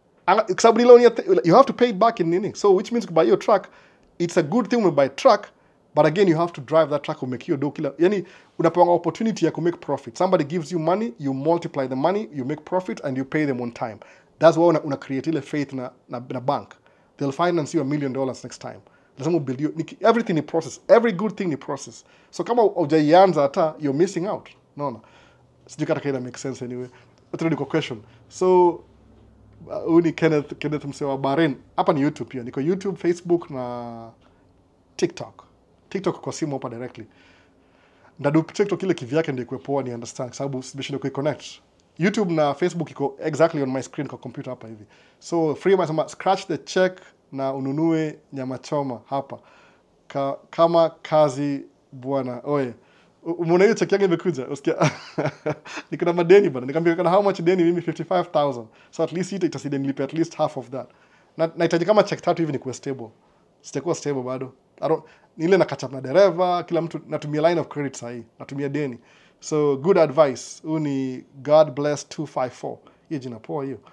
You have to pay it back in nini. So which means buy your truck, it's a good thing when you buy a truck, but again you have to drive that truck to make your do kila. Yani unapanga opportunity ya to make profit. Somebody gives you money, you multiply the money, you make profit and you pay them on time. That's why una, una create ile faith na, na, na bank. They'll finance you a million dollars next time. Lazima build you, everything in process. Every good thing in process. So kama hujaianza hata, you're missing out. No, no. Sijui kata kaida make sense anyway. Utarudi kwa question. So huu uh, ni Kenneth, Kenneth msewa Bahrain. Hapa ni YouTube pia. Niko YouTube, Facebook na TikTok. TikTok kwa simu hapa directly. Ndadu TikTok ile kivyake ndio ikuwe poa ni understand. Sababu sibishindo kui connect. YouTube na Facebook iko exactly on my screen kwa computer hapa hivi. So free masama scratch the check na ununue nyama choma hapa. Ka, kama kazi bwana. Oye. Umeona hiyo check yangu imekuja. Usikia niko na madeni bana. Nikamwambia kana how much deni mimi fifty-five thousand. So at least itasaidia nilipe at least half of that. Na nahitaji kama check tatu hivi nikuwe stable. Sitakuwa stable bado. I don't ni ile na catch up na dereva, kila mtu natumia line of credit sahi. Natumia deni. So good advice. Huu ni God bless two five four. Hiyo jina poa hiyo.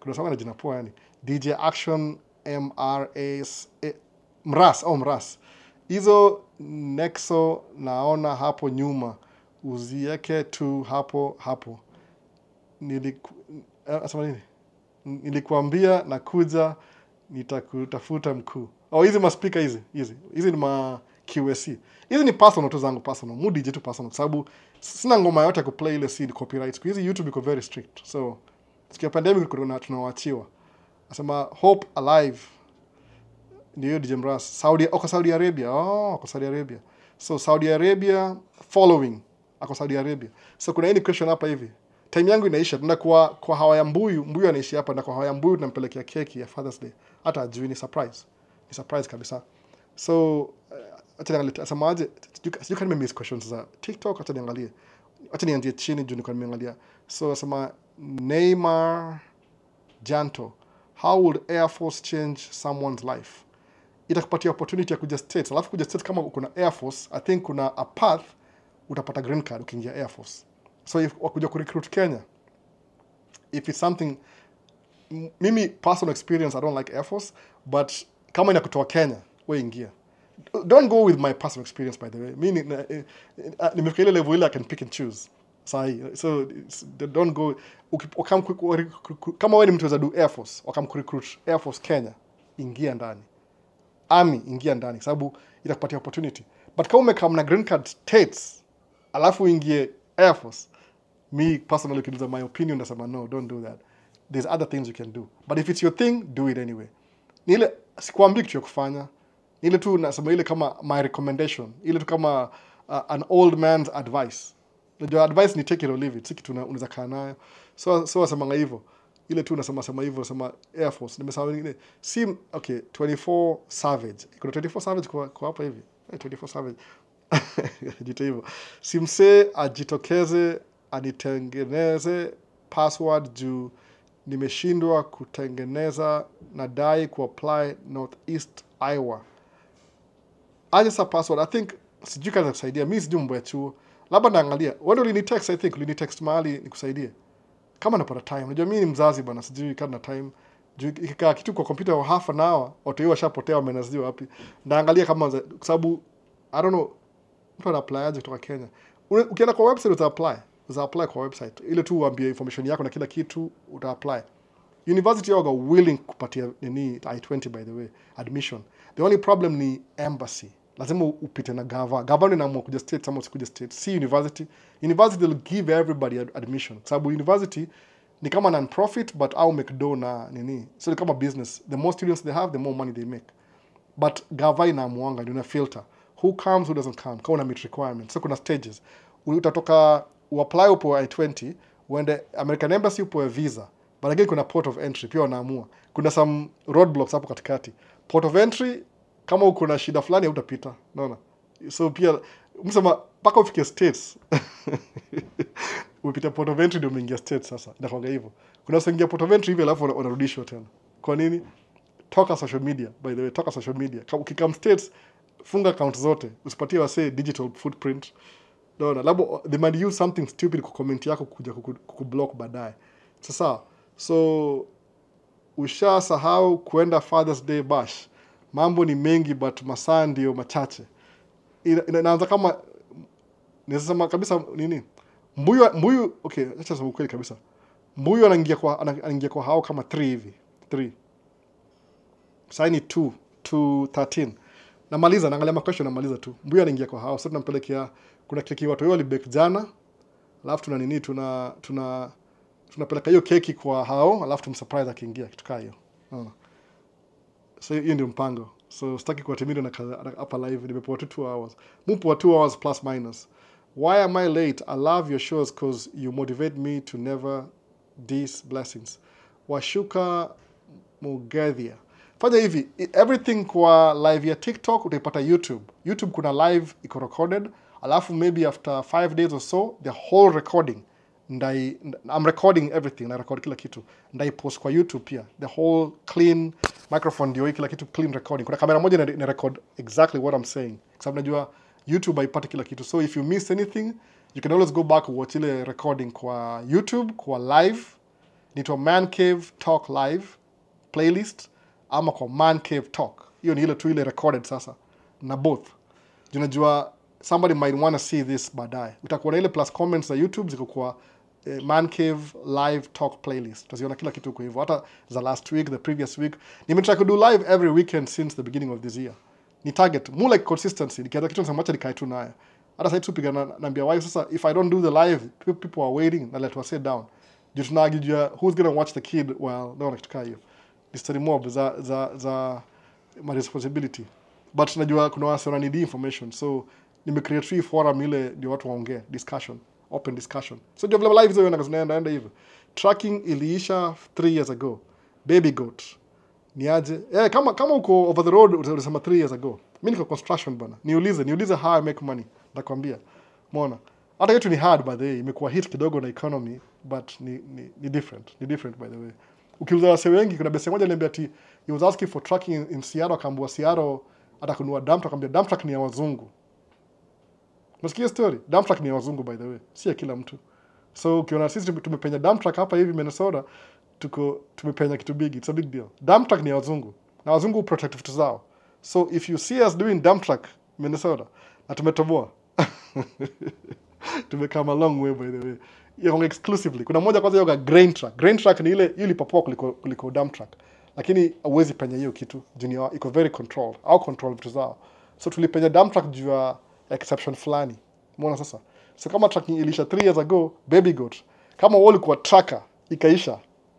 kuna song na jina poa yani. D J Action M R A S Mras, oh Mras. Hizo Nexo naona hapo nyuma. Uzieke tu hapo hapo. Niliku, asema nini? Nilikuambia nakuja nitakutafuta mkuu. Oh, hizi maspika hizi, hizi. Hizi ni ma Q S C. Hizi ni personal tu zangu personal. Mu D J tu personal sababu sina ngoma yote ya kuplay ile seed copyright. Hizi YouTube iko very strict. So, sikia pandemic kuna tunawaachiwa. Nasema Hope Alive. Ndio D J Mras. Saudi, oh, Saudi Arabia. Oh, kwa Saudi Arabia. So Saudi Arabia following. Ako Saudi Arabia. So kuna any question hapa hivi. Time yangu inaisha. Tuna kwa kwa hawa ya Mbuyu, Mbuyu anaishi hapa na kwa hawa ya Mbuyu tunampelekea keki ya Father's Day. Hata ajui ni surprise. Ni surprise kabisa. So uh, acha niangalie asemaje. Sijui kama miss questions za TikTok, acha niangalie. Acha nianzie chini juu niko nimeangalia. So asema Neymar Janto. How would Air Force change someone's life? Itakupatia opportunity ya kuja States. Alafu kuja States kama kuna Air Force, I think kuna a path utapata green card ukiingia Air Force. So if wakuja kurecruit Kenya, if it's something, mimi personal experience, I don't like Air Force, but kama inakutoa Kenya, we ingia. Don't go with my personal experience, by the way. Mimi nimefika ile level ile I can pick and choose. Sahi. So don't go, kama wewe ni mtu weza do Air Force, wakam recruit Air Force Kenya, ingia ndani. Army, ingia ndani, sababu itakupatia opportunity. But kama umekam na green card States, alafu ingie Air Force, me personally, kiduza my opinion, nasema no, don't do that. There's other things you can do. But if it's your thing, do it anyway. Nile, sikuambi kitu ya kufanya. Nile tu, nasema ile kama my recommendation. Ile tu kama uh, an old man's advice. Your advice ni take it or leave it. Siki tu unaweza kaa nayo. So, so wasemanga hivyo. Ile tu nasema sema hivyo, nasema Air Force. Nimesema ile, sim, okay, twenty-four Savage. Kuna twenty-four Savage kwa, kwa hapa hivi. twenty-four Savage. Jito hivyo. Simse ajitokeze, anitengeneze password juu nimeshindwa kutengeneza nadai ku-apply Northeast Iowa. Aje sa password, I think, sijui kaza kusaidia. Mimi sijui mambo ya chuo. Labda naangalia. Wende ulinitext, I think, ulinitext mahali nikusaidie. Kama napata time. Unajua mimi ni mzazi bana, sijui kana time. Juu ikikaa kitu kwa computer wa half an hour, watu hiyo washapotea wamenaziwa wapi. Naangalia kama kwa sababu I don't know, mtu ana apply aje kutoka Kenya. Ukienda kwa website uta apply. Uta apply kwa website. Ile tu uambie information yako na kila kitu uta apply. University yao willing kupatia nini I twenty by the way, admission. The only problem ni embassy. Lazima upite na gava. Gava ndio inaamua kuja state ama usikuja state. Si university. University will give everybody admission. Sababu university ni kama non-profit but au make do na nini. So ni kama business. The more students they have, the more money they make. But gava inaamuanga ndio na filter. Who comes, who doesn't come. Kwa una meet requirements. So kuna stages. Utatoka uapply upo I twenty, uende American Embassy upo visa. But again kuna port of entry pia wanaamua. Kuna some roadblocks hapo katikati. Port of entry kama uko na shida fulani hutapita. Unaona? So pia msema paka ufike states. Upita port of entry ndio umeingia states sasa. Inakuwa hivyo. Kuna usiingia port of entry hivi alafu unarudishwa tena. Kwa nini? Toka social media, by the way, toka social media. Kama ukikam states funga account zote. Usipatie wase digital footprint. Unaona? Labda they might use something stupid ku comment yako kuja kukublock baadaye. Sasa so ushasahau kuenda Father's Day bash. Mambo ni mengi but masaa ndio machache. Inaanza kama nisema kabisa nini? Mbuyu mbuyu okay, acha sema ukweli kabisa. Mbuyu anaingia kwa anaingia kwa hao kama three hivi. three. Sasa ni two to thirteen. Namaliza naangalia ma question namaliza tu. Mbuyu anaingia kwa hao. Sasa tunampelekea kuna keki watu wao walibake jana. Alafu tuna nini tuna tuna tunapeleka hiyo keki kwa hao, alafu tumsurprise akiingia kitu kama hiyo. Unaona? So hiyo ndio mpango. So sitaki kuwatimida na hapa live nimepoa two hours. Mpo two hours plus minus. Why am I late? I love your shows cause you motivate me to never these blessings. Washuka Mugadhia. Fanya hivi, everything kwa live ya TikTok utaipata YouTube. YouTube kuna live iko recorded, alafu maybe after five days or so the whole recording ndai I'm recording everything, na record kila kitu. Ndai post kwa YouTube pia. The whole clean microphone ndio kila kitu clean recording. Kuna kamera moja ina record exactly what I'm saying. Kwa sababu najua YouTube haipati kila kitu. So if you miss anything, you can always go back and watch ile recording kwa YouTube, kwa live. Inaitwa Man Cave Talk Live playlist ama kwa Man Cave Talk. Hiyo ni ile tu ile recorded sasa na both. Unajua somebody might want to see this baadaye. Utakuwa na ile plus comments za YouTube ziko kwa eh, Man Cave Live Talk playlist. Utaziona kila kitu kwa hivyo. Hata za last week, the previous week. Nimetry to do live every weekend since the beginning of this year. Ni target, more like consistency. Nikianza kitu nasema acha nikae tu nayo. Hata sasa tupiga na naambia why sasa if I don't do the live, people are waiting na let us sit down. Juu tunagijua who's going to watch the kid while no nakitukaa hiyo. Ni story mob za za za my responsibility. But najua kuna wase wana need information. So nimecreate free forum ile ndio watu waongee, discussion, open discussion. So ndio vile live zao zinaenda enda hivyo. Tracking iliisha three years ago. Baby goat. Niaje? Eh kama kama uko over the road utasema three years ago. Mimi niko construction bana. Niulize, niulize how I make money. Nakwambia. Umeona? Hata yetu ni hard by the way. Imekuwa hit kidogo na economy but ni ni, ni different. Ni different by the way. Ukiuliza wase wengi kuna besi moja niambia ati he was asking for tracking in, in Seattle, akaambiwa Seattle atakunua dump truck, akamwambia dump truck ni ya wazungu. Unasikia story? Dump truck ni ya wazungu by the way. Si ya kila mtu. So ukiona sisi tumepenya dump truck hapa hivi Minnesota, tuko tumepenya kitu big. It's a big deal. Dump truck ni ya wazungu. Na wazungu protect vitu zao. So if you see us doing dump truck Minnesota, na tumetoboa. Tumekama a long way by the way. Yonga exclusively. Kuna moja kwanza yoga grain truck. Grain truck ni ile ile popoa kuliko kuliko dump truck. Lakini hauwezi penya hiyo kitu. Junior iko very controlled. Au control vitu zao. So tulipenya dump truck juu ya exception fulani. Umeona sasa? So kama truck ilisha three years ago, baby goat. Kama wall kwa tracker ikaisha.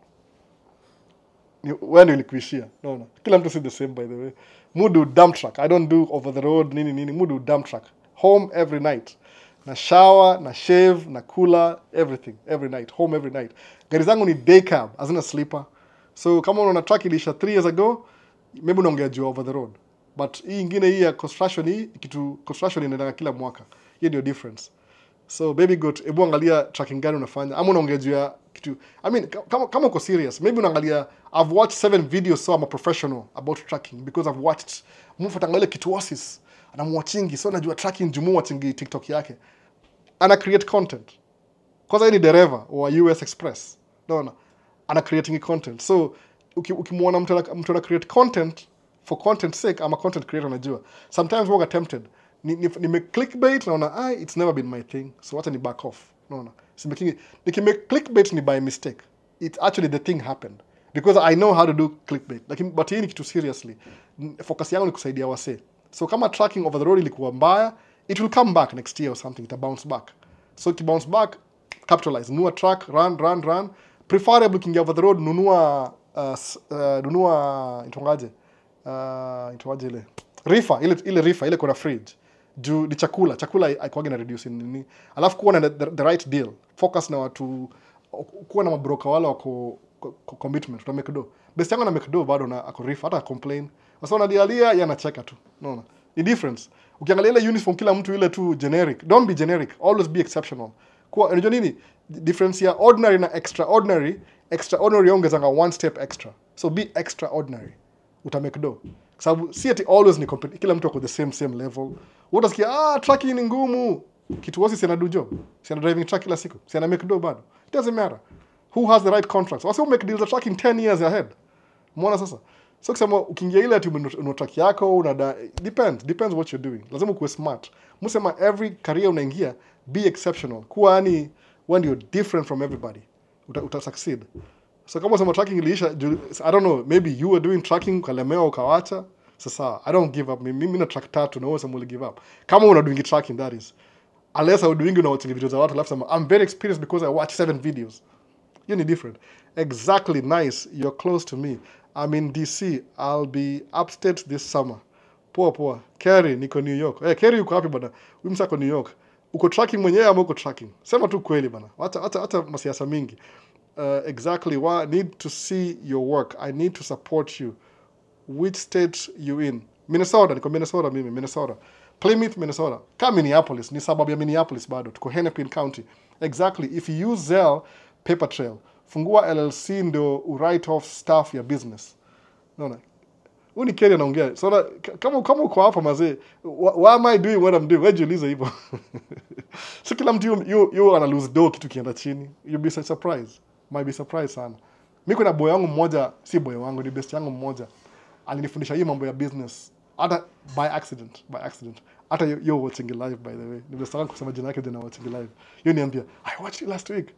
Ni wewe ndio ilikuishia. No no. Kila mtu si the same by the way. Mudu dump truck. I don't do over the road nini nini. Mudu dump truck. Home every night. Na shower, na shave, na cooler, everything, every night, home every night. Gari zangu ni day cab, hazina sleeper. So kama unaona truck ilisha three years ago, maybe unaongea juu over the road. But hii ingine hii ya construction hii, kitu construction inaenda kila mwaka. Hiyo ndio difference. So baby goat, hebu angalia tracking gani unafanya. Ama unaongea juu ya kitu. I mean, kama kama uko serious, maybe unaangalia I've watched seven videos so I'm a professional about tracking because I've watched mfuata ile kitu oasis. Anamwatchingi so najua tracking jumu watchingi TikTok yake. Ana create content. Kwanza ni dereva wa U S Express. Unaona? Ana creating content. So ukimwona mtu mtu ana create content for content sake ama content creator unajua. Sometimes we're tempted. Ni ni, ni clickbait naona ah it's never been my thing. So what ni back off. Unaona? Si making nikimake clickbait ni by mistake. It actually the thing happened because I know how to do clickbait. Lakini but hii ni kitu seriously. Focus yangu ni kusaidia wase. So kama tracking over the road ilikuwa mbaya, it will come back next year or something, it will bounce back. So to bounce back, capitalize, nunua track, run, run, run. Preferably ukiingia over the road, nunua, uh, uh, nunua, itongaje, uh, itongaje ile, rifa, ile, ile rifa, ile kuna fridge. Juu ni chakula, chakula haikuwagi na reduce nini. Alafu kuwa na the, the right deal. Focus na watu, kuwa na mabroka wala wako commitment, uta make do. Best yangu na make do bado na ako rifa, hata complain. Wasa wanadialia, yanacheka tu. No, no. The difference. Ukiangalia ile uniform kila mtu ile tu generic. Don't be generic. Always be exceptional. Kwa unajua nini? Difference ya ordinary na extraordinary. Extraordinary ongezanga one step extra. So be extraordinary. Uta make do. Sababu si ati always ni compete. Kila mtu ako the same same level. Utasikia ah tracking ni ngumu. Kitu wasi si anadu job. Si ana driving truck kila siku. Si ana make do bado. It doesn't matter. Who has the right contracts? Wasi make deals of tracking ten years ahead. Muona sasa? So kusema ukiingia ile ati una track yako una depends depends what you're doing. Lazima kuwe smart. Musema every career unaingia be exceptional. Kuwa yani when you're different from everybody. Uta, uta succeed. So kama unasema tracking iliisha I don't know maybe you were doing tracking ukalemewa ukawacha. Sasa I don't give up. Mimi na track tatu na wewe unasema give up. Kama una doing tracking that is. Unless I doing una watching videos za watu alafu sema I'm very experienced because I watch seven videos. You need different. Exactly nice. You're close to me. I'm in D C. I'll be upstate this summer. Poa poa. Kerry niko New York. Eh, Kerry uko wapi bana? Wewe msako New York. Uko tracking mwenyewe ama uko tracking? Sema tu kweli bana. Hata hata hata masiasa mingi. Uh, exactly why I need to see your work. I need to support you. Which state you in? Minnesota. Niko Minnesota mimi, Minnesota. Plymouth, Minnesota. Kama Minneapolis, ni sababu ya Minneapolis bado. Tuko Hennepin County. Exactly. If you use Zelle, paper trail. Fungua L L C ndo write off staff ya business. Unaona? Uni Kenya naongea. So na, kama kama uko hapa mazee, why am I doing what I'm doing? Wewe jiulize hivyo. So kila mtu you you ana lose do kitu kienda chini. You'll be surprised. Might be surprised sana. Mimi kuna boy wangu mmoja, si boy wangu, ni best yangu mmoja. Alinifundisha hii mambo ya business. Hata by accident, by accident. Hata you, you're watching it live by the way. Ni best wangu kusema jina yake jana watching it live. Yeye niambia, I watched it last week.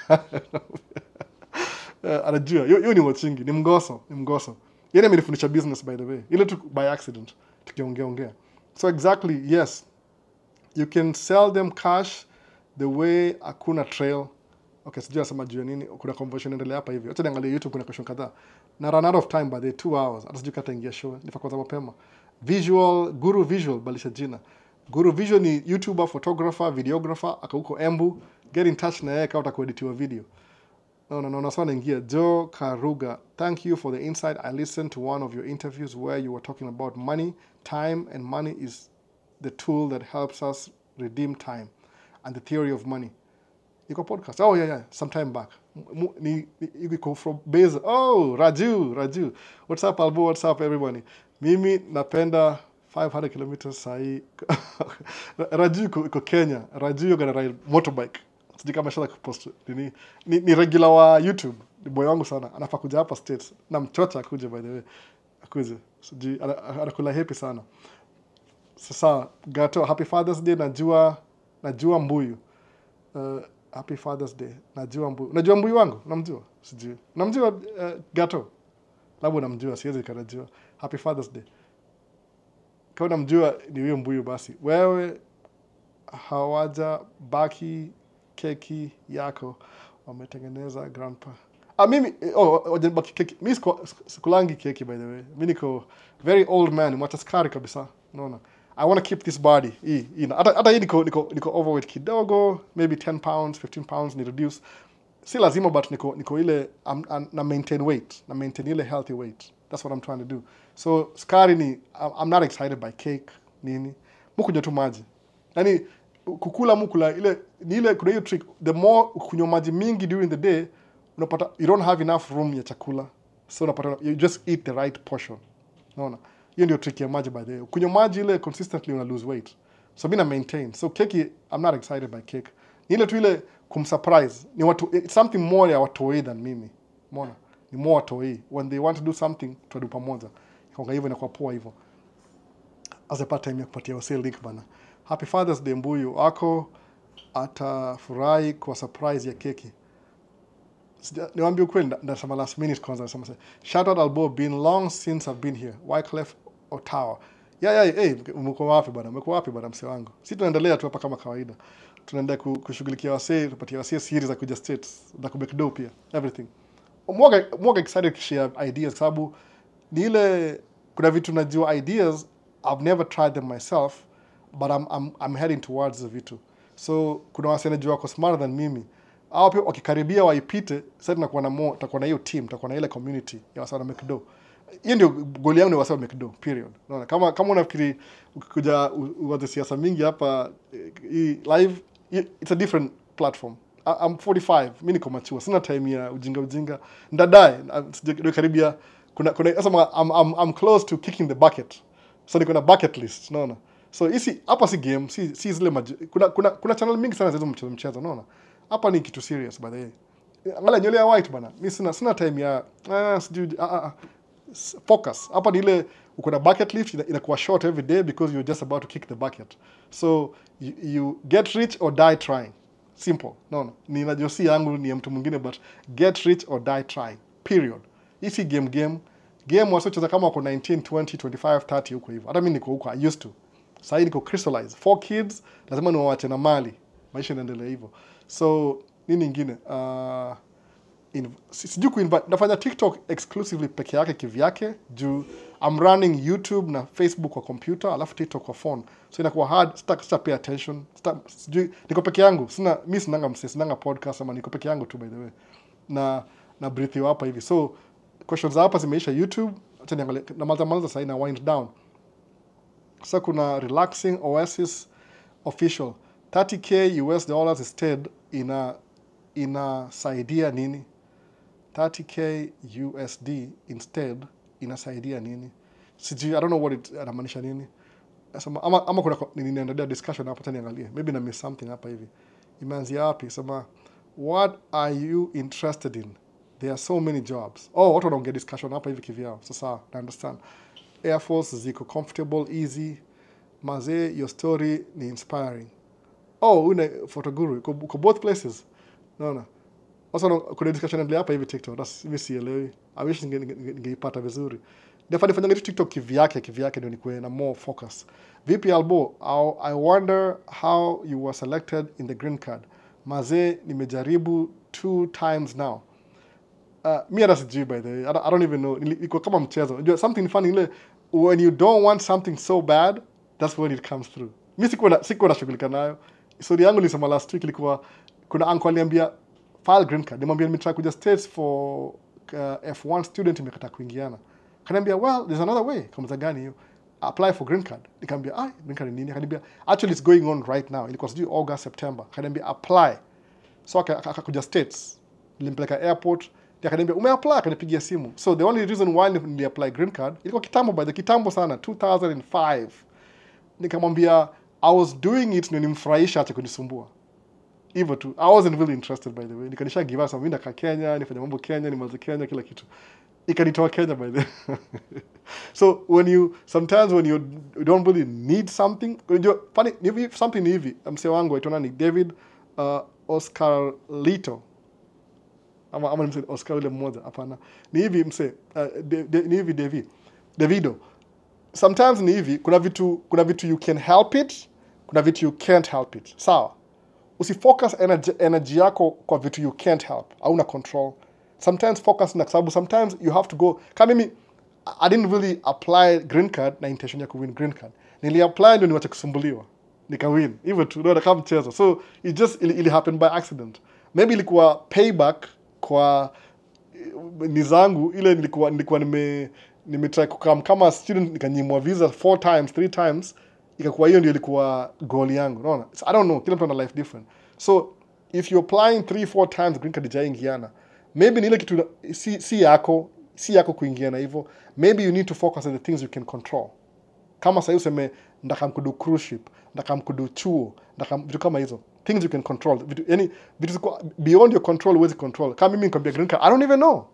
uh, anajua, yeye ni watching, ni mgoso, ni mgoso. Yeye amenifundisha business by the way. Ile tu by accident. Tukiongea ongea. So exactly, yes. You can sell them cash the way hakuna trail. Okay, sijui nasema juu ya nini. Kuna conversion endelea hapa hivi. Acha niangalie YouTube, kuna question kadhaa. Na run out of time by the two hours. Hata sijui kata ingia show. Nifa kwanza mapema. Visual, Guru Visual, balisha jina. Guru Visual ni YouTuber, photographer, videographer, aka huko Embu. Get in touch na yeye kama utakueditiwa video. No, no, no, no, sana ingia. Joe Karuga, thank you for the insight. I listened to one of your interviews where you were talking about money, time, and money is the tool that helps us redeem time and the theory of money. Iko podcast. Oh, yeah, yeah, some time back. Ni, ni, go from base. Oh, Raju, Raju. What's up, Albo? What's up, everybody? Mimi napenda five hundred kilometers sahi. Raju iko Kenya. Raju you're gonna ride motorbike. Sijui kama shala kupost. Ni, ni, ni regular wa YouTube. Ni boy wangu sana. Anafaa kuja hapa States. Na mchocha akuje by the way. Akuje. Sijui anakula happy sana. Sasa, Gato, happy Father's Day. Najua, najua mbuyu. Uh, happy Father's Day. Najua mbuyu. Najua mbuyu wangu? Namjua? Sijui. Namjua uh, Gato? Labu namjua, siwezi kanajua. Happy Father's Day. Kama namjua ni huyo mbuyu basi. Wewe hawaja baki keki yako wametengeneza grandpa. Ah, mimi, oh, wajen baki keki. Mimi sikulangi keki by the way. Mimi niko very old man. Mwacha skari kabisa. No, no. I want to keep this body. Hii, hii. Hata hata hii niko niko niko overweight kidogo, maybe ten pounds, fifteen pounds ni reduce. Si lazima but niko niko ile um, um, na maintain weight, na maintain ile healthy weight. That's what I'm trying to do. So skari ni I'm, I'm not excited by cake nini. Mukunywa tu maji. Yaani kukula mukula ile ni ile kuna hiyo trick, the more ukunywa maji mingi during the day unapata you don't have enough room ya chakula. So unapata you just eat the right portion. Unaona? Hiyo ndio trick ya maji by the way. Kunywa maji ile consistently una lose weight. So mimi na maintain. So keki I'm not excited by cake. Ni ile tu ile kumsurprise. Ni watu it's something more ya watoi than mimi. Umeona? Ni more watoi. When they want to do something tuadu pamoja. Kwa hivyo inakuwa poa hivyo. As a part time ya kupatia wase link bana. Happy Father's Day mbuyu. Ako atafurahi kwa surprise ya keki. Niwaambie ukweli ndasema last minute kwanza nasema shout out Albo, been long since I've been here. Wycliffe Ottawa. Yeah, yeah, hey, mko wapi bana? Mko wapi bana mse wangu? Sisi tunaendelea tu hapa kama kawaida. Tunaendelea kushughulikia wasee, tupatie wasee series za kuja States, za kubekdo pia, everything. Mwoga mwoga excited to share ideas sababu ni ile kuna vitu najua ideas I've never tried them myself but I'm I'm I'm heading towards the vitu. So kuna wasee najua wako smarter than mimi. Hao pia wakikaribia waipite, sasa tunakuwa na mo, tutakuwa na hiyo team, tutakuwa na ile community ya wasee na mekdo. Hiyo ndio goal yangu ni wasee wa mekdo, period. Unaona kama kama unafikiri ukikuja uanze siasa mingi hapa hii live, it's a different platform. I'm forty-five, mimi niko mature, sina time ya ujinga ujinga. Ndadae ndio karibia kuna kuna sasa I'm, I'm I'm close to kicking the bucket. So niko na bucket list, unaona. So hisi hapa si game, si si zile kuna kuna kuna channel mingi sana zizo mchezo mchezo, unaona. Hapa ni kitu serious by the way. Angalia nywele ya white bana. Mimi sina sina time ya ah sijui ah ah focus. Hapa ni ile uko na bucket list inakuwa short every day because you're just about to kick the bucket. So you, you get rich or die trying. Simple. No no. Ni najua si yangu ni ya mtu mwingine but get rich or die trying. Period. Hisi game game. Game wasocheza kama wako nineteen, twenty, twenty-five, thirty huko hivyo. Hata mimi niko huko I used to. Sasa niko crystallize. Four kids, lazima niwaache na mali. Maisha yanaendelea hivyo. So nini nyingine? Uh sijui kuinvite, nafanya TikTok exclusively peke yake kivyake juu I'm running YouTube na Facebook kwa computer alafu TikTok kwa phone. So inakuwa hard, sita, sita pay attention. Sita, sijui niko peke yangu. Sina mimi sinanga msee, sinanga podcast ama niko peke yangu tu by the way. Na na breathe hapa hivi. So questions hapa zimeisha YouTube. Acha niangalie na malza malza sasa ina wind down. Sasa kuna relaxing oasis official thirty K U S dollars instead ina inasaidia nini? thirty K U S D instead inasaidia nini? Sijui, I don't know what it anamaanisha nini. Sema ama ama kuna nini inaendelea discussion hapa tena niangalie. Maybe na miss something hapa hivi. Imeanzia wapi? Sema what are you interested in? There are so many jobs. Oh, watu wanaongea discussion hapa hivi kivyao. Sasa, I understand. Air Force ziko comfortable, easy. Mazee, your story ni inspiring. Oh, une photoguru, uko both places. No, no. Also, kuna discussion endelea hapa hivi TikTok. That's mimi sielewi. I wish ningeipata vizuri. Nafanya fanya TikTok kivyake kivyake ndio nikuwe na more focus. Vipi Albo, I wonder how you were selected in the green card. Mazee, nimejaribu two times now. Uh, me hata sijui by the way. I don't, I don't even know. Iko kama mchezo. Something funny ile, when you don't want something so bad, that's when it comes through. Mimi sikuwa na sikuwa nashughulika nayo. Story yangu nilisema last week ilikuwa kuna uncle aliniambia file green card. Nimwambia nimetry kuja States for uh, F one student imekata kuingiana. Kaniambia, well, there's another way. Kama gani hiyo? Apply for green card. Nikamwambia, ah, green card ni nini? Kaniambia, actually it's going on right now. Ilikuwa sijui August, September. Kaniambia, apply. So akakuja States. Nilimpeleka airport. Akaniambia, umeapply? Akanipigia simu. So the only reason why niliapply green card, ilikuwa kitambo by the kitambo sana, two thousand five. Nikamwambia, I was doing it ndio nimfurahisha acha kunisumbua. Hivyo tu. I wasn't really interested by the way. Nikanisha give us mimi ndaka Kenya, nifanya mambo Kenya, nimalize Kenya kila kitu. Ikanitoa Kenya by the way. So when you sometimes when you don't really need something, funny if something hivi, msee wangu aitwa ni David uh, Oscar Lito. Ama ama msee Oscar ile mmoja hapana. Ni hivi msee uh, de, de, ni hivi David. Davido. Sometimes ni hivi kuna vitu kuna vitu you can help it, kuna vitu you can't help it. Sawa. Usifocus energy, energy yako kwa vitu you can't help. Hauna control. Sometimes focus na sababu sometimes you have to go. Kama mimi I didn't really apply green card na intention ya kuwin green card. Nili apply ndio niwache kusumbuliwa. Nika win. Hivyo tu ndio kama mchezo. So it just it, it happened by accident. Maybe ilikuwa payback kwa nizangu ile nilikuwa nilikuwa nime nimetry kukam kama student nikanyimwa visa four times, three times. Ikakuwa hiyo ndio ilikuwa goal yangu. Unaona? So, I don't know, kila mtu ana life different. So if you're applying three, four times green card ijaingiana, maybe ni ile kitu si si yako, si yako kuingiana hivyo. Maybe you need to focus on the things you can control. Kama sasa useme ndaka mkudu cruise ship, ndaka mkudu chuo, ndaka vitu kama hizo. Things you can control. Vitu yani vitu beyond your control, with control. Kama mimi nikwambia green card, I don't even know.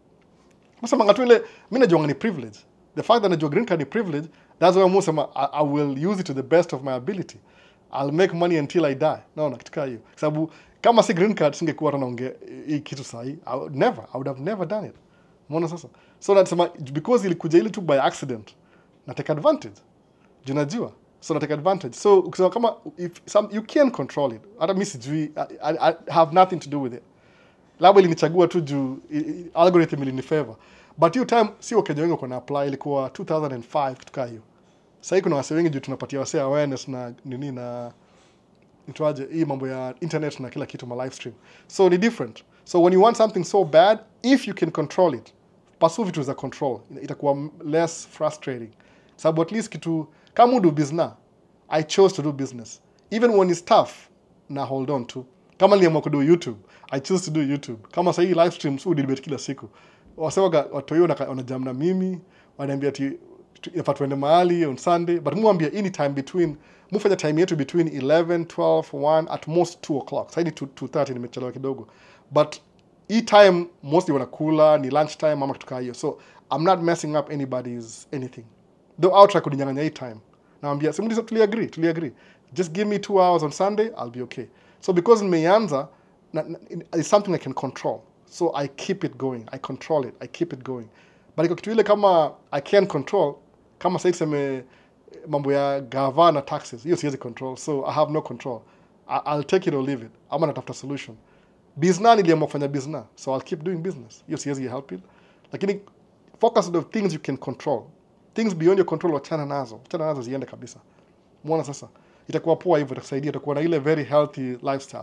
Masa mangatu ile mimi najua ni privilege. The fact that najua green card ni privilege, that's why I'm saying I, I will use it to the best of my ability. I'll make money until I die. No, no, kitu hiyo. Sababu kama si green card singekuwa hata naongea hii kitu sahi. I would never, I would have never done it. Mbona sasa? So nasema because ilikuja ile tu by accident. Na take advantage. Junajua. So na take advantage. So ukisema kama if some you can control it. Hata mimi sijui I, I, I have nothing to do with it. Labda ilinichagua tu juu algorithm ilinifavor. But hiyo time si Wakenya wengi kuna apply ilikuwa two thousand five kitu hiyo. Sasa kuna wase wengi juu tunapatia wase awareness na nini na nitwaje hii mambo ya internet na kila kitu ma live stream. So ni different. So when you want something so bad, if you can control it, pursue it with a control. Itakuwa less frustrating. Sababu at least kitu kama do business, I chose to do business. Even when it's tough, na hold on to. Kama niliamua kudo YouTube, I choose to do YouTube. Kama sasa hii live streams u debate kila siku. Wasewaga watoyo na wanajam na mimi, wananiambia ati inafaa tuende mahali on Sunday, but muambia any time between mufanya time yetu between eleven, twelve, one at most two o'clock. Sasa ni two thirty nimechelewa kidogo. But e time mostly wanakula ni lunch time ama kitu kama hiyo. So I'm not messing up anybody's anything. Though I'll try kudinyanganya e time. Naambia simuliza tuli agree, tuli agree. Just give me two hours on Sunday, I'll be okay. So because nimeanza it's something I can control. So I keep it going. I control it. I keep it going. But iko kitu ile kama I can't control, kama sasa sema mambo ya gava na taxes, hiyo siwezi control. So I have no control. I, I'll take it or leave it. Ama natafuta solution. Business niliamua kufanya business. So I'll keep doing business. Hiyo siwezi help it. Lakini focus on the things you can control. Things beyond your control wachana nazo. Wachana nazo ziende kabisa. Muona sasa. Itakuwa poa hivyo, itakusaidia, itakuwa na ile very healthy lifestyle.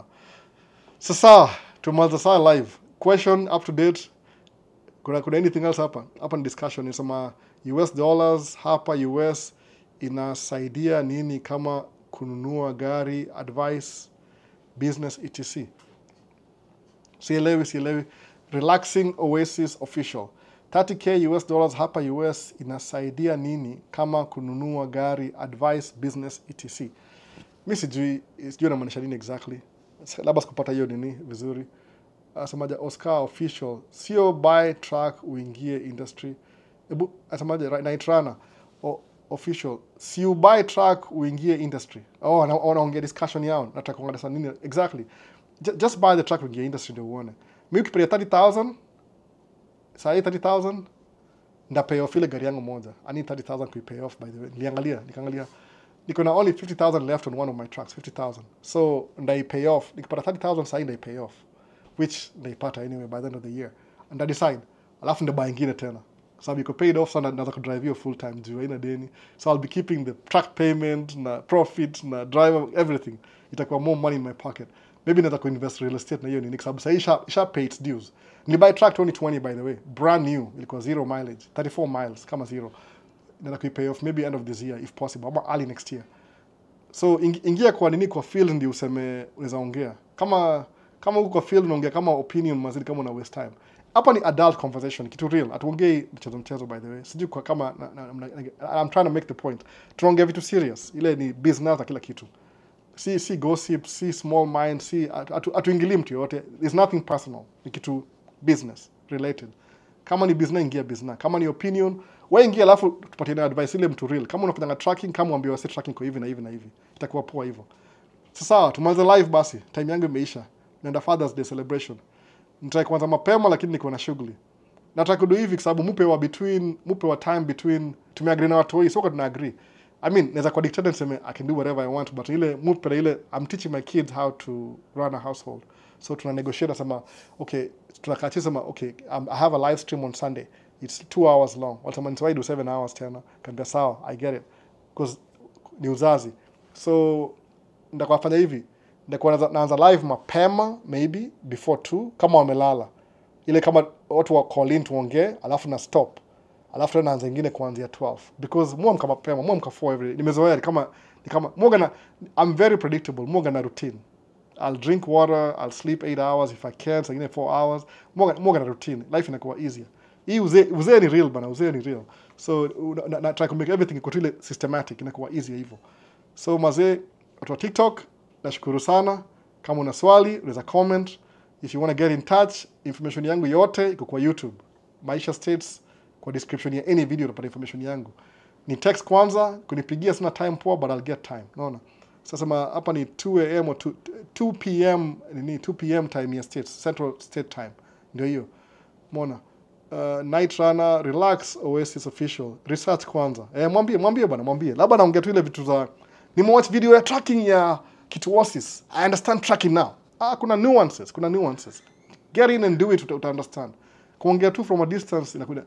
Sasa tumaliza saa live. Question up to date. Kuna kuna anything else hapa? Hapa ni discussion inasema U S dollars hapa U S inasaidia nini kama kununua gari, advice, business et cetera. Sielewi, sielewi. Relaxing Oasis official. thirty K U S dollars hapa U S inasaidia nini kama kununua gari, advice, business et cetera. Mimi sijui sijui na maanisha nini exactly. labda sikupata hiyo nini vizuri. Asemaje Oscar official sio buy track uingie industry. Ebu asemaje right Nitrana o, official si you buy track uingie industry. Oh anaongea discussion yao nataka kuongea nini exactly. J just buy the track uingie industry ndio uone. Mimi ukipiga thirty thousand saa thirty thousand nda pay off ile gari yangu moja. I need thirty thousand to pay off by the way. Niangalia nikaangalia niko na only fifty thousand left on one of my tracks, fifty thousand. So ndai pay off. Nikipata thirty thousand saa ndai pay off, which ndaipata anyway by the end of the year. And I decide alafu ndabuy ingine tena. So you could pay it off so naweza ku drive you full time juu haina deni. So I'll be keeping the track payment na profit na driver everything. Itakuwa more money in my pocket. Maybe naweza ku invest real estate na hiyo nini sababu sasa isha isha pay its dues. Ni buy track twenty twenty by the way, brand new, ilikuwa zero mileage, thirty-four miles kama zero. Naweza ku pay off maybe end of this year if possible, ama early next year. So ingia kwa nini kwa field ndio useme unaweza ongea. Kama kama uko kwa field unaongea kama opinion mazidi kama una waste time. Hapa ni adult conversation, kitu real. Atuongei mchezo mchezo by the way. Sijui kwa kama na, na, na, I'm trying to make the point. Tunaongea vitu serious. Ile ni business na kila kitu. Si si gossip, si small mind, si atuingilii atu mtu yote. There's nothing personal. Ni kitu business related. Kama ni business ingia business. Kama ni opinion, wewe ingia alafu tupatie advice ile mtu real. Kama unafanya tracking, kama uambiwa wasi tracking kwa hivi na hivi na hivi. Itakuwa poa hivyo. Sasa tumanze live basi. Time yangu imeisha. Naenda Father's Day celebration. Nitaka kuanza mapema lakini niko na shughuli. Nataka kudu hivi kwa sababu mupe wa between mupe wa time between tumeagree na watu hii sio kwa tuna agree. I mean, naweza kwa dictate niseme I can do whatever I want but ile mupe ile I'm teaching my kids how to run a household. So tuna negotiate sema okay, tunakaa chini sema okay, um, I have a live stream on Sunday. It's two hours long. Watamani try do seven hours tena. Kambia sawa, I get it. Because ni uzazi. So ndakwa fanya hivi. Ndakwa naanza live mapema maybe before two kama wamelala. Ile kama watu wa call in tuongee alafu na stop. Alafu tena naanza nyingine kuanzia twelve because muamka mapema, muamka four every day. Nimezoea kama ni kama muoga na I'm very predictable, muoga na routine. I'll drink water, I'll sleep eight hours if I can, so again four hours. Muoga muoga na routine. Life inakuwa easier. Hii uzee uzee ni real bana, uzee ni real. So na, na try to make everything iko ile systematic inakuwa easier hivyo. So mazee watu wa TikTok nashukuru sana. Kama una swali unaweza comment. If you want to get in touch, information yangu yote iko kwa YouTube. Maisha States kwa description ya any video utapata information yangu. Ni text kwanza, kunipigia sina time poa but I'll get time. Unaona? Sasa hapa ni two a m or two p m ni two p m time ya States, Central State Time. Ndio hiyo. Umeona? Uh, Night Runner, relax, Oasis official. Research kwanza. Eh, mwambie, mwambie bana, mwambie. Labda naongea tu ile vitu za nimewatch video ya tracking ya kitu Oasis. I understand tracking now. Ah, kuna nuances, kuna nuances. Get in and do it to understand. Kuongea tu from a distance inakuja.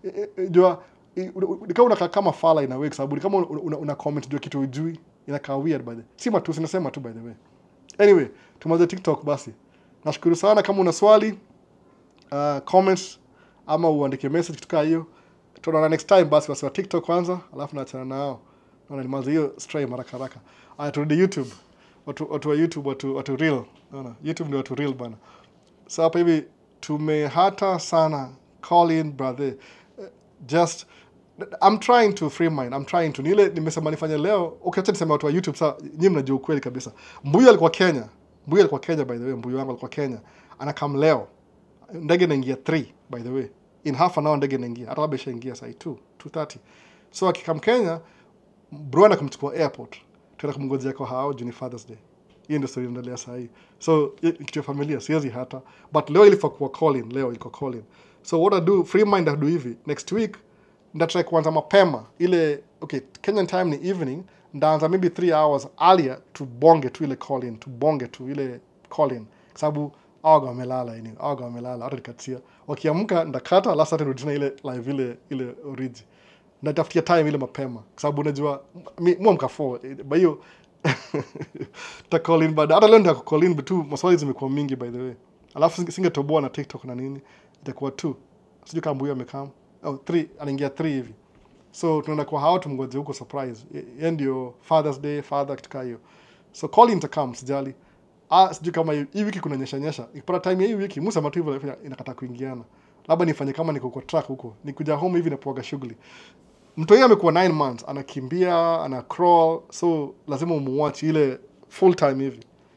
Jua kama unakaa kama fala ina way sababu kama una, una comment jua kitu ujui inakaa weird by the way. Si matu sinasema tu by the way. Anyway, tumaze TikTok basi. Nashukuru sana kama una swali, uh, comments ama uandike message kutoka hiyo. Tutaona next time basi wasi wa TikTok kwanza, alafu naachana nao. Naona nimaze hiyo stray haraka haraka. Aya turudi YouTube. Watu watu wa YouTube watu watu real. Naona YouTube ndio watu real bana. So hapa hivi tumehata sana. Call in brother. Just I'm trying to free mind. I'm trying to nile nimesema nifanye leo. Okay, acha niseme watu wa YouTube sasa nyinyi mnajua ukweli kabisa. Mbuyu alikuwa Kenya. Mbuyu alikuwa Kenya by the way. Mbuyu wangu alikuwa Kenya. Anakam leo. Ndege inaingia three by the way. In half an hour ndege inaingia. Hata labda ishaingia saa two, two thirty. So akikam Kenya, bro anakumchukua airport. Tuenda kumngojea kwa hao Juni Father's Day. Hiyo ndio story inaendelea saa hii. So kitu ya familia siwezi hata. But leo ilifaa kuwa call in, leo iko call in. So what I do, free mind I do hivi. Next week ndatry kuanza mapema. Ile okay, Kenyan time ni evening, ndaanza maybe three hours earlier to bonge tu ile call in, to bonge tu ile call in. Kwa sababu aga wamelala yani, aga wamelala hata nikatia. Wakiamka ndakata last hata nirudi ile live ile ile origi. Ndatafutia time ile mapema. Kwa sababu unajua muamka four. By hiyo ta call in baada hata leo ndio call in bitu maswali zimekuwa mingi by the way. Alafu singetoboa na TikTok na nini itakuwa two. Sijui kama Mbuyu amekam. Oh three anaingia three hivi. So tunaenda kwa hao tumngoje huko surprise. Yeye ndio Father's Day, father kitu hiyo. So call in to come sijali. Ah sijui kama hii wiki kuna nyesha nyesha. Ikipata time hii wiki Musa matu hivyo inakata kuingiana. Labda nifanye kama niko kwa track huko. Nikuja home hivi na poaga shughuli. Mtu yeye amekuwa nine months, anakimbia, ana crawl, so lazima umuwatch ile full time hivi.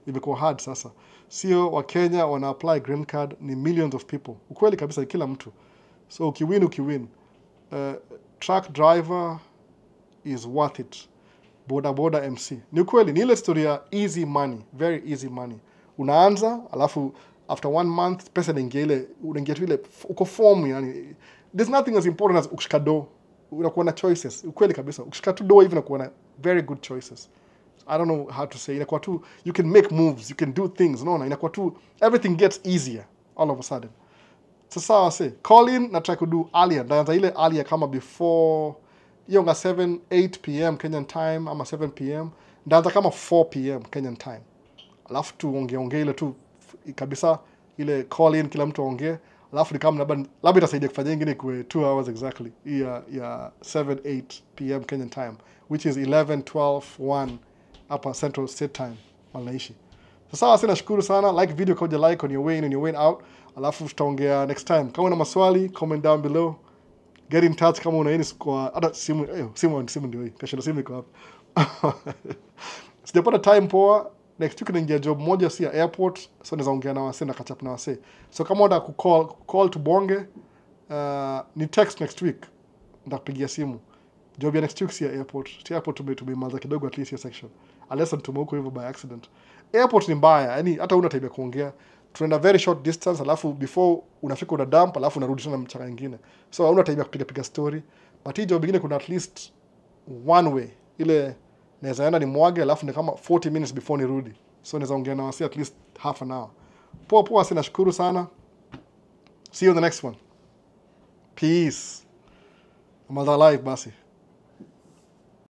imekuwa hard sasa. Sio wa Kenya wana apply green card, ni millions of people. Ukweli kabisa, kila mtu. So ukiwin ukiwin. Uh, truck driver is worth it. Boda boda M C. Ni ukweli, ni ile story ya easy money, very easy money. Unaanza, alafu after one month pesa inaingia ile, unaingia tu ile uko form yani. There's nothing as important as ukishika do. Unakuwa na choices. Ukweli kabisa. Ukishika tu do hivi unakuwa na very good choices. I don't know how to say. Inakuwa tu, you can make moves, you can do things. No, no, inakuwa tu, everything gets easier all of a sudden. Sasa wase, call in na try to do earlier. Ndaanza ile earlier kama before hiyo nga seven, eight p m Kenyan time ama seven p m Ndaanza kama four p m Kenyan time. Alafu tu onge onge ile tu kabisa ile call in kila mtu ongee. Alafu ni kama labda labda itasaidia kufanya nyingine kwa two hours exactly. Ya ya seven, eight p m Kenyan time, which is eleven, twelve, one hapa Central State Time wanaishi. Sasa wasi nashukuru sana. Like video kwa like on your way in and your way out. Alafu tutaongea next time. Kama una maswali, comment down below. Get in touch kama una ini kwa hata simu, eh simu simu ndio hii. Kesho simu iko hapa. Sijapata time poa. Next week naingia job moja si ya airport, so naweza ongea na wase na catch up na wase. So kama unataka ku call call to bonge, uh, ni text next week. Nitakupigia simu. Job ya next week si ya airport. Si airport tume tumemaza kidogo at least your section. Unless mtume huko hivyo by accident. Airport ni mbaya, yani hata una time ya kuongea. Tunaenda very short distance, alafu before unafika una dump, alafu unarudi tena mchanga nyingine. So hauna time ya kupiga piga story. But hii job nyingine kuna at least one way. Ile naweza enda ni mwage, alafu ni kama forty minutes before nirudi. So naweza ongea na wasi at least half an hour. Poa poa, sina shukuru sana. See you in the next one. Peace. I'm alive basi.